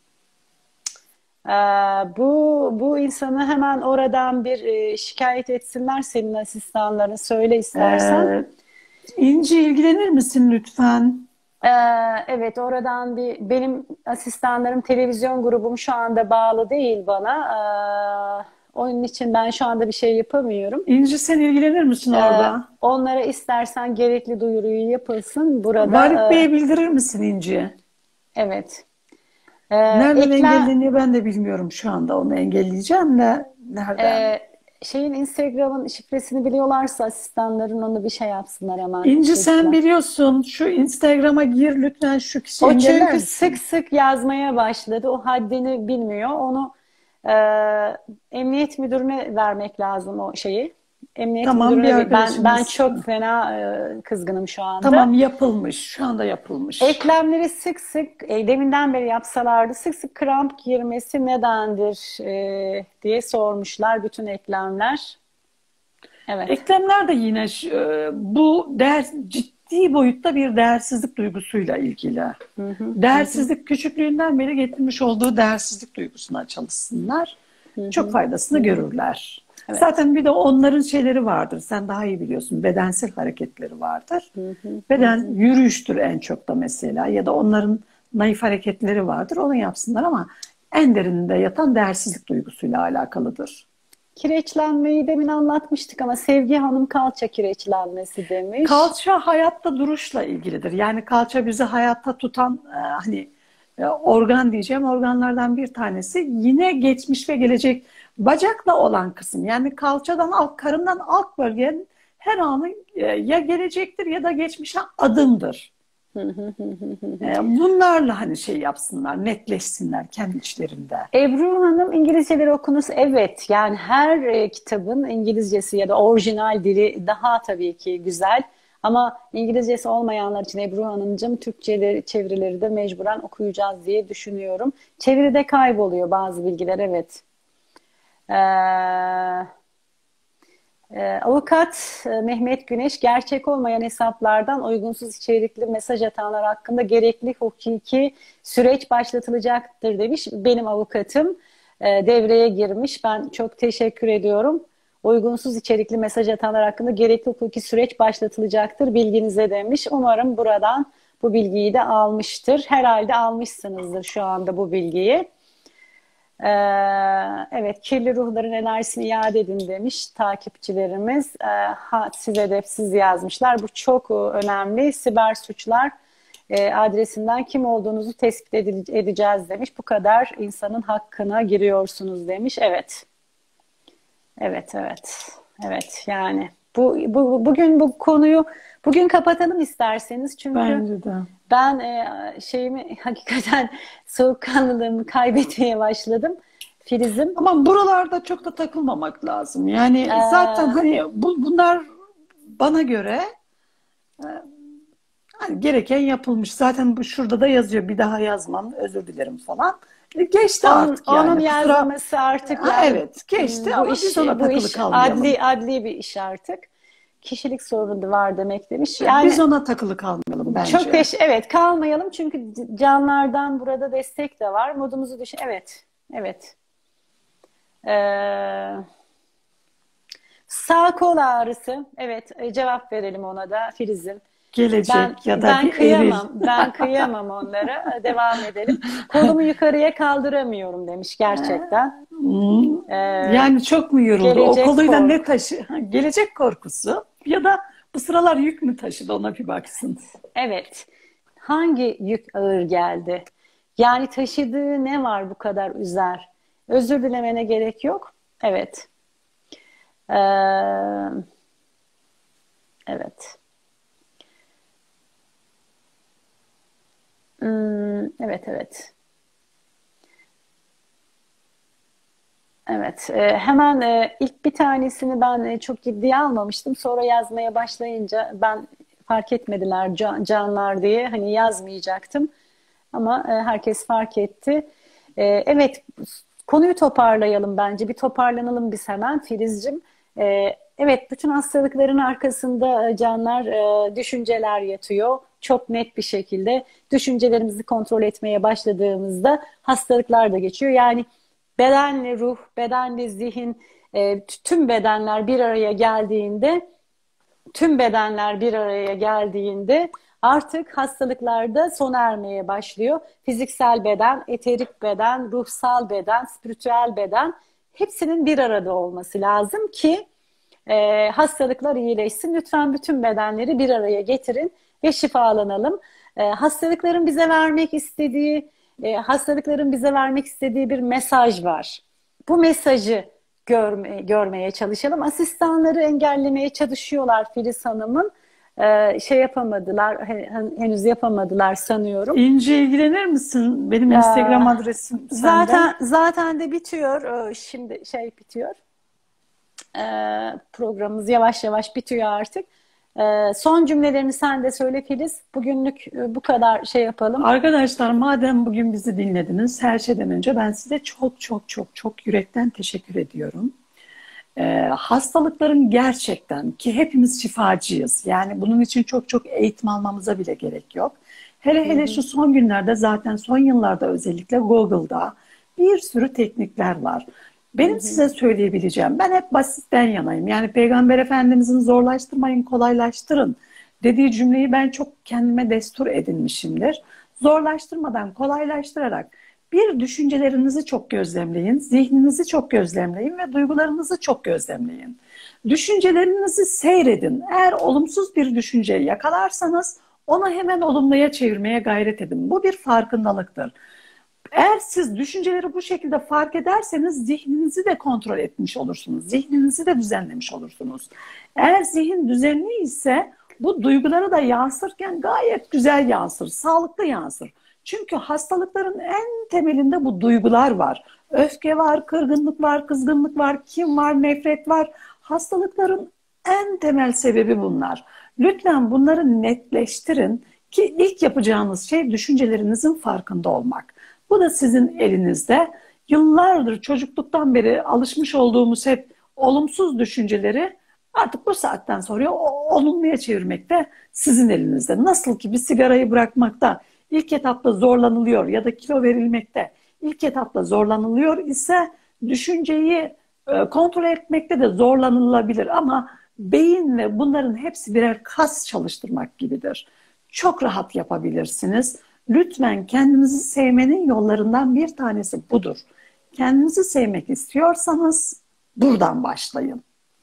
Bu insanı hemen oradan bir şikayet etsinler senin asistanlarını söyle istersen. İnci ilgilenir misin lütfen? Evet oradan benim asistanlarım televizyon grubum şu anda bağlı değil bana. Onun için ben şu anda bir şey yapamıyorum. İnci sen ilgilenir misin orada? Onlara istersen gerekli duyuruyu yapılsın. Burada. Varık Bey'e bildirir misin İnci? Evet. Nereden engelleniyor ben de bilmiyorum şu anda. Onu engelleyeceğim de nereden? Instagram'ın şifresini biliyorlarsa asistanların onu bir şey yapsınlar hemen. İnci sen biliyorsun şu Instagram'a gir lütfen şu kişiyi O engeller çünkü misin? sık sık yazmaya başladı. O haddini bilmiyor. Onu emniyet müdürüne vermek lazım o şeyi. Emniyet Tamam, müdürüne ben çok fena kızgınım şu anda. Tamam yapılmış. Şu anda yapılmış. Eklemleri sık sık deminden beri yapsalardı sık sık kramp girmesi nedendir diye sormuşlar bütün eklemler. Evet. Eklemler de yine bu ciddi boyutta bir değersizlik duygusuyla ilgili. Değersizlik küçüklüğünden beri getirmiş olduğu değersizlik duygusuna çalışsınlar. Çok faydasını görürler. Evet. Zaten bir de onların şeyleri vardır. Sen daha iyi biliyorsun. Bedensel hareketleri vardır. Beden yürüyüştür en çok da mesela. Ya da onların naif hareketleri vardır. Onu yapsınlar ama en derininde yatan değersizlik duygusuyla alakalıdır. Kireçlenmeyi demin anlatmıştık ama Sevgi Hanım kalça kireçlenmesi demiş. Kalça hayatta duruşla ilgilidir. Yani kalça bizi hayatta tutan hani organ diyeceğim, organlardan bir tanesi. Yine geçmiş ve gelecek bacakla olan kısım. Yani kalçadan alt, karından alt bölgenin her anı ya gelecektir ya da geçmişe adımdır. Bunlarla hani şey yapsınlar, netleşsinler kendi içlerinde. Ebru Hanım İngilizceleri okunuz. Evet, yani her kitabın İngilizcesi ya da orijinal dili daha tabii ki güzel. Ama İngilizcesi olmayanlar için Ebru Hanımcığım Türkçeleri, çevirileri de mecburen okuyacağız diye düşünüyorum. Çeviride kayboluyor bazı bilgiler, evet. Avukat Mehmet Güneş, gerçek olmayan hesaplardan uygunsuz içerikli mesaj atanlar hakkında gerekli hukuki süreç başlatılacaktır demiş. Benim avukatım devreye girmiş. Ben çok teşekkür ediyorum. Uygunsuz içerikli mesaj atanlar hakkında gerekli hukuki süreç başlatılacaktır bilginize demiş. Umarım buradan bu bilgiyi de almıştır. Herhalde almışsınızdır şu anda bu bilgiyi. Evet, kirli ruhların enerjisini iade edin demiş takipçilerimiz. Hadsiz edepsiz yazmışlar. Bu çok önemli. Siber suçlar adresinden kim olduğunuzu tespit edeceğiz demiş. Bu kadar insanın hakkına giriyorsunuz demiş. Evet. Evet, evet. Evet, yani bugün bu konuyu kapatalım isterseniz. Çünkü Bence de. ben şeyimi hakikaten soğukkanlılığımı kaybetmeye başladım. Filizim. Ama buralarda çok da takılmamak lazım. Yani zaten hani bunlar bana göre hani gereken yapılmış. Zaten bu şurada da yazıyor. Bir daha yazmam, özür dilerim falan. Geçti artık yani. Onun yazılması artık yani. Evet, geçti ama biz ona takılı kalmayalım. Adli bir iş artık. Kişilik sorunu var demek demiş. Yani biz ona takılı kalmayalım bence. Çok evet, kalmayalım çünkü canlardan burada destek de var. Modumuzu düşün. Evet. Evet. Sağ kol ağrısı. Evet, cevap verelim ona da Filiz'im. Gelecek ya da ben kıyamam. Ben kıyamam onlara. Devam edelim. Kolumu yukarıya kaldıramıyorum demiş gerçekten. Yani çok mu yoruldu? O koluyla korku. ne taşı? Gelecek korkusu ya da bu sıralar yük mü taşıdı, ona bir baksın. Evet. Hangi yük ağır geldi? Yani taşıdığı ne var bu kadar üzer? Özür dilemene gerek yok. Evet. Evet. Evet, evet. Evet. Hemen ilk bir tanesini ben çok ciddiye almamıştım. Sonra yazmaya başlayınca ben fark etmediler canlar diye. Hani yazmayacaktım. Ama herkes fark etti. Evet. Konuyu toparlayalım bence. Bir toparlanalım biz hemen Filizcim. Evet, bütün hastalıkların arkasında canlar, düşünceler yatıyor. Çok net bir şekilde düşüncelerimizi kontrol etmeye başladığımızda hastalıklar da geçiyor. Yani bedenle ruh, bedenle zihin, tüm bedenler bir araya geldiğinde artık hastalıklarda sona ermeye başlıyor. Fiziksel beden, eterik beden, ruhsal beden, spiritüel beden hepsinin bir arada olması lazım ki hastalıklar iyileşsin. Lütfen bütün bedenleri bir araya getirin ve şifalanalım. Hastalıkların bize vermek istediği bir mesaj var. Bu mesajı görmeye çalışalım. Asistanları engellemeye çalışıyorlar Filiz Hanım'ın. Yapamadılar, henüz yapamadılar sanıyorum. İnce ilgilenir misin? Benim Instagram adresim sende. Zaten de bitiyor. Şimdi bitiyor. Programımız yavaş yavaş bitiyor artık. Son cümlelerini sen de söyle Filiz. Bugünlük bu kadar yapalım. Arkadaşlar, madem bugün bizi dinlediniz, her şeyden önce ben size çok çok çok çok yürekten teşekkür ediyorum. Hastalıkların gerçekten, ki hepimiz şifacıyız. Yani bunun için çok çok eğitim almamıza bile gerek yok. Hele hele şu son günlerde, zaten son yıllarda özellikle Google'da bir sürü teknikler var. Benim size söyleyebileceğim, ben hep basitten yanayım. Yani Peygamber Efendimizin zorlaştırmayın, kolaylaştırın dediği cümleyi ben çok kendime destur edinmişimdir. Zorlaştırmadan, kolaylaştırarak bir, düşüncelerinizi çok gözlemleyin, zihninizi çok gözlemleyin ve duygularınızı çok gözlemleyin. Düşüncelerinizi seyredin. Eğer olumsuz bir düşünceyi yakalarsanız onu hemen olumluya çevirmeye gayret edin. Bu bir farkındalıktır. Eğer siz düşünceleri bu şekilde fark ederseniz zihninizi de kontrol etmiş olursunuz. Zihninizi de düzenlemiş olursunuz. Eğer zihin düzenli ise bu duyguları da yansırken gayet güzel yansır, sağlıklı yansır. Çünkü hastalıkların en temelinde bu duygular var. Öfke var, kırgınlık var, kızgınlık var, kin var, nefret var. Hastalıkların en temel sebebi bunlar. Lütfen bunları netleştirin ki ilk yapacağınız şey düşüncelerinizin farkında olmak. Bu da sizin elinizde. Yıllardır, çocukluktan beri alışmış olduğumuz hep olumsuz düşünceleri artık bu saatten sonra olumluya çevirmek de sizin elinizde. Nasıl ki bir sigarayı bırakmakta ilk etapta zorlanılıyor ya da kilo verilmekte ilk etapta zorlanılıyor ise düşünceyi kontrol etmekte de zorlanılabilir. Ama beyin ve bunların hepsi birer kas çalıştırmak gibidir. Çok rahat yapabilirsiniz. Lütfen kendinizi sevmenin yollarından bir tanesi budur. Kendinizi sevmek istiyorsanız buradan başlayın.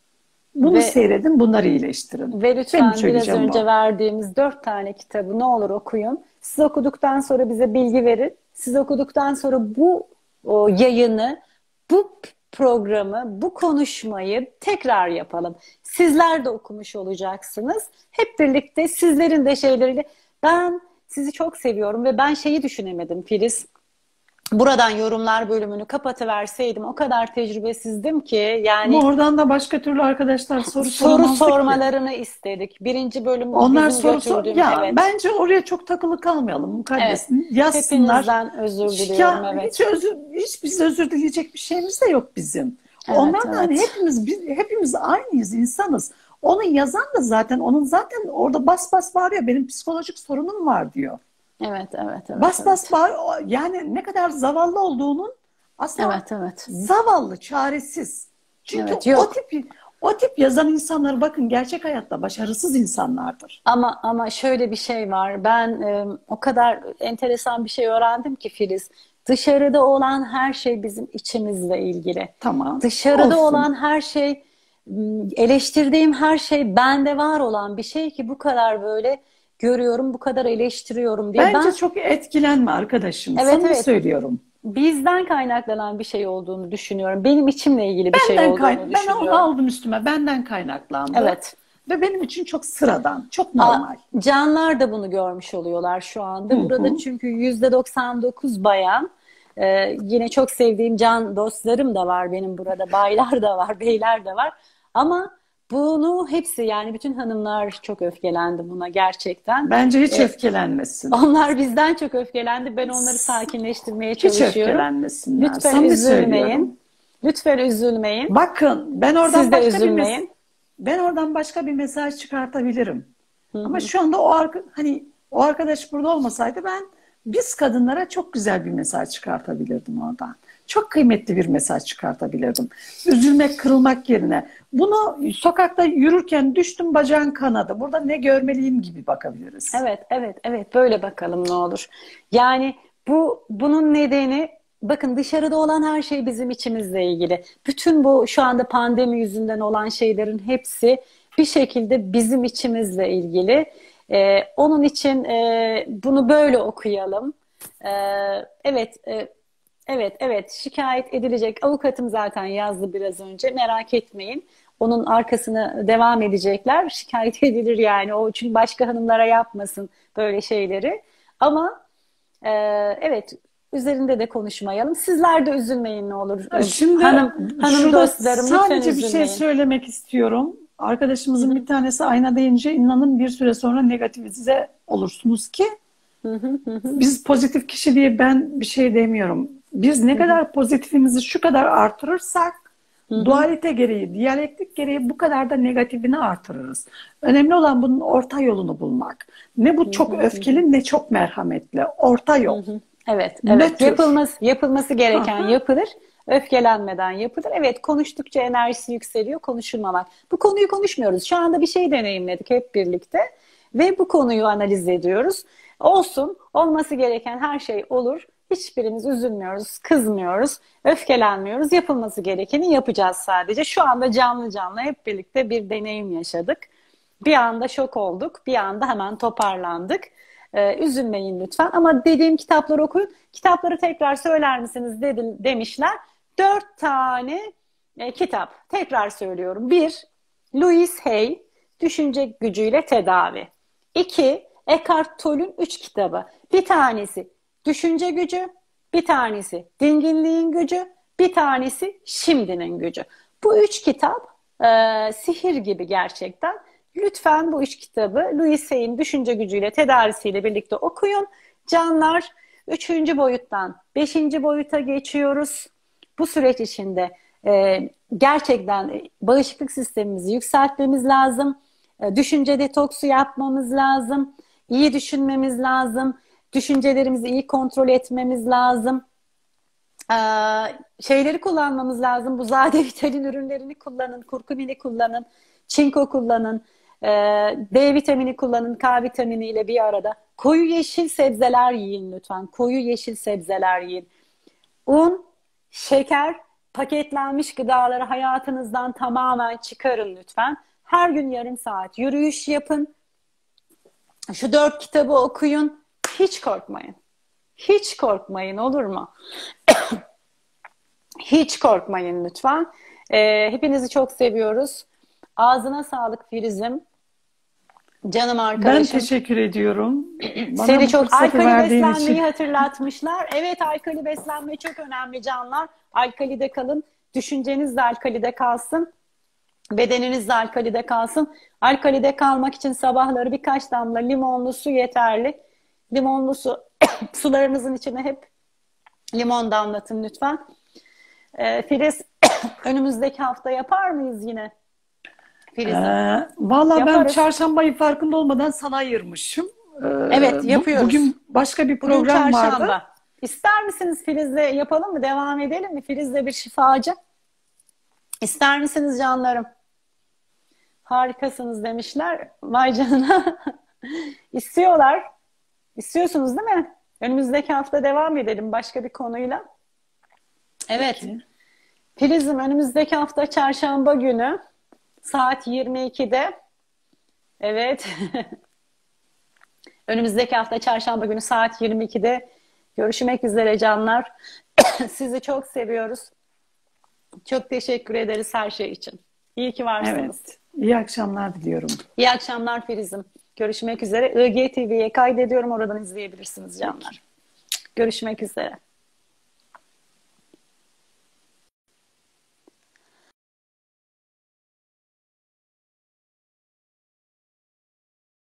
Bunu seyredin, bunları iyileştirin. Ve lütfen biraz önce verdiğimiz 4 tane kitabı ne olur okuyun. Siz okuduktan sonra bize bilgi verin. Siz okuduktan sonra bu yayını, bu programı, bu konuşmayı tekrar yapalım. Sizler de okumuş olacaksınız. Hep birlikte sizlerin de şeyleriyle. Ben sizi çok seviyorum ve ben şeyi düşünemedim Filiz. Buradan yorumlar bölümünü kapatıverseydim, o kadar tecrübesizdim ki yani. Ama oradan da başka türlü arkadaşlar soru sormalarını istedik. Birinci bölüm onlar bizim götürdüğüm. Ya evet. Bence oraya çok takılı kalmayalım mukaddesin. Evet. Yazsınlar. Hepinizden özür diliyorum. Ya, evet. Hiç biz özür dileyecek bir şeyimiz de yok bizim. Evet, ondan da hani hepimiz aynıyız, insanız. Onu yazan da zaten orada bas bas bağırıyor. Benim psikolojik sorunum var diyor. Evet. Bas bağırıyor. Yani ne kadar zavallı olduğunun aslında zavallı, çaresiz. Çünkü o tip yazan insanlar bakın gerçek hayatta başarısız insanlardır. Ama şöyle bir şey var. Ben o kadar enteresan bir şey öğrendim ki Filiz. Dışarıda olan her şey bizim içimizle ilgili. Tamam. Dışarıda olan her şey, eleştirdiğim her şey bende var olan bir şey ki bu kadar böyle görüyorum, bu kadar eleştiriyorum diye. Bence çok etkilenme arkadaşım. Sana söylüyorum. Bizden kaynaklanan bir şey olduğunu düşünüyorum. Benim içimle ilgili bir şey olduğunu düşünüyorum. Ben onu aldım üstüme. Benden kaynaklandı. Evet. Ve benim için çok sıradan, çok normal. Canlar da bunu görmüş oluyorlar şu anda. Burada çünkü %99 bayan. Yine çok sevdiğim can dostlarım da var benim burada. Baylar da var, beyler de var. Ama bunu hepsi, yani bütün hanımlar çok öfkelendi buna gerçekten. Bence hiç öfkelenmesin. Onlar bizden çok öfkelendi. Ben onları sakinleştirmeye çalışıyorum. Hiç öfkelenmesinler. Lütfen üzülmeyin. Lütfen üzülmeyin. Bakın ben oradan siz de üzülmeyin. Ben oradan başka bir mesaj çıkartabilirim. Ama şu anda o arkadaş burada olmasaydı ben biz kadınlara çok güzel bir mesaj çıkartabilirdim oradan. Çok kıymetli bir mesaj çıkartabilirdim. Üzülmek, kırılmak yerine. Bunu sokakta yürürken düştüm, bacağın kanadı. Burada ne görmeliyim gibi bakabiliriz. Evet. Böyle bakalım ne olur. Yani bunun nedeni, bakın dışarıda olan her şey bizim içimizle ilgili. Bütün bu şu anda pandemi yüzünden olan şeylerin hepsi bir şekilde bizim içimizle ilgili. Onun için bunu böyle okuyalım. Evet, şikayet edilecek. Avukatım zaten yazdı biraz önce. Merak etmeyin. Onun arkasına devam edecekler. Şikayet edilir yani. O çünkü başka hanımlara yapmasın böyle şeyleri. Ama evet, üzerinde de konuşmayalım. Sizler de üzülmeyin ne olur. Şimdi hanım dostlarım lütfen sadece üzülmeyin. Bir şey söylemek istiyorum. Arkadaşımızın bir tanesi ayna deyince inanın bir süre sonra negatifize olursunuz ki biz pozitif kişi diye ben bir şey demiyorum. Biz ne kadar pozitifimizi şu kadar artırırsak Dualite gereği, diyalektik gereği bu kadar da negatifini artırırız. Önemli olan bunun orta yolunu bulmak. Ne bu çok öfkeli ne çok merhametli. Orta yol. Evet, Nötr. yapılması gereken yapılır. Öfkelenmeden yapılır. Evet, konuştukça enerjisi yükseliyor, konuşulmamak. Bu konuyu konuşmuyoruz. Şu anda bir şey deneyimledik hep birlikte ve bu konuyu analiz ediyoruz. Olsun, olması gereken her şey olur. Hiçbirimiz üzülmüyoruz, kızmıyoruz, öfkelenmiyoruz. Yapılması gerekeni yapacağız sadece. Şu anda canlı canlı hep birlikte bir deneyim yaşadık. Bir anda şok olduk, bir anda hemen toparlandık. Üzülmeyin lütfen. Ama dediğim kitapları okuyun. Kitapları tekrar söyler misiniz demişler. 4 tane kitap. Tekrar söylüyorum. 1. Louise Hay, Düşünce Gücüyle Tedavi. 2. Eckhart Tolle'ün 3 kitabı. Bir tanesi Düşünce Gücü, bir tanesi Dinginliğin Gücü, bir tanesi Şimdinin Gücü. Bu 3 kitap sihir gibi gerçekten. Lütfen bu 3 kitabı Louise Hay'in Düşünce Gücüyle Tedavisiyle birlikte okuyun. Canlar, 3. boyuttan 5. boyuta geçiyoruz. Bu süreç içinde gerçekten bağışıklık sistemimizi yükseltmemiz lazım. Düşünce detoksu yapmamız lazım. İyi düşünmemiz lazım. Düşüncelerimizi iyi kontrol etmemiz lazım. Şeyleri kullanmamız lazım. Bu Zade Vital'in ürünlerini kullanın. Kurkumini kullanın. Çinko kullanın. D vitamini kullanın. K vitamini ile bir arada. Koyu yeşil sebzeler yiyin lütfen. Koyu yeşil sebzeler yiyin. Un, şeker, paketlenmiş gıdaları hayatınızdan tamamen çıkarın lütfen. Her gün yarım saat yürüyüş yapın. Şu 4 kitabı okuyun. Hiç korkmayın. Hiç korkmayın, olur mu? Hiç korkmayın lütfen. Hepinizi çok seviyoruz. Ağzına sağlık Filiz'im. Canım arkadaşım. Ben teşekkür ediyorum. Bana Seni bu çok fırsatı alkali verdiğin beslenmeyi için. hatırlatmışlar. Evet, alkali beslenme çok önemli canlar. Alkalide kalın. Düşünceniz de alkalide kalsın. Bedeniniz de alkalide kalsın. Alkalide kalmak için sabahları birkaç damla limonlu su yeterli. Limonlu su, sularınızın içine hep limon damlatın lütfen. Filiz, önümüzdeki hafta yapar mıyız yine? Filiz'im. Vallahi ben Yaparız. çarşambayı farkında olmadan sana ayırmışım. Evet, yapıyoruz. Bugün başka bir Bugün program çarşamba. vardı. İster misiniz Filiz'le yapalım mı? Devam edelim mi? Filiz'le bir şifacı. İster misiniz canlarım? Harikasınız demişler. Vay canına. İstiyorlar. İstiyorsunuz değil mi? Önümüzdeki hafta devam edelim başka bir konuyla. Evet. Peki. Filiz'im, önümüzdeki hafta çarşamba günü saat 22'de. Evet. Önümüzdeki hafta çarşamba günü saat 22'de görüşmek üzere canlar. Sizi çok seviyoruz. Çok teşekkür ederiz her şey için. İyi ki varsınız. Evet. İyi akşamlar diliyorum. İyi akşamlar Filiz'im. Görüşmek üzere. IGTV'ye kaydediyorum. Oradan izleyebilirsiniz canlar. Görüşmek üzere.